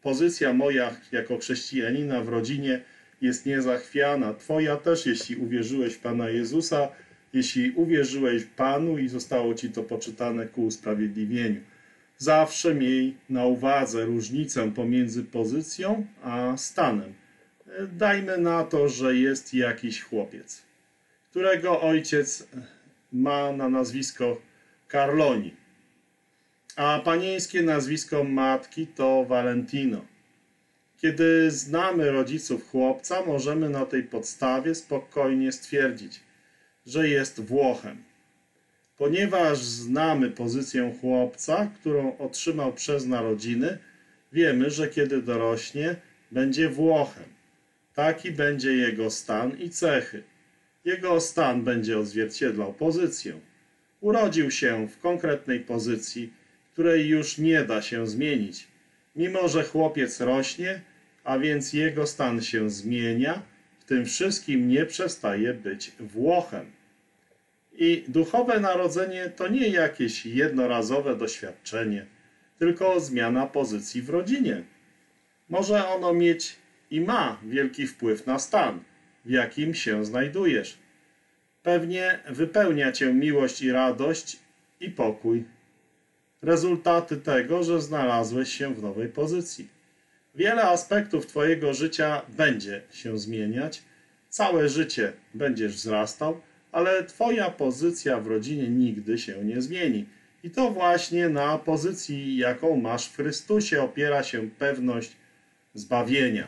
pozycja moja jako chrześcijanina w rodzinie jest niezachwiana. Twoja też, jeśli uwierzyłeś w Pana Jezusa, jeśli uwierzyłeś Panu i zostało ci to poczytane ku usprawiedliwieniu. Zawsze miej na uwadze różnicę pomiędzy pozycją a stanem. Dajmy na to, że jest jakiś chłopiec, którego ojciec ma na nazwisko Carloni, a panieńskie nazwisko matki to Valentino. Kiedy znamy rodziców chłopca, możemy na tej podstawie spokojnie stwierdzić, że jest Włochem. Ponieważ znamy pozycję chłopca, którą otrzymał przez narodziny, wiemy, że kiedy dorośnie, będzie Włochem. Taki będzie jego stan i cechy. Jego stan będzie odzwierciedlał pozycję. Urodził się w konkretnej pozycji, której już nie da się zmienić. Mimo że chłopiec rośnie, a więc jego stan się zmienia, w tym wszystkim nie przestaje być Włochem. I duchowe narodzenie to nie jakieś jednorazowe doświadczenie, tylko zmiana pozycji w rodzinie. Może ono mieć i ma wielki wpływ na stan, w jakim się znajdujesz. Pewnie wypełnia cię miłość i radość i pokój. Rezultaty tego, że znalazłeś się w nowej pozycji. Wiele aspektów twojego życia będzie się zmieniać, całe życie będziesz wzrastał, ale twoja pozycja w rodzinie nigdy się nie zmieni. I to właśnie na pozycji, jaką masz w Chrystusie, opiera się pewność zbawienia.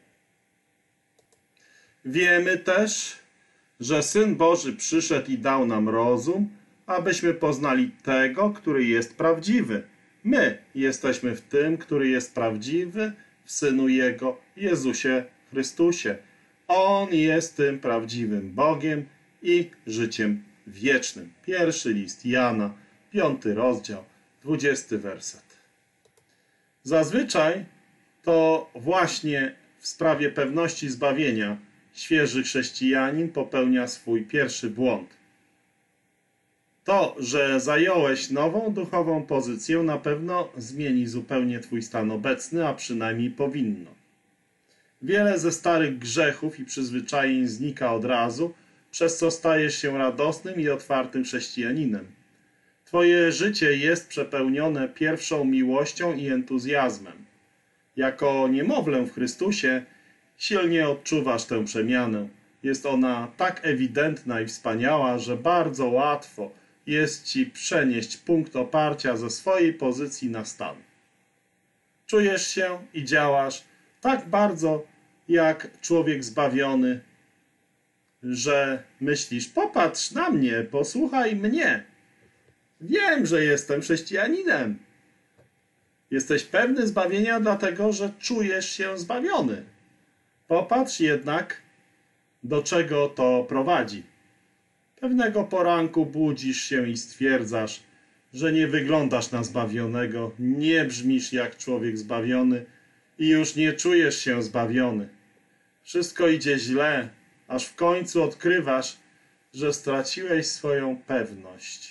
Wiemy też, że Syn Boży przyszedł i dał nam rozum, abyśmy poznali tego, który jest prawdziwy. My jesteśmy w tym, który jest prawdziwy, w Synu Jego, Jezusie Chrystusie. On jest tym prawdziwym Bogiem i życiem wiecznym. Pierwszy list Jana, piąty rozdział, dwudziesty werset. Zazwyczaj to właśnie w sprawie pewności zbawienia świeży chrześcijanin popełnia swój pierwszy błąd. To, że zająłeś nową duchową pozycję, na pewno zmieni zupełnie twój stan obecny, a przynajmniej powinno. Wiele ze starych grzechów i przyzwyczajeń znika od razu, przez co stajesz się radosnym i otwartym chrześcijaninem. Twoje życie jest przepełnione pierwszą miłością i entuzjazmem. Jako niemowlę w Chrystusie silnie odczuwasz tę przemianę. Jest ona tak ewidentna i wspaniała, że bardzo łatwo jest ci przenieść punkt oparcia ze swojej pozycji na stan. Czujesz się i działasz tak bardzo jak człowiek zbawiony, że myślisz: popatrz na mnie, posłuchaj mnie. Wiem, że jestem chrześcijaninem. Jesteś pewny zbawienia, dlatego że czujesz się zbawiony. Popatrz jednak, do czego to prowadzi. Pewnego poranku budzisz się i stwierdzasz, że nie wyglądasz na zbawionego, nie brzmisz jak człowiek zbawiony i już nie czujesz się zbawiony. Wszystko idzie źle, aż w końcu odkrywasz, że straciłeś swoją pewność.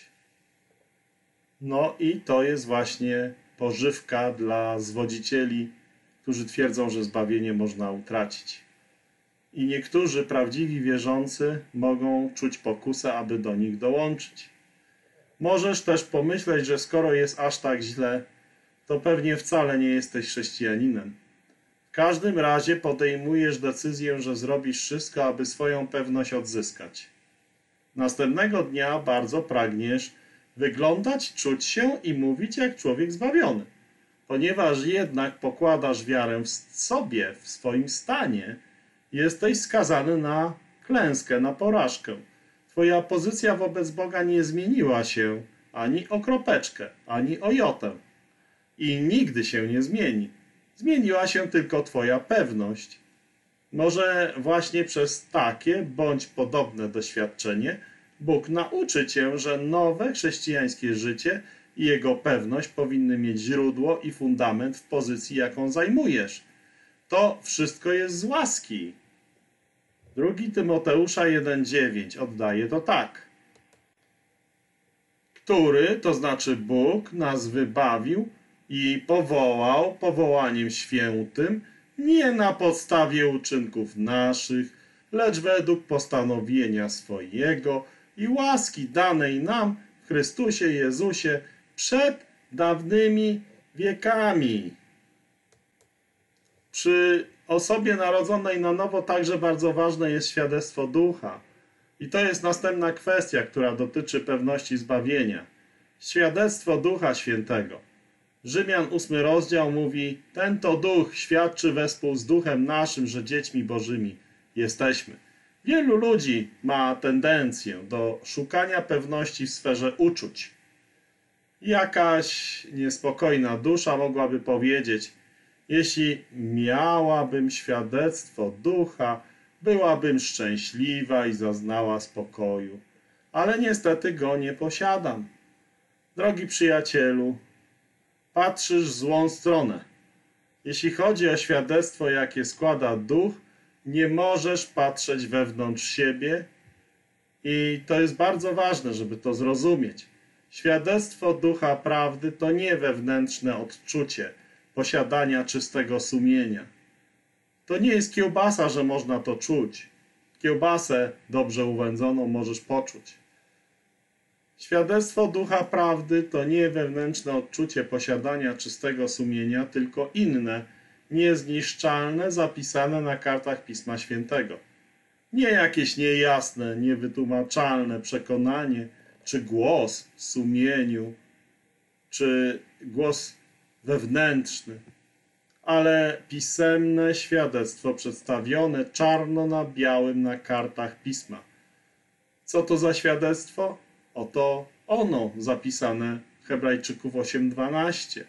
No i to jest właśnie pożywka dla zwodzicieli, którzy twierdzą, że zbawienie można utracić. I niektórzy prawdziwi wierzący mogą czuć pokusę, aby do nich dołączyć. Możesz też pomyśleć, że skoro jest aż tak źle, to pewnie wcale nie jesteś chrześcijaninem. W każdym razie podejmujesz decyzję, że zrobisz wszystko, aby swoją pewność odzyskać. Następnego dnia bardzo pragniesz wyglądać, czuć się i mówić jak człowiek zbawiony. Ponieważ jednak pokładasz wiarę w sobie, w swoim stanie, jesteś skazany na klęskę, na porażkę. Twoja pozycja wobec Boga nie zmieniła się ani o kropeczkę, ani o jotę. I nigdy się nie zmieni. Zmieniła się tylko twoja pewność. Może właśnie przez takie bądź podobne doświadczenie Bóg nauczy cię, że nowe chrześcijańskie życie i jego pewność powinny mieć źródło i fundament w pozycji, jaką zajmujesz. To wszystko jest z łaski. Drugi Tymoteusza jeden dziewięć oddaje to tak. Który, to znaczy Bóg, nas wybawił i powołał powołaniem świętym, nie na podstawie uczynków naszych, lecz według postanowienia swojego i łaski danej nam w Chrystusie Jezusie przed dawnymi wiekami. Przy osobie narodzonej na nowo także bardzo ważne jest świadectwo ducha. I to jest następna kwestia, która dotyczy pewności zbawienia. Świadectwo Ducha Świętego. Rzymian ósmy rozdział mówi: ten to duch świadczy wespół z duchem naszym, że dziećmi bożymi jesteśmy. Wielu ludzi ma tendencję do szukania pewności w sferze uczuć. Jakaś niespokojna dusza mogłaby powiedzieć: jeśli miałabym świadectwo ducha, byłabym szczęśliwa i zaznała spokoju, ale niestety go nie posiadam. Drogi przyjacielu, patrzysz w złą stronę. Jeśli chodzi o świadectwo, jakie składa duch, nie możesz patrzeć wewnątrz siebie i to jest bardzo ważne, żeby to zrozumieć. Świadectwo ducha prawdy to nie wewnętrzne odczucie posiadania czystego sumienia. To nie jest kiełbasa, że można to czuć. Kiełbasę dobrze uwędzoną możesz poczuć. Świadectwo ducha prawdy to nie wewnętrzne odczucie posiadania czystego sumienia, tylko inne, niezniszczalne, zapisane na kartach Pisma Świętego. Nie jakieś niejasne, niewytłumaczalne przekonanie, czy głos w sumieniu, czy głos wewnętrzny, ale pisemne świadectwo przedstawione czarno na białym na kartach Pisma. Co to za świadectwo? Oto ono zapisane w Hebrajczyków osiem dwanaście.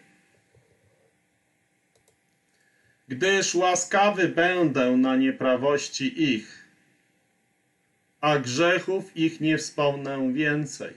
Gdyż łaskawy będę na nieprawości ich, a grzechów ich nie wspomnę więcej.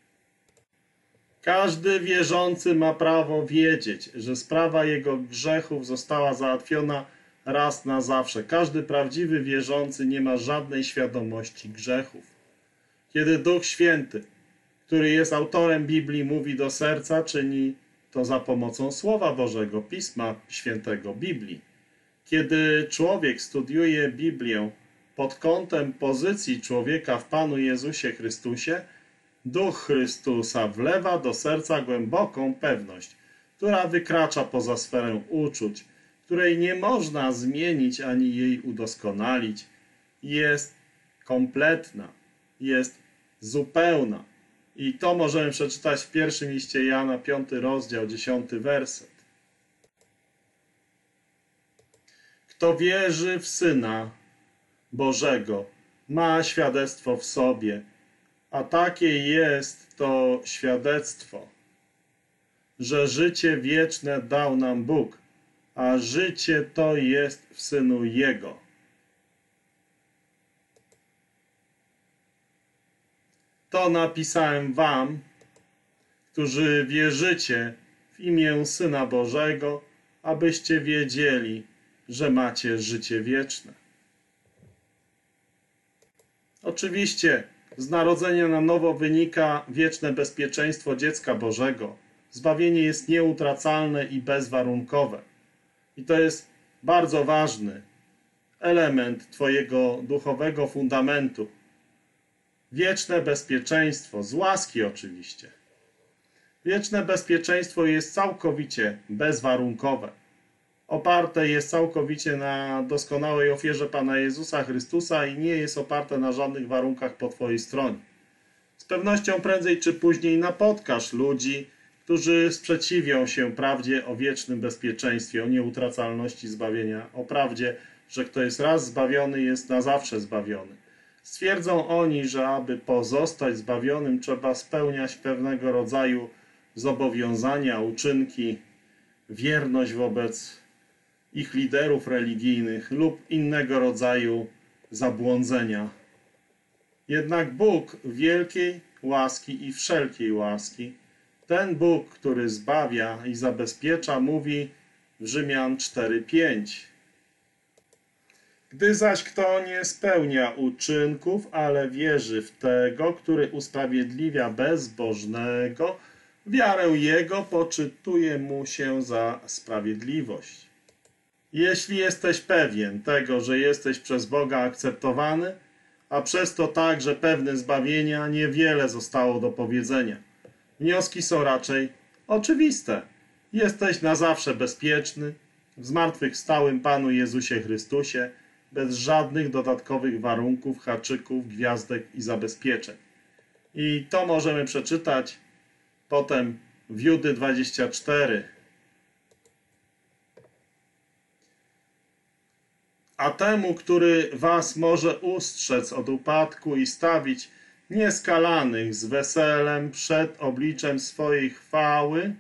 Każdy wierzący ma prawo wiedzieć, że sprawa jego grzechów została załatwiona raz na zawsze. Każdy prawdziwy wierzący nie ma żadnej świadomości grzechów. Kiedy Duch Święty, który jest autorem Biblii, mówi do serca, czyni to za pomocą Słowa Bożego, Pisma Świętego, Biblii. Kiedy człowiek studiuje Biblię pod kątem pozycji człowieka w Panu Jezusie Chrystusie, Duch Chrystusa wlewa do serca głęboką pewność, która wykracza poza sferę uczuć, której nie można zmienić ani jej udoskonalić. Jest kompletna, jest zupełna. I to możemy przeczytać w pierwszym liście Jana, piąty rozdział, dziesiąty werset. Kto wierzy w Syna Bożego, ma świadectwo w sobie, a takie jest to świadectwo, że życie wieczne dał nam Bóg, a życie to jest w Synu Jego. To napisałem wam, którzy wierzycie w imię Syna Bożego, abyście wiedzieli, że macie życie wieczne. Oczywiście z narodzenia na nowo wynika wieczne bezpieczeństwo dziecka Bożego. Zbawienie jest nieutracalne i bezwarunkowe. I to jest bardzo ważny element twojego duchowego fundamentu. Wieczne bezpieczeństwo, z łaski oczywiście. Wieczne bezpieczeństwo jest całkowicie bezwarunkowe. Oparte jest całkowicie na doskonałej ofierze Pana Jezusa Chrystusa i nie jest oparte na żadnych warunkach po twojej stronie. Z pewnością prędzej czy później napotkasz ludzi, którzy sprzeciwią się prawdzie o wiecznym bezpieczeństwie, o nieutracalności zbawienia, o prawdzie, że kto jest raz zbawiony, jest na zawsze zbawiony. Stwierdzą oni, że aby pozostać zbawionym, trzeba spełniać pewnego rodzaju zobowiązania, uczynki, wierność wobec ich liderów religijnych lub innego rodzaju zabłądzenia. Jednak Bóg wielkiej łaski i wszelkiej łaski, ten Bóg, który zbawia i zabezpiecza, mówi w Rzymian cztery pięć. Gdy zaś kto nie spełnia uczynków, ale wierzy w tego, który usprawiedliwia bezbożnego, wiarę Jego poczytuje mu się za sprawiedliwość. Jeśli jesteś pewien tego, że jesteś przez Boga akceptowany, a przez to także pewny zbawienia, niewiele zostało do powiedzenia. Wnioski są raczej oczywiste. Jesteś na zawsze bezpieczny, w zmartwychwstałym Panu Jezusie Chrystusie, bez żadnych dodatkowych warunków, haczyków, gwiazdek i zabezpieczeń. I to możemy przeczytać potem w Judy dwadzieścia cztery. A temu, który was może ustrzec od upadku i stawić nieskalanych z weselem przed obliczem swojej chwały,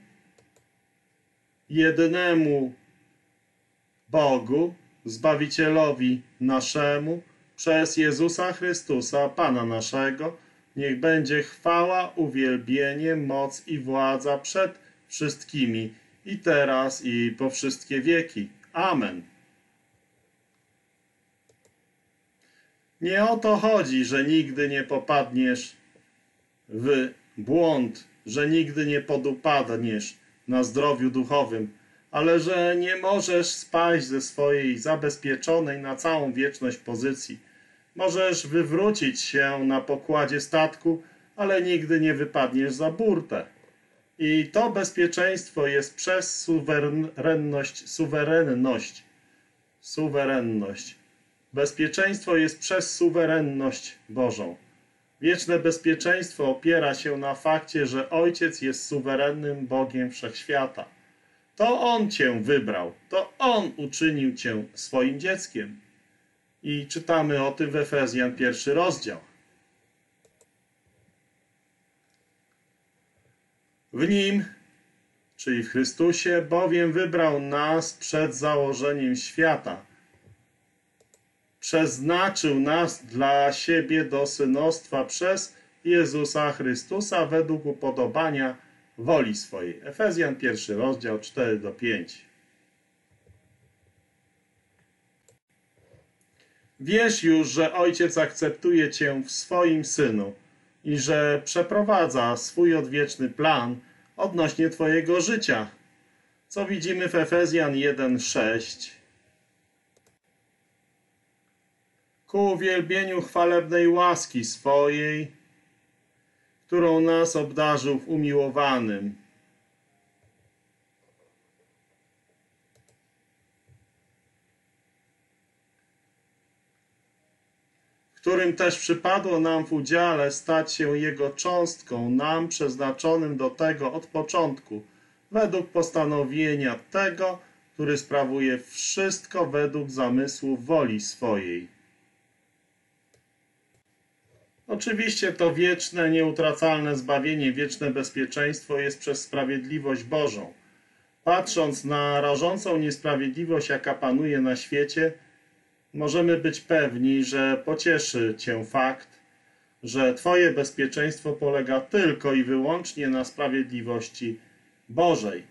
jedynemu Bogu, Zbawicielowi naszemu, przez Jezusa Chrystusa, Pana naszego, niech będzie chwała, uwielbienie, moc i władza przed wszystkimi, i teraz, i po wszystkie wieki. Amen. Nie o to chodzi, że nigdy nie popadniesz w błąd, że nigdy nie podupadniesz na zdrowiu duchowym, ale że nie możesz spaść ze swojej zabezpieczonej na całą wieczność pozycji. Możesz wywrócić się na pokładzie statku, ale nigdy nie wypadniesz za burtę. I to bezpieczeństwo jest przez suwerenność, suwerenność, suwerenność. Bezpieczeństwo jest przez suwerenność Bożą. Wieczne bezpieczeństwo opiera się na fakcie, że Ojciec jest suwerennym Bogiem Wszechświata. To On cię wybrał, to On uczynił cię swoim dzieckiem. I czytamy o tym w Efezjan pierwszy rozdział. W Nim, czyli w Chrystusie, bowiem wybrał nas przed założeniem świata. Przeznaczył nas dla siebie do synostwa przez Jezusa Chrystusa według upodobania woli swojej. Efezjan pierwszy rozdział cztery do pięciu. Wiesz już, że Ojciec akceptuje cię w swoim Synu i że przeprowadza swój odwieczny plan odnośnie twojego życia, co widzimy w Efezjan jeden sześć. Ku uwielbieniu chwalebnej łaski swojej, którą nas obdarzył w umiłowanym. Którym też przypadło nam w udziale stać się Jego cząstką, nam przeznaczonym do tego od początku, według postanowienia tego, który sprawuje wszystko według zamysłu woli swojej. Oczywiście to wieczne, nieutracalne zbawienie, wieczne bezpieczeństwo jest przez sprawiedliwość Bożą. Patrząc na rażącą niesprawiedliwość, jaka panuje na świecie, możemy być pewni, że pocieszy cię fakt, że twoje bezpieczeństwo polega tylko i wyłącznie na sprawiedliwości Bożej.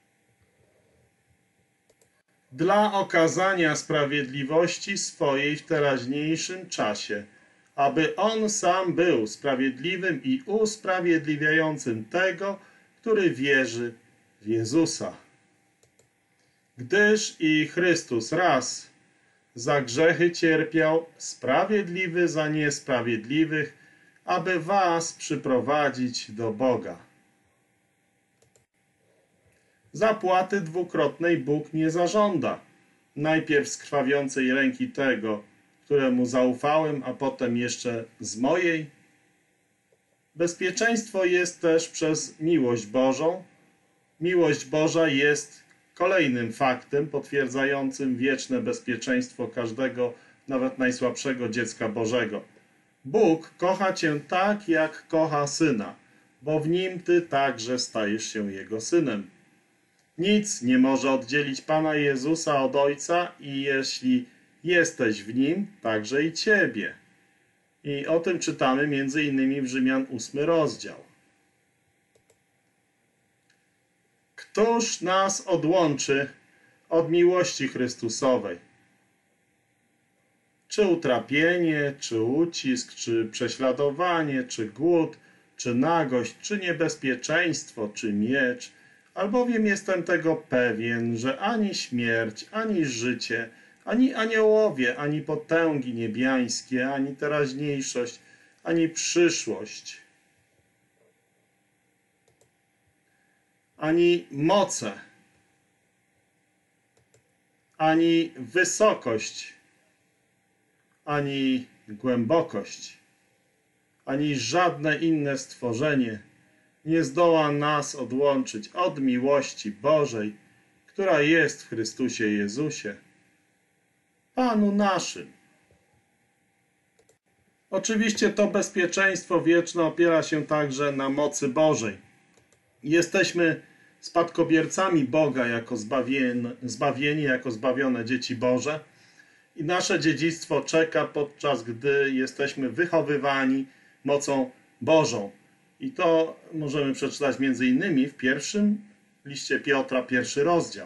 Dla okazania sprawiedliwości swojej w teraźniejszym czasie, aby On sam był sprawiedliwym i usprawiedliwiającym tego, który wierzy w Jezusa. Gdyż i Chrystus raz za grzechy cierpiał, sprawiedliwy za niesprawiedliwych, aby was przyprowadzić do Boga. Zapłaty dwukrotnej Bóg nie zażąda. Najpierw z krwawiącej ręki tego, któremu zaufałem, a potem jeszcze z mojej. Bezpieczeństwo jest też przez miłość Bożą. Miłość Boża jest kolejnym faktem potwierdzającym wieczne bezpieczeństwo każdego, nawet najsłabszego dziecka Bożego. Bóg kocha cię tak, jak kocha Syna, bo w Nim ty także stajesz się Jego Synem. Nic nie może oddzielić Pana Jezusa od Ojca i jeśli jesteś w Nim, także i ciebie. I o tym czytamy między innymi w Rzymian ósmy rozdział. Któż nas odłączy od miłości Chrystusowej? Czy utrapienie, czy ucisk, czy prześladowanie, czy głód, czy nagość, czy niebezpieczeństwo, czy miecz, albowiem jestem tego pewien, że ani śmierć, ani życie, ani aniołowie, ani potęgi niebiańskie, ani teraźniejszość, ani przyszłość, ani moce, ani wysokość, ani głębokość, ani żadne inne stworzenie nie zdoła nas odłączyć od miłości Bożej, która jest w Chrystusie Jezusie, Panu naszym. Oczywiście to bezpieczeństwo wieczne opiera się także na mocy Bożej. Jesteśmy spadkobiercami Boga jako zbawieni, zbawieni, jako zbawione dzieci Boże i nasze dziedzictwo czeka, podczas gdy jesteśmy wychowywani mocą Bożą. I to możemy przeczytać między innymi w pierwszym liście Piotra, pierwszy rozdział.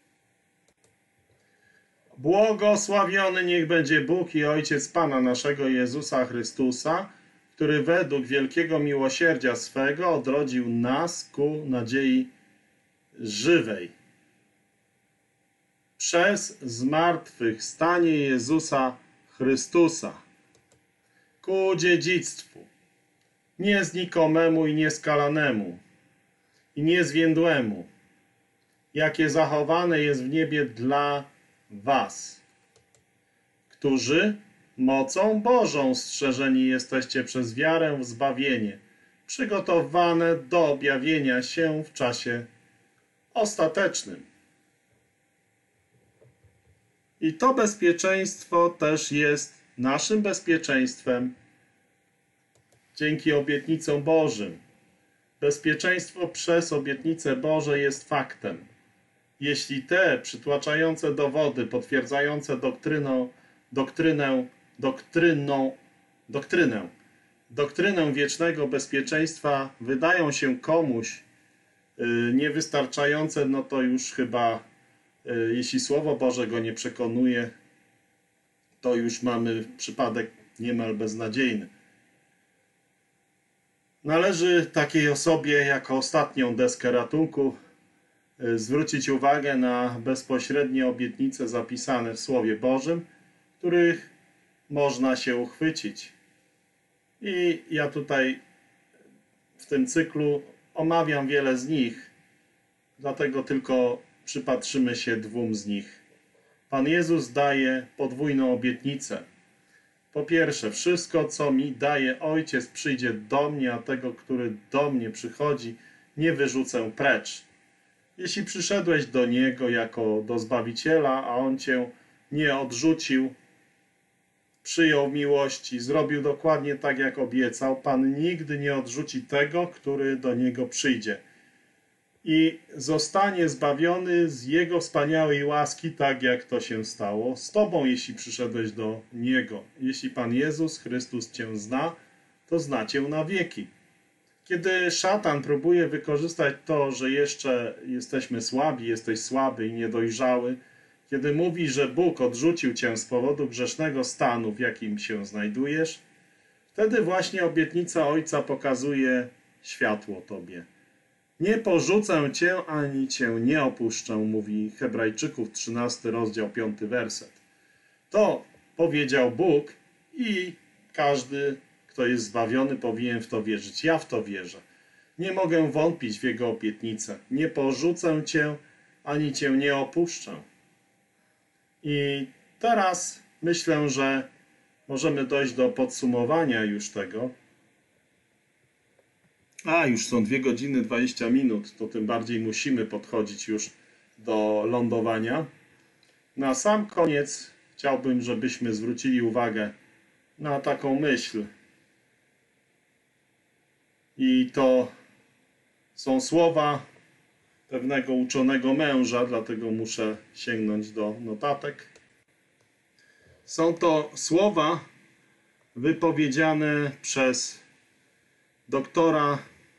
Błogosławiony niech będzie Bóg i Ojciec Pana naszego Jezusa Chrystusa, który według wielkiego miłosierdzia swego odrodził nas ku nadziei żywej. Przez zmartwychwstanie Jezusa Chrystusa ku dziedzictwu, nieznikomemu i nieskalanemu i niezwiędłemu, jakie zachowane jest w niebie dla was, którzy mocą Bożą strzeżeni jesteście przez wiarę w zbawienie, przygotowane do objawienia się w czasie ostatecznym. I to bezpieczeństwo też jest naszym bezpieczeństwem dzięki obietnicom Bożym. Bezpieczeństwo przez obietnice Boże jest faktem. Jeśli te przytłaczające dowody potwierdzające doktryną, doktrynę, doktryną, doktrynę, doktrynę wiecznego bezpieczeństwa wydają się komuś yy, niewystarczające, no to już chyba, yy, jeśli Słowo Boże go nie przekonuje, to już mamy przypadek niemal beznadziejny. Należy takiej osobie jako ostatnią deskę ratunku zwrócić uwagę na bezpośrednie obietnice zapisane w Słowie Bożym, których można się uchwycić. I ja tutaj w tym cyklu omawiam wiele z nich, dlatego tylko przypatrzymy się dwóm z nich. Pan Jezus daje podwójną obietnicę. Po pierwsze, wszystko, co mi daje Ojciec, przyjdzie do mnie, a tego, który do mnie przychodzi, nie wyrzucę precz. Jeśli przyszedłeś do Niego jako do Zbawiciela, a On cię nie odrzucił, przyjął miłości, zrobił dokładnie tak, jak obiecał, Pan nigdy nie odrzuci tego, który do Niego przyjdzie. I zostanie zbawiony z Jego wspaniałej łaski, tak jak to się stało z Tobą, jeśli przyszedłeś do Niego. Jeśli Pan Jezus Chrystus Cię zna, to zna Cię na wieki. Kiedy szatan próbuje wykorzystać to, że jeszcze jesteśmy słabi, jesteś słaby i niedojrzały, kiedy mówi, że Bóg odrzucił Cię z powodu grzesznego stanu, w jakim się znajdujesz, wtedy właśnie obietnica Ojca pokazuje światło Tobie. Nie porzucę Cię, ani Cię nie opuszczę, mówi Hebrajczyków, trzynasty rozdział, piąty werset. To powiedział Bóg i każdy, kto jest zbawiony, powinien w to wierzyć. Ja w to wierzę. Nie mogę wątpić w Jego obietnicę. Nie porzucę Cię, ani Cię nie opuszczę. I teraz myślę, że możemy dojść do podsumowania już tego. A, już są dwie godziny dwadzieścia minut, to tym bardziej musimy podchodzić już do lądowania. Na sam koniec chciałbym, żebyśmy zwrócili uwagę na taką myśl. I to są słowa pewnego uczonego męża, dlatego muszę sięgnąć do notatek. Są to słowa wypowiedziane przez doktora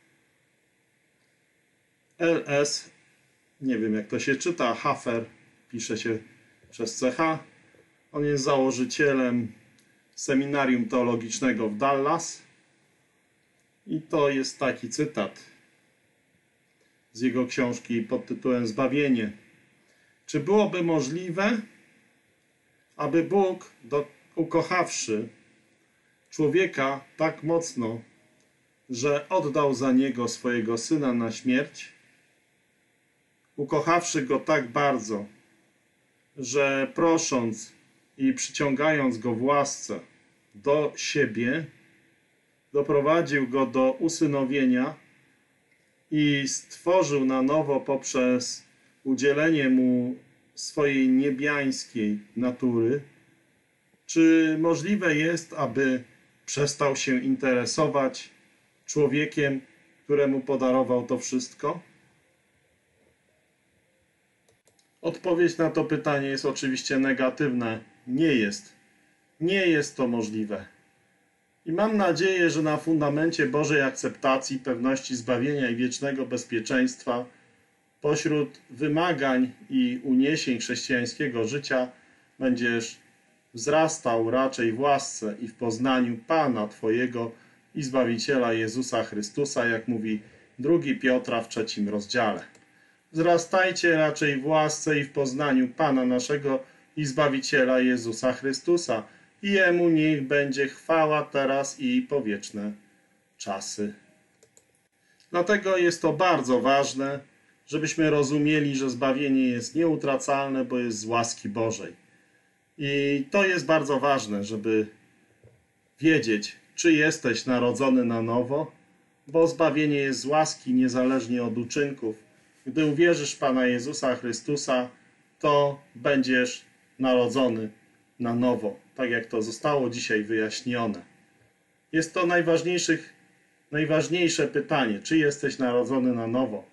L S, nie wiem jak to się czyta, Hafer, pisze się przez C H. On jest założycielem seminarium teologicznego w Dallas I to jest taki cytat z jego książki pod tytułem Zbawienie. Czy byłoby możliwe, aby Bóg, do, ukochawszy człowieka tak mocno, że oddał za niego swojego Syna na śmierć, ukochawszy go tak bardzo, że prosząc i przyciągając go w łasce do siebie, doprowadził go do usynowienia i stworzył na nowo poprzez udzielenie mu swojej niebiańskiej natury? Czy możliwe jest, aby przestał się interesować człowiekiem, któremu podarował to wszystko? Odpowiedź na to pytanie jest oczywiście negatywna. Nie jest. Nie jest to możliwe. I mam nadzieję, że na fundamencie Bożej akceptacji, pewności zbawienia i wiecznego bezpieczeństwa, pośród wymagań i uniesień chrześcijańskiego życia będziesz wzrastał raczej w łasce i w poznaniu Pana Twojego i Zbawiciela Jezusa Chrystusa, jak mówi drugi Piotra w trzecim rozdziale. Wzrastajcie raczej w łasce i w poznaniu Pana naszego i Zbawiciela Jezusa Chrystusa, i Jemu niech będzie chwała teraz i po wieczne czasy. Dlatego jest to bardzo ważne, żebyśmy rozumieli, że zbawienie jest nieutracalne, bo jest z łaski Bożej. I to jest bardzo ważne, żeby wiedzieć, czy jesteś narodzony na nowo, bo zbawienie jest z łaski niezależnie od uczynków. Gdy uwierzysz w Pana Jezusa Chrystusa, to będziesz narodzony na nowo, tak jak to zostało dzisiaj wyjaśnione. Jest to najważniejszych, najważniejsze pytanie, czy jesteś narodzony na nowo.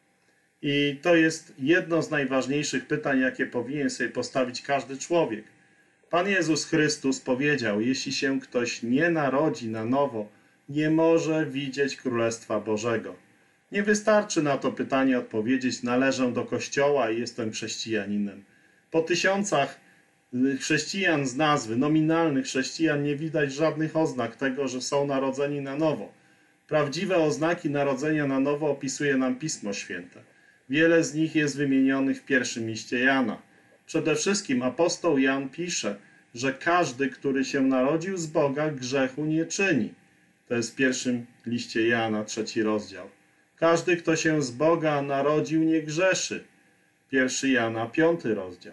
I to jest jedno z najważniejszych pytań, jakie powinien sobie postawić każdy człowiek. Pan Jezus Chrystus powiedział, jeśli się ktoś nie narodzi na nowo, nie może widzieć Królestwa Bożego. Nie wystarczy na to pytanie odpowiedzieć, należę do Kościoła i jestem chrześcijaninem. Po tysiącach chrześcijan z nazwy, nominalnych chrześcijan, nie widać żadnych oznak tego, że są narodzeni na nowo. Prawdziwe oznaki narodzenia na nowo opisuje nam Pismo Święte. Wiele z nich jest wymienionych w pierwszym liście Jana. Przede wszystkim apostoł Jan pisze, że każdy, który się narodził z Boga, grzechu nie czyni. To jest w pierwszym liście Jana, trzeci rozdział. Każdy, kto się z Boga narodził, nie grzeszy. Pierwszy Jana, piąty rozdział.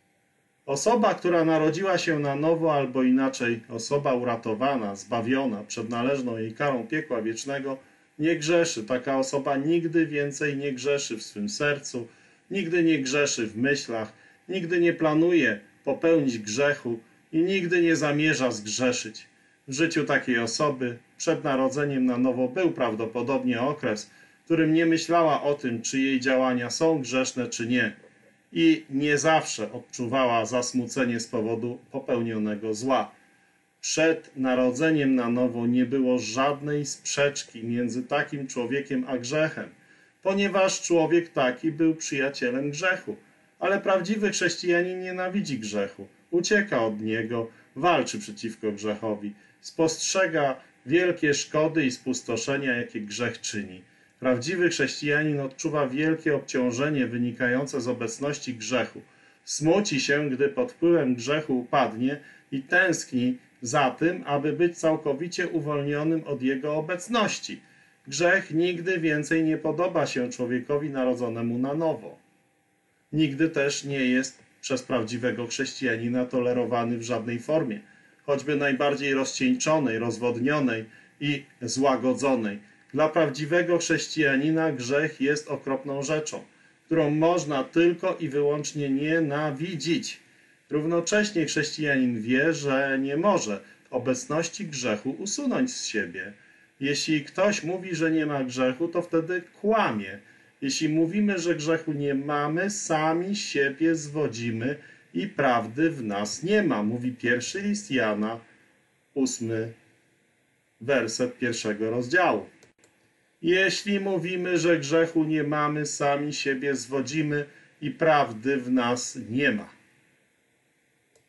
Osoba, która narodziła się na nowo, albo inaczej osoba uratowana, zbawiona przed należną jej karą piekła wiecznego, nie grzeszy. Taka osoba nigdy więcej nie grzeszy w swym sercu, nigdy nie grzeszy w myślach, nigdy nie planuje popełnić grzechu i nigdy nie zamierza zgrzeszyć. W życiu takiej osoby przed narodzeniem na nowo był prawdopodobnie okres, w którym nie myślała o tym, czy jej działania są grzeszne, czy nie. I nie zawsze odczuwała zasmucenie z powodu popełnionego zła. Przed narodzeniem na nowo nie było żadnej sprzeczki między takim człowiekiem a grzechem, ponieważ człowiek taki był przyjacielem grzechu. Ale prawdziwy chrześcijanin nienawidzi grzechu, ucieka od niego, walczy przeciwko grzechowi, spostrzega wielkie szkody i spustoszenia, jakie grzech czyni. Prawdziwy chrześcijanin odczuwa wielkie obciążenie wynikające z obecności grzechu. Smuci się, gdy pod wpływem grzechu upadnie i tęskni za tym, aby być całkowicie uwolnionym od jego obecności. Grzech nigdy więcej nie podoba się człowiekowi narodzonemu na nowo. Nigdy też nie jest przez prawdziwego chrześcijanina tolerowany w żadnej formie, choćby najbardziej rozcieńczonej, rozwodnionej i złagodzonej. Dla prawdziwego chrześcijanina grzech jest okropną rzeczą, którą można tylko i wyłącznie nienawidzić. Równocześnie chrześcijanin wie, że nie może w obecności grzechu usunąć z siebie. Jeśli ktoś mówi, że nie ma grzechu, to wtedy kłamie. Jeśli mówimy, że grzechu nie mamy, sami siebie zwodzimy i prawdy w nas nie ma. Mówi pierwszy list Jana, ósmy werset pierwszego rozdziału. Jeśli mówimy, że grzechu nie mamy, sami siebie zwodzimy i prawdy w nas nie ma.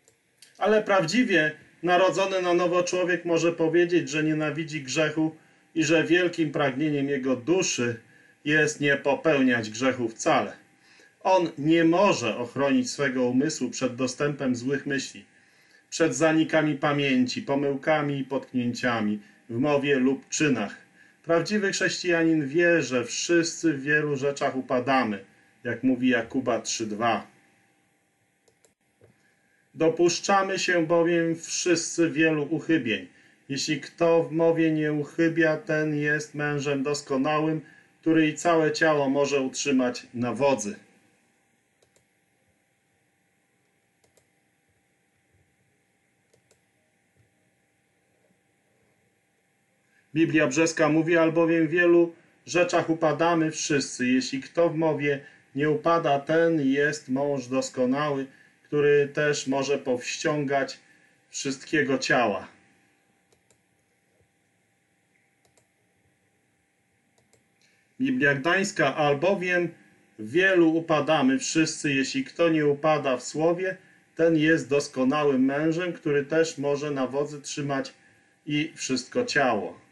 Ale prawdziwie narodzony na nowo człowiek może powiedzieć, że nienawidzi grzechu i że wielkim pragnieniem jego duszy jest nie popełniać grzechu wcale. On nie może ochronić swego umysłu przed dostępem złych myśli, przed zanikami pamięci, pomyłkami i potknięciami w mowie lub czynach. Prawdziwy chrześcijanin wie, że wszyscy w wielu rzeczach upadamy, jak mówi Jakuba trzy dwa. Dopuszczamy się bowiem wszyscy wielu uchybień. Jeśli kto w mowie nie uchybia, ten jest mężem doskonałym, który i całe ciało może utrzymać na wodzy. Biblia Brzeska mówi, albowiem w wielu rzeczach upadamy wszyscy. Jeśli kto w mowie nie upada, ten jest mąż doskonały, który też może powściągać wszystkiego ciała. Biblia Gdańska, albowiem w wielu upadamy wszyscy. Jeśli kto nie upada w słowie, ten jest doskonałym mężem, który też może na wodzy trzymać i wszystko ciało.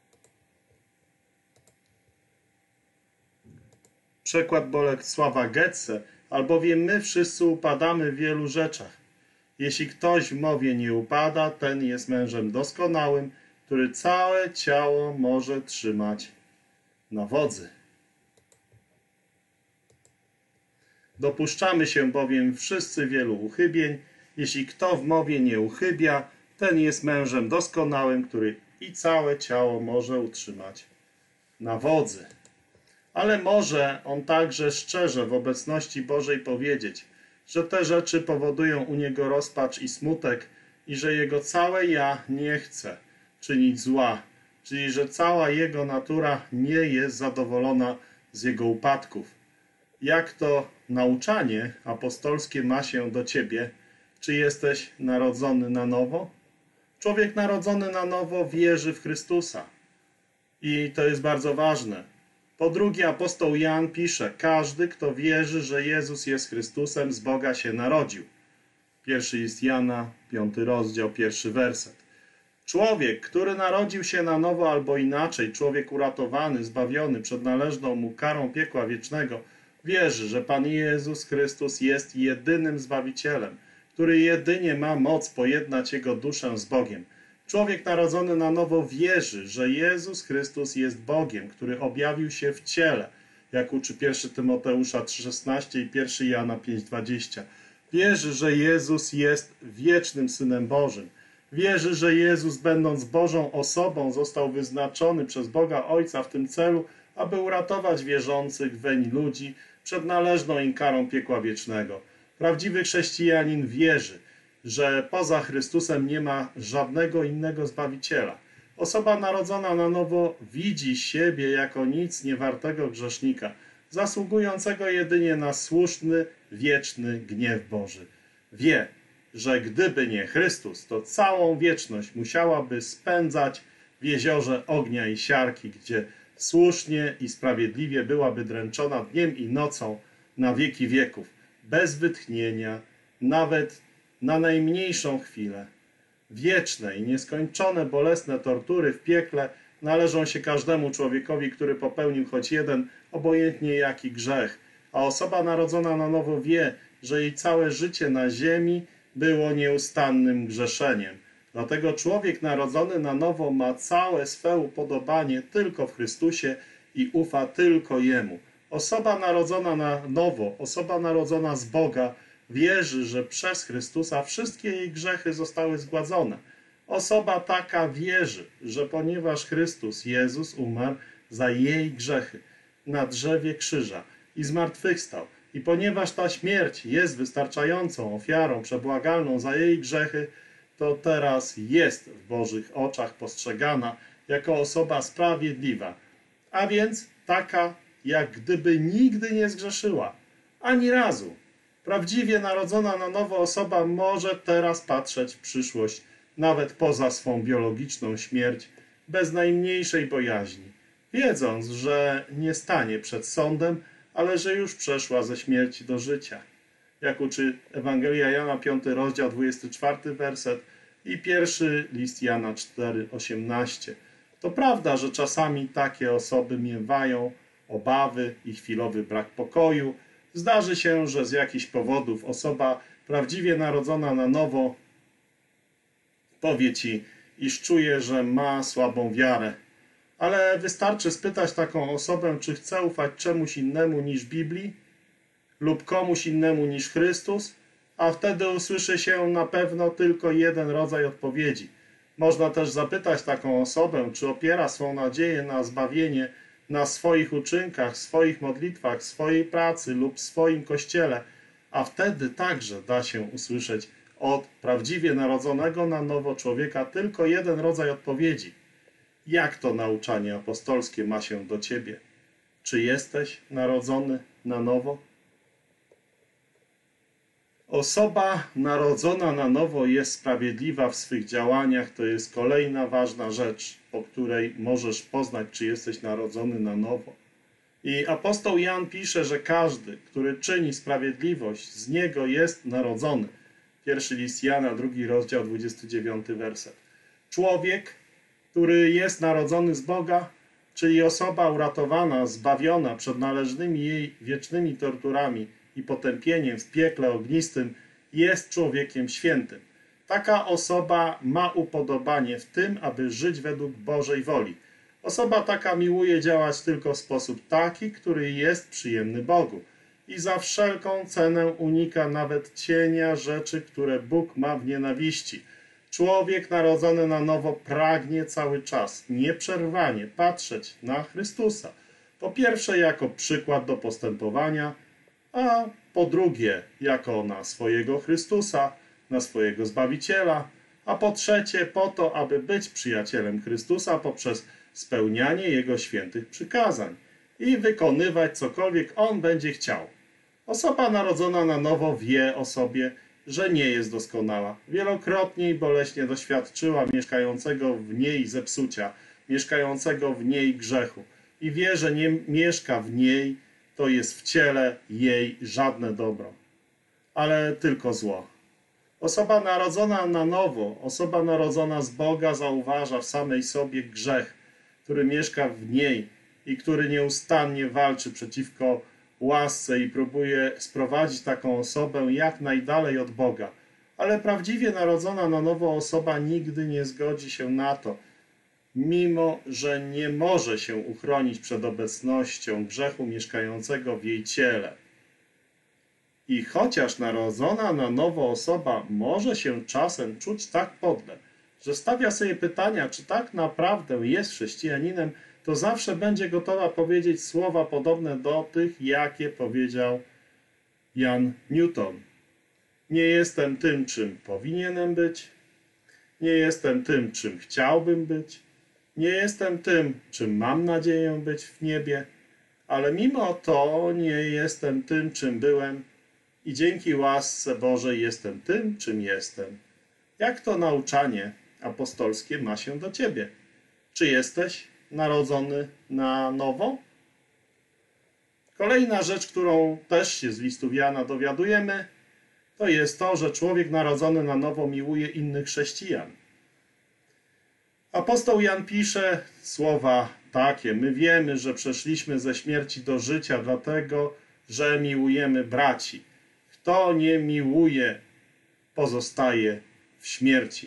Przekład Bolesława Getze, albowiem my wszyscy upadamy w wielu rzeczach. Jeśli ktoś w mowie nie upada, ten jest mężem doskonałym, który całe ciało może trzymać na wodzy. Dopuszczamy się bowiem wszyscy wielu uchybień. Jeśli kto w mowie nie uchybia, ten jest mężem doskonałym, który i całe ciało może utrzymać na wodzy. Ale może on także szczerze w obecności Bożej powiedzieć, że te rzeczy powodują u niego rozpacz i smutek i że jego całe ja nie chce czynić zła, czyli że cała jego natura nie jest zadowolona z jego upadków. Jak to nauczanie apostolskie ma się do ciebie? Czy jesteś narodzony na nowo? Człowiek narodzony na nowo wierzy w Chrystusa. I to jest bardzo ważne. Po drugie, apostoł Jan pisze, każdy, kto wierzy, że Jezus jest Chrystusem, z Boga się narodził. Pierwszy list Jana, piąty rozdział, pierwszy werset. Człowiek, który narodził się na nowo albo inaczej, człowiek uratowany, zbawiony przed należną mu karą piekła wiecznego, wierzy, że Pan Jezus Chrystus jest jedynym Zbawicielem, który jedynie ma moc pojednać jego duszę z Bogiem. Człowiek narodzony na nowo wierzy, że Jezus Chrystus jest Bogiem, który objawił się w ciele, jak uczy pierwszy Tymoteusza trzy szesnaście i pierwszy Jana pięć dwadzieścia. Wierzy, że Jezus jest wiecznym Synem Bożym. Wierzy, że Jezus, będąc Bożą osobą, został wyznaczony przez Boga Ojca w tym celu, aby uratować wierzących weń ludzi przed należną im karą piekła wiecznego. Prawdziwy chrześcijanin wierzy, że poza Chrystusem nie ma żadnego innego Zbawiciela. Osoba narodzona na nowo widzi siebie jako nic niewartego grzesznika, zasługującego jedynie na słuszny, wieczny gniew Boży. Wie, że gdyby nie Chrystus, to całą wieczność musiałaby spędzać w jeziorze ognia i siarki, gdzie słusznie i sprawiedliwie byłaby dręczona dniem i nocą na wieki wieków, bez wytchnienia, nawet na najmniejszą chwilę. Wieczne i nieskończone bolesne tortury w piekle należą się każdemu człowiekowi, który popełnił choć jeden, obojętnie jaki grzech, a osoba narodzona na nowo wie, że jej całe życie na ziemi było nieustannym grzeszeniem. Dlatego człowiek narodzony na nowo ma całe swe upodobanie tylko w Chrystusie i ufa tylko Jemu. Osoba narodzona na nowo, osoba narodzona z Boga, wierzy, że przez Chrystusa wszystkie jej grzechy zostały zgładzone. Osoba taka wierzy, że ponieważ Chrystus, Jezus, umarł za jej grzechy na drzewie krzyża i zmartwychwstał, i ponieważ ta śmierć jest wystarczającą ofiarą przebłagalną za jej grzechy, to teraz jest w Bożych oczach postrzegana jako osoba sprawiedliwa, a więc taka, jak gdyby nigdy nie zgrzeszyła, ani razu. Prawdziwie narodzona na nowo osoba może teraz patrzeć w przyszłość, nawet poza swą biologiczną śmierć, bez najmniejszej bojaźni, wiedząc, że nie stanie przed sądem, ale że już przeszła ze śmierci do życia. Jak uczy Ewangelia Jana, piąty rozdział, dwudziesty czwarty werset i pierwszy list Jana cztery osiemnaście. To prawda, że czasami takie osoby miewają obawy i chwilowy brak pokoju. Zdarzy się, że z jakichś powodów osoba prawdziwie narodzona na nowo powie ci, iż czuje, że ma słabą wiarę. Ale wystarczy spytać taką osobę, czy chce ufać czemuś innemu niż Biblii lub komuś innemu niż Chrystus, a wtedy usłyszy się na pewno tylko jeden rodzaj odpowiedzi. Można też zapytać taką osobę, czy opiera swą nadzieję na zbawienie na swoich uczynkach, swoich modlitwach, swojej pracy lub swoim kościele, a wtedy także da się usłyszeć od prawdziwie narodzonego na nowo człowieka tylko jeden rodzaj odpowiedzi. Jak to nauczanie apostolskie ma się do ciebie? Czy jesteś narodzony na nowo? Osoba narodzona na nowo jest sprawiedliwa w swych działaniach. To jest kolejna ważna rzecz, po której możesz poznać, czy jesteś narodzony na nowo. I apostoł Jan pisze, że każdy, który czyni sprawiedliwość, z niego jest narodzony. Pierwszy list Jana, drugi rozdział, dwudziesty dziewiąty werset. Człowiek, który jest narodzony z Boga, czyli osoba uratowana, zbawiona przed należnymi jej wiecznymi torturami i potępieniem w piekle ognistym, jest człowiekiem świętym. Taka osoba ma upodobanie w tym, aby żyć według Bożej woli. Osoba taka miłuje działać tylko w sposób taki, który jest przyjemny Bogu i za wszelką cenę unika nawet cienia rzeczy, które Bóg ma w nienawiści. Człowiek narodzony na nowo pragnie cały czas, nieprzerwanie patrzeć na Chrystusa. Po pierwsze jako przykład do postępowania, a po drugie jako na swojego Chrystusa, na swojego Zbawiciela, a po trzecie po to, aby być przyjacielem Chrystusa poprzez spełnianie Jego świętych przykazań i wykonywać cokolwiek On będzie chciał. Osoba narodzona na nowo wie o sobie, że nie jest doskonała. Wielokrotnie i boleśnie doświadczyła mieszkającego w niej zepsucia, mieszkającego w niej grzechu i wie, że nie mieszka w niej, to jest w ciele jej żadne dobro, ale tylko zło. Osoba narodzona na nowo, osoba narodzona z Boga zauważa w samej sobie grzech, który mieszka w niej i który nieustannie walczy przeciwko łasce i próbuje sprowadzić taką osobę jak najdalej od Boga. Ale prawdziwie narodzona na nowo osoba nigdy nie zgodzi się na to, mimo że nie może się uchronić przed obecnością grzechu mieszkającego w jej ciele. I chociaż narodzona na nowo osoba może się czasem czuć tak podle, że stawia sobie pytania, czy tak naprawdę jest chrześcijaninem, to zawsze będzie gotowa powiedzieć słowa podobne do tych, jakie powiedział Jan Newton. Nie jestem tym, czym powinienem być. Nie jestem tym, czym chciałbym być. Nie jestem tym, czym mam nadzieję być w niebie. Ale mimo to nie jestem tym, czym byłem i dzięki łasce Bożej jestem tym, czym jestem. Jak to nauczanie apostolskie ma się do ciebie? Czy jesteś narodzony na nowo? Kolejna rzecz, którą też się z listów Jana dowiadujemy, to jest to, że człowiek narodzony na nowo miłuje innych chrześcijan. Apostoł Jan pisze słowa takie: my wiemy, że przeszliśmy ze śmierci do życia, dlatego, że miłujemy braci. Kto nie miłuje, pozostaje w śmierci.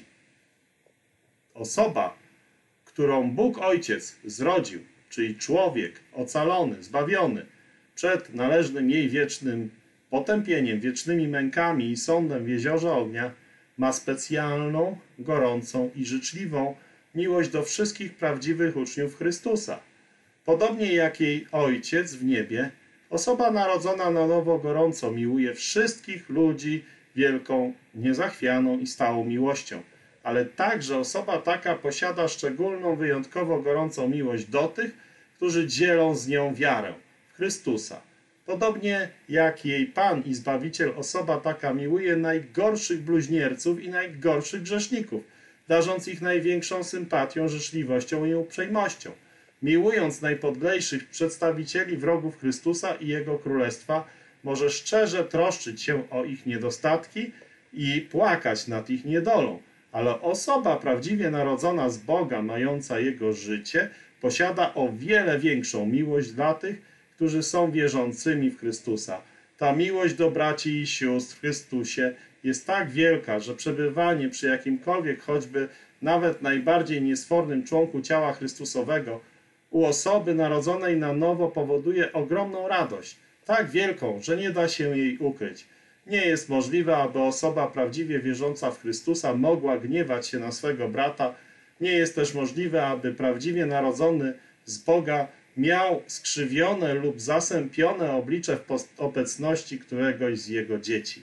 Osoba, którą Bóg Ojciec zrodził, czyli człowiek ocalony, zbawiony przed należnym jej wiecznym potępieniem, wiecznymi mękami i sądem w jeziorze ognia, ma specjalną, gorącą i życzliwą miłość do wszystkich prawdziwych uczniów Chrystusa. Podobnie jak jej Ojciec w niebie, osoba narodzona na nowo gorąco miłuje wszystkich ludzi wielką, niezachwianą i stałą miłością. Ale także osoba taka posiada szczególną, wyjątkowo gorącą miłość do tych, którzy dzielą z nią wiarę w Chrystusa. Podobnie jak jej Pan i Zbawiciel, osoba taka miłuje najgorszych bluźnierców i najgorszych grzeszników, darząc ich największą sympatią, życzliwością i uprzejmością. Miłując najpodlejszych przedstawicieli wrogów Chrystusa i Jego Królestwa, może szczerze troszczyć się o ich niedostatki i płakać nad ich niedolą. ale osoba prawdziwie narodzona z Boga, mająca Jego życie, posiada o wiele większą miłość dla tych, którzy są wierzącymi w Chrystusa. Ta miłość do braci i sióstr w Chrystusie jest tak wielka, że przebywanie przy jakimkolwiek, choćby nawet najbardziej niesfornym członku ciała Chrystusowego u osoby narodzonej na nowo powoduje ogromną radość, tak wielką, że nie da się jej ukryć. Nie jest możliwe, aby osoba prawdziwie wierząca w Chrystusa mogła gniewać się na swego brata. Nie jest też możliwe, aby prawdziwie narodzony z Boga miał skrzywione lub zasępione oblicze w obecności któregoś z jego dzieci.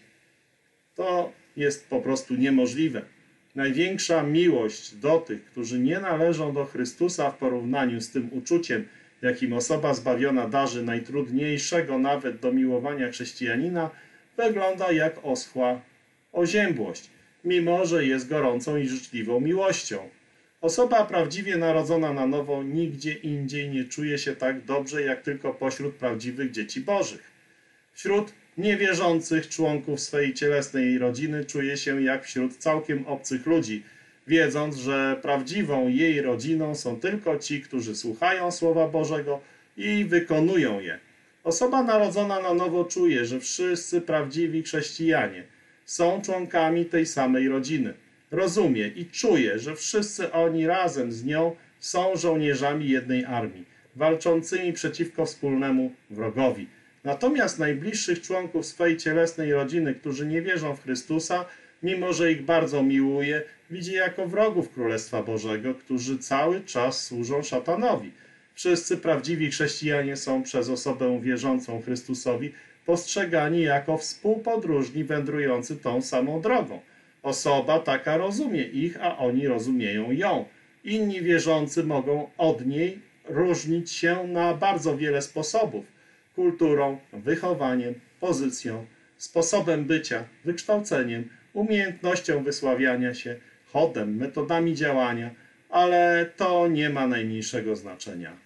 To jest po prostu niemożliwe. Największa miłość do tych, którzy nie należą do Chrystusa w porównaniu z tym uczuciem, jakim osoba zbawiona darzy najtrudniejszego nawet do miłowania chrześcijanina, wygląda jak oschła oziębłość, mimo że jest gorącą i życzliwą miłością. Osoba prawdziwie narodzona na nowo nigdzie indziej nie czuje się tak dobrze, jak tylko pośród prawdziwych dzieci Bożych. Wśród niewierzących członków swej cielesnej rodziny czuje się jak wśród całkiem obcych ludzi, wiedząc, że prawdziwą jej rodziną są tylko ci, którzy słuchają Słowa Bożego i wykonują je. Osoba narodzona na nowo czuje, że wszyscy prawdziwi chrześcijanie są członkami tej samej rodziny. Rozumie i czuje, że wszyscy oni razem z nią są żołnierzami jednej armii, walczącymi przeciwko wspólnemu wrogowi. Natomiast najbliższych członków swej cielesnej rodziny, którzy nie wierzą w Chrystusa, mimo że ich bardzo miłuje, widzi jako wrogów Królestwa Bożego, którzy cały czas służą szatanowi. Wszyscy prawdziwi chrześcijanie są przez osobę wierzącą Chrystusowi postrzegani jako współpodróżni wędrujący tą samą drogą. Osoba taka rozumie ich, a oni rozumieją ją. Inni wierzący mogą od niej różnić się na bardzo wiele sposobów. Kulturą, wychowaniem, pozycją, sposobem bycia, wykształceniem, umiejętnością wysławiania się, chodem, metodami działania, ale to nie ma najmniejszego znaczenia.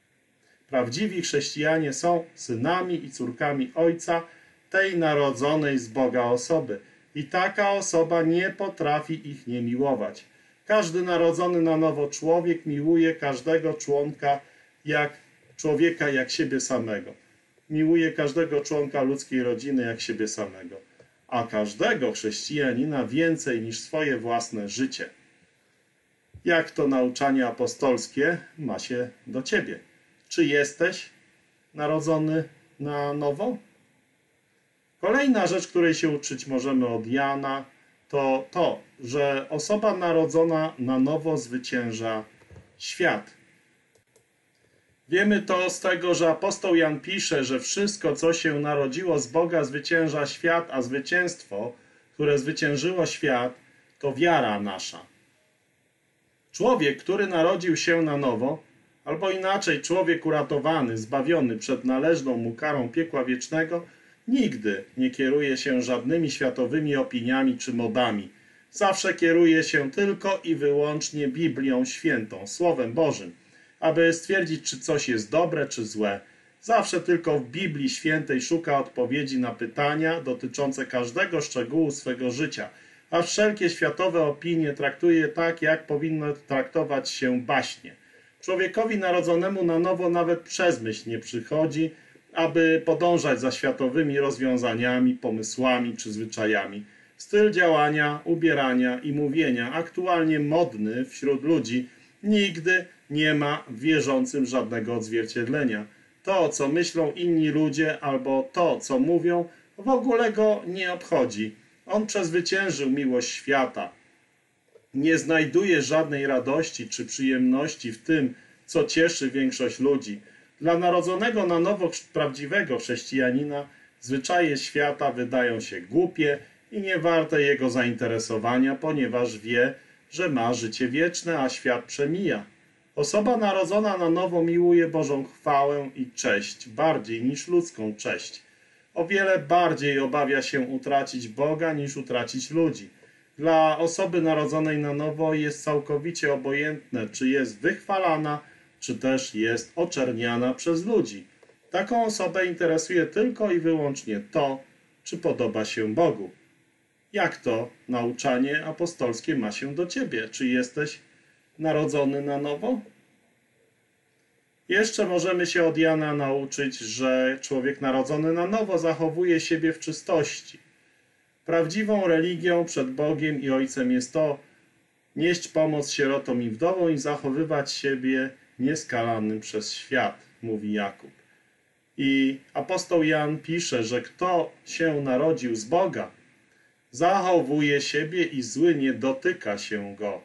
Prawdziwi chrześcijanie są synami i córkami Ojca, tej narodzonej z Boga osoby. I taka osoba nie potrafi ich nie miłować. Każdy narodzony na nowo człowiek miłuje każdego członka jak człowieka jak siebie samego. Miłuje każdego członka ludzkiej rodziny jak siebie samego. A każdego chrześcijanina więcej niż swoje własne życie. Jak to nauczanie apostolskie ma się do ciebie? Czy jesteś narodzony na nowo? Kolejna rzecz, której się uczyć możemy od Jana, to to, że osoba narodzona na nowo zwycięża świat. Wiemy to z tego, że apostoł Jan pisze, że wszystko, co się narodziło z Boga, zwycięża świat, a zwycięstwo, które zwyciężyło świat, to wiara nasza. Człowiek, który narodził się na nowo, albo inaczej człowiek uratowany, zbawiony przed należną mu karą piekła wiecznego, nigdy nie kieruje się żadnymi światowymi opiniami czy modami. Zawsze kieruje się tylko i wyłącznie Biblią Świętą, Słowem Bożym, aby stwierdzić, czy coś jest dobre, czy złe. Zawsze tylko w Biblii Świętej szuka odpowiedzi na pytania dotyczące każdego szczegółu swego życia, a wszelkie światowe opinie traktuje tak, jak powinno traktować się baśnie. Człowiekowi narodzonemu na nowo nawet przez myśl nie przychodzi, aby podążać za światowymi rozwiązaniami, pomysłami czy zwyczajami. Styl działania, ubierania i mówienia, aktualnie modny wśród ludzi, nigdy nie ma w wierzącym żadnego odzwierciedlenia. To, co myślą inni ludzie albo to, co mówią, w ogóle go nie obchodzi. On przezwyciężył miłość świata. Nie znajduje żadnej radości czy przyjemności w tym, co cieszy większość ludzi. Dla narodzonego na nowo prawdziwego chrześcijanina zwyczaje świata wydają się głupie i niewarte jego zainteresowania, ponieważ wie, że ma życie wieczne, a świat przemija. Osoba narodzona na nowo miłuje Bożą chwałę i cześć bardziej niż ludzką cześć. O wiele bardziej obawia się utracić Boga niż utracić ludzi. Dla osoby narodzonej na nowo jest całkowicie obojętne, czy jest wychwalana, czy też jest oczerniana przez ludzi. Taką osobę interesuje tylko i wyłącznie to, czy podoba się Bogu. Jak to nauczanie apostolskie ma się do ciebie? Czy jesteś narodzony na nowo? Jeszcze możemy się od Jana nauczyć, że człowiek narodzony na nowo zachowuje siebie w czystości. Prawdziwą religią przed Bogiem i Ojcem jest to, nieść pomoc sierotom i wdowom i zachowywać siebie nieskalanym przez świat, mówi Jakub. I apostoł Jan pisze, że kto się narodził z Boga, zachowuje siebie i zły nie dotyka się go.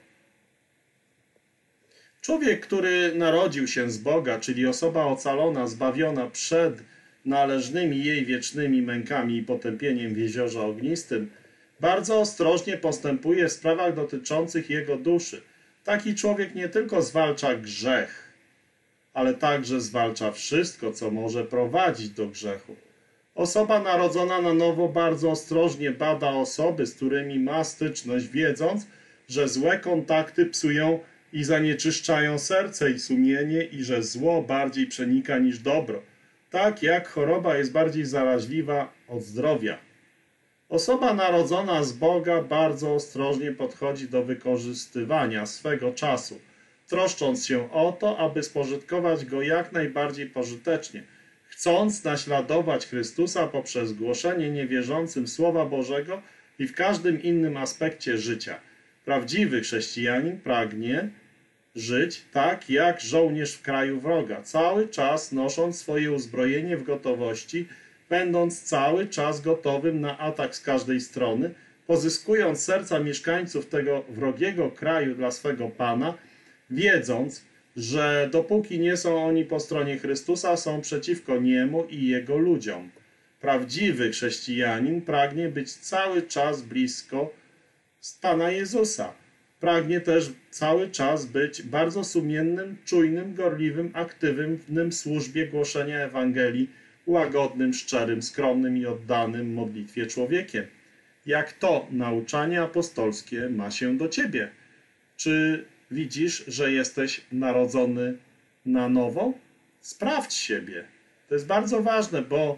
Człowiek, który narodził się z Boga, czyli osoba ocalona, zbawiona przed należnymi jej wiecznymi mękami i potępieniem w jeziorze ognistym, bardzo ostrożnie postępuje w sprawach dotyczących jego duszy. Taki człowiek nie tylko zwalcza grzech, ale także zwalcza wszystko, co może prowadzić do grzechu. Osoba narodzona na nowo bardzo ostrożnie bada osoby, z którymi ma styczność, wiedząc, że złe kontakty psują i zanieczyszczają serce i sumienie i że zło bardziej przenika niż dobro. Tak jak choroba jest bardziej zaraźliwa od zdrowia. Osoba narodzona z Boga bardzo ostrożnie podchodzi do wykorzystywania swego czasu, troszcząc się o to, aby spożytkować go jak najbardziej pożytecznie, chcąc naśladować Chrystusa poprzez głoszenie niewierzącym Słowa Bożego i w każdym innym aspekcie życia. Prawdziwy chrześcijanin pragnie żyć tak jak żołnierz w kraju wroga, cały czas nosząc swoje uzbrojenie w gotowości, będąc cały czas gotowym na atak z każdej strony, pozyskując serca mieszkańców tego wrogiego kraju dla swego Pana, wiedząc, że dopóki nie są oni po stronie Chrystusa, są przeciwko Niemu i Jego ludziom. Prawdziwy chrześcijanin pragnie być cały czas blisko Pana Jezusa. Pragnie też cały czas być bardzo sumiennym, czujnym, gorliwym, aktywnym w służbie głoszenia Ewangelii, łagodnym, szczerym, skromnym i oddanym modlitwie człowiekiem. Jak to nauczanie apostolskie ma się do ciebie? Czy widzisz, że jesteś narodzony na nowo? Sprawdź siebie. To jest bardzo ważne, bo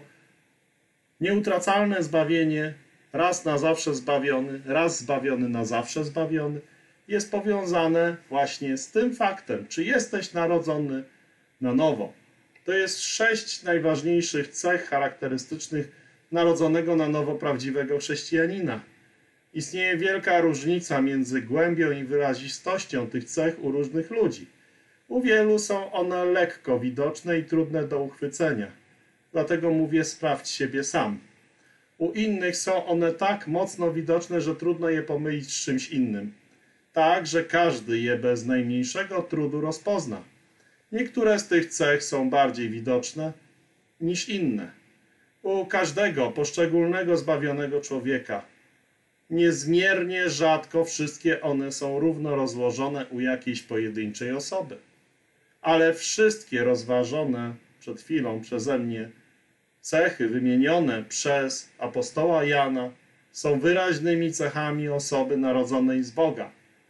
nieutracalne zbawienie, raz na zawsze zbawiony, raz zbawiony, na zawsze zbawiony, jest powiązane właśnie z tym faktem, czy jesteś narodzony na nowo. To jest sześć najważniejszych cech charakterystycznych narodzonego na nowo prawdziwego chrześcijanina. Istnieje wielka różnica między głębią i wyrazistością tych cech u różnych ludzi. U wielu są one lekko widoczne i trudne do uchwycenia. Dlatego mówię, sprawdź siebie sam. U innych są one tak mocno widoczne, że trudno je pomylić z czymś innym. Tak, że każdy je bez najmniejszego trudu rozpozna. Niektóre z tych cech są bardziej widoczne niż inne. U każdego poszczególnego zbawionego człowieka niezmiernie rzadko wszystkie one są równo rozłożone u jakiejś pojedynczej osoby. Ale wszystkie rozważone przed chwilą przeze mnie cechy wymienione przez apostoła Jana są wyraźnymi cechami osoby narodzonej z Boga.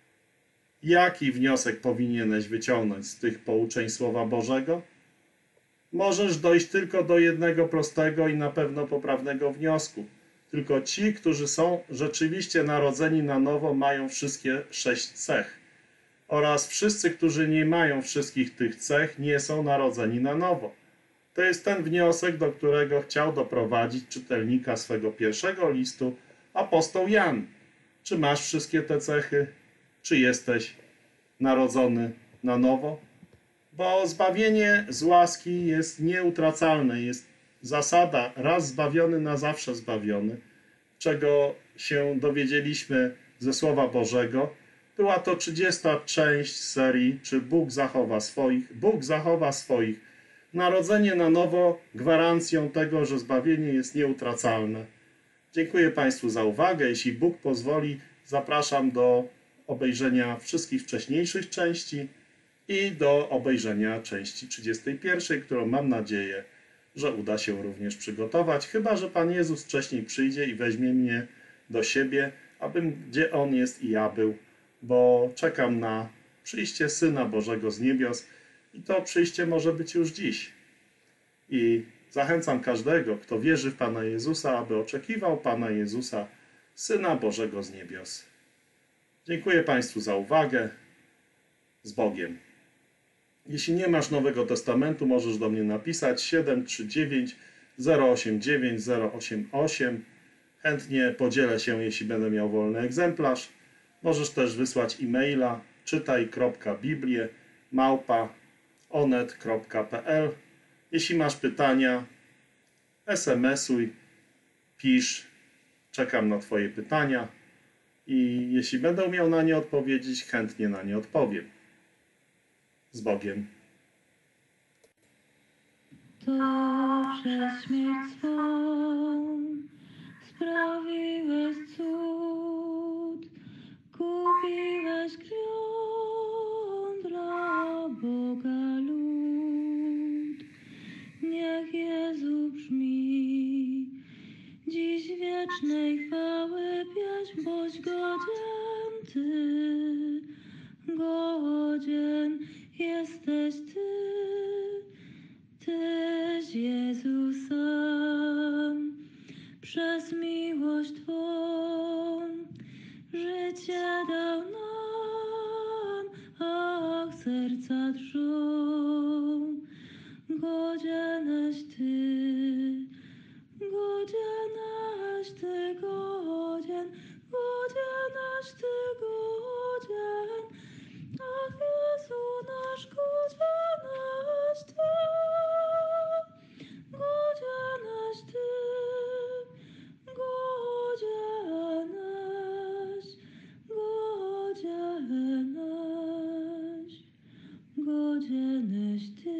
Jaki wniosek powinieneś wyciągnąć z tych pouczeń Słowa Bożego? Możesz dojść tylko do jednego prostego i na pewno poprawnego wniosku. Tylko ci, którzy są rzeczywiście narodzeni na nowo, mają wszystkie sześć cech. Oraz wszyscy, którzy nie mają wszystkich tych cech, nie są narodzeni na nowo. To jest ten wniosek, do którego chciał doprowadzić czytelnika swego pierwszego listu apostoł Jan. Czy masz wszystkie te cechy? Czy jesteś narodzony na nowo? Bo zbawienie z łaski jest nieutracalne. Jest zasada raz zbawiony, na zawsze zbawiony, czego się dowiedzieliśmy ze Słowa Bożego. Była to trzydziesta część serii Czy Bóg zachowa swoich? Bóg zachowa swoich. Narodzenie na nowo gwarancją tego, że zbawienie jest nieutracalne. Dziękuję Państwu za uwagę. Jeśli Bóg pozwoli, zapraszam do obejrzenia wszystkich wcześniejszych części i do obejrzenia części trzydziestej pierwszej, którą mam nadzieję, że uda się również przygotować, chyba że Pan Jezus wcześniej przyjdzie i weźmie mnie do siebie, abym gdzie On jest i ja był, bo czekam na przyjście Syna Bożego z niebios i to przyjście może być już dziś. I zachęcam każdego, kto wierzy w Pana Jezusa, aby oczekiwał Pana Jezusa Syna Bożego z niebios. Dziękuję Państwu za uwagę. Z Bogiem. Jeśli nie masz Nowego Testamentu, możesz do mnie napisać siedem trzy dziewięć zero osiem dziewięć zero osiem osiem. Chętnie podzielę się, jeśli będę miał wolny egzemplarz. Możesz też wysłać e-maila czytaj kropka biblię małpa onet kropka pl. Jeśli masz pytania, esemesuj, pisz. Czekam na Twoje pytania i jeśli będę miał na nie odpowiedzieć, chętnie na nie odpowiem. Z Bogiem. To przez śmierć swą sprawiłeś cud, kupiłeś krwią dla Boga lud. Niech Jezu brzmi dziś wiecznej chwały pieśń, boś godzien Ty, godzien jesteś Ty. Tyś Jezus sam, przez miłość Twą życie dał nam, ach, serca drżą. Godzieneś Ty, godzieneś Ty, godzien, godzieneś Ty, godzien, ach, Jezu nasz, godzieneś Ty. Godzieneś Ty, godzieneś, godzieneś, godzieneś Ty.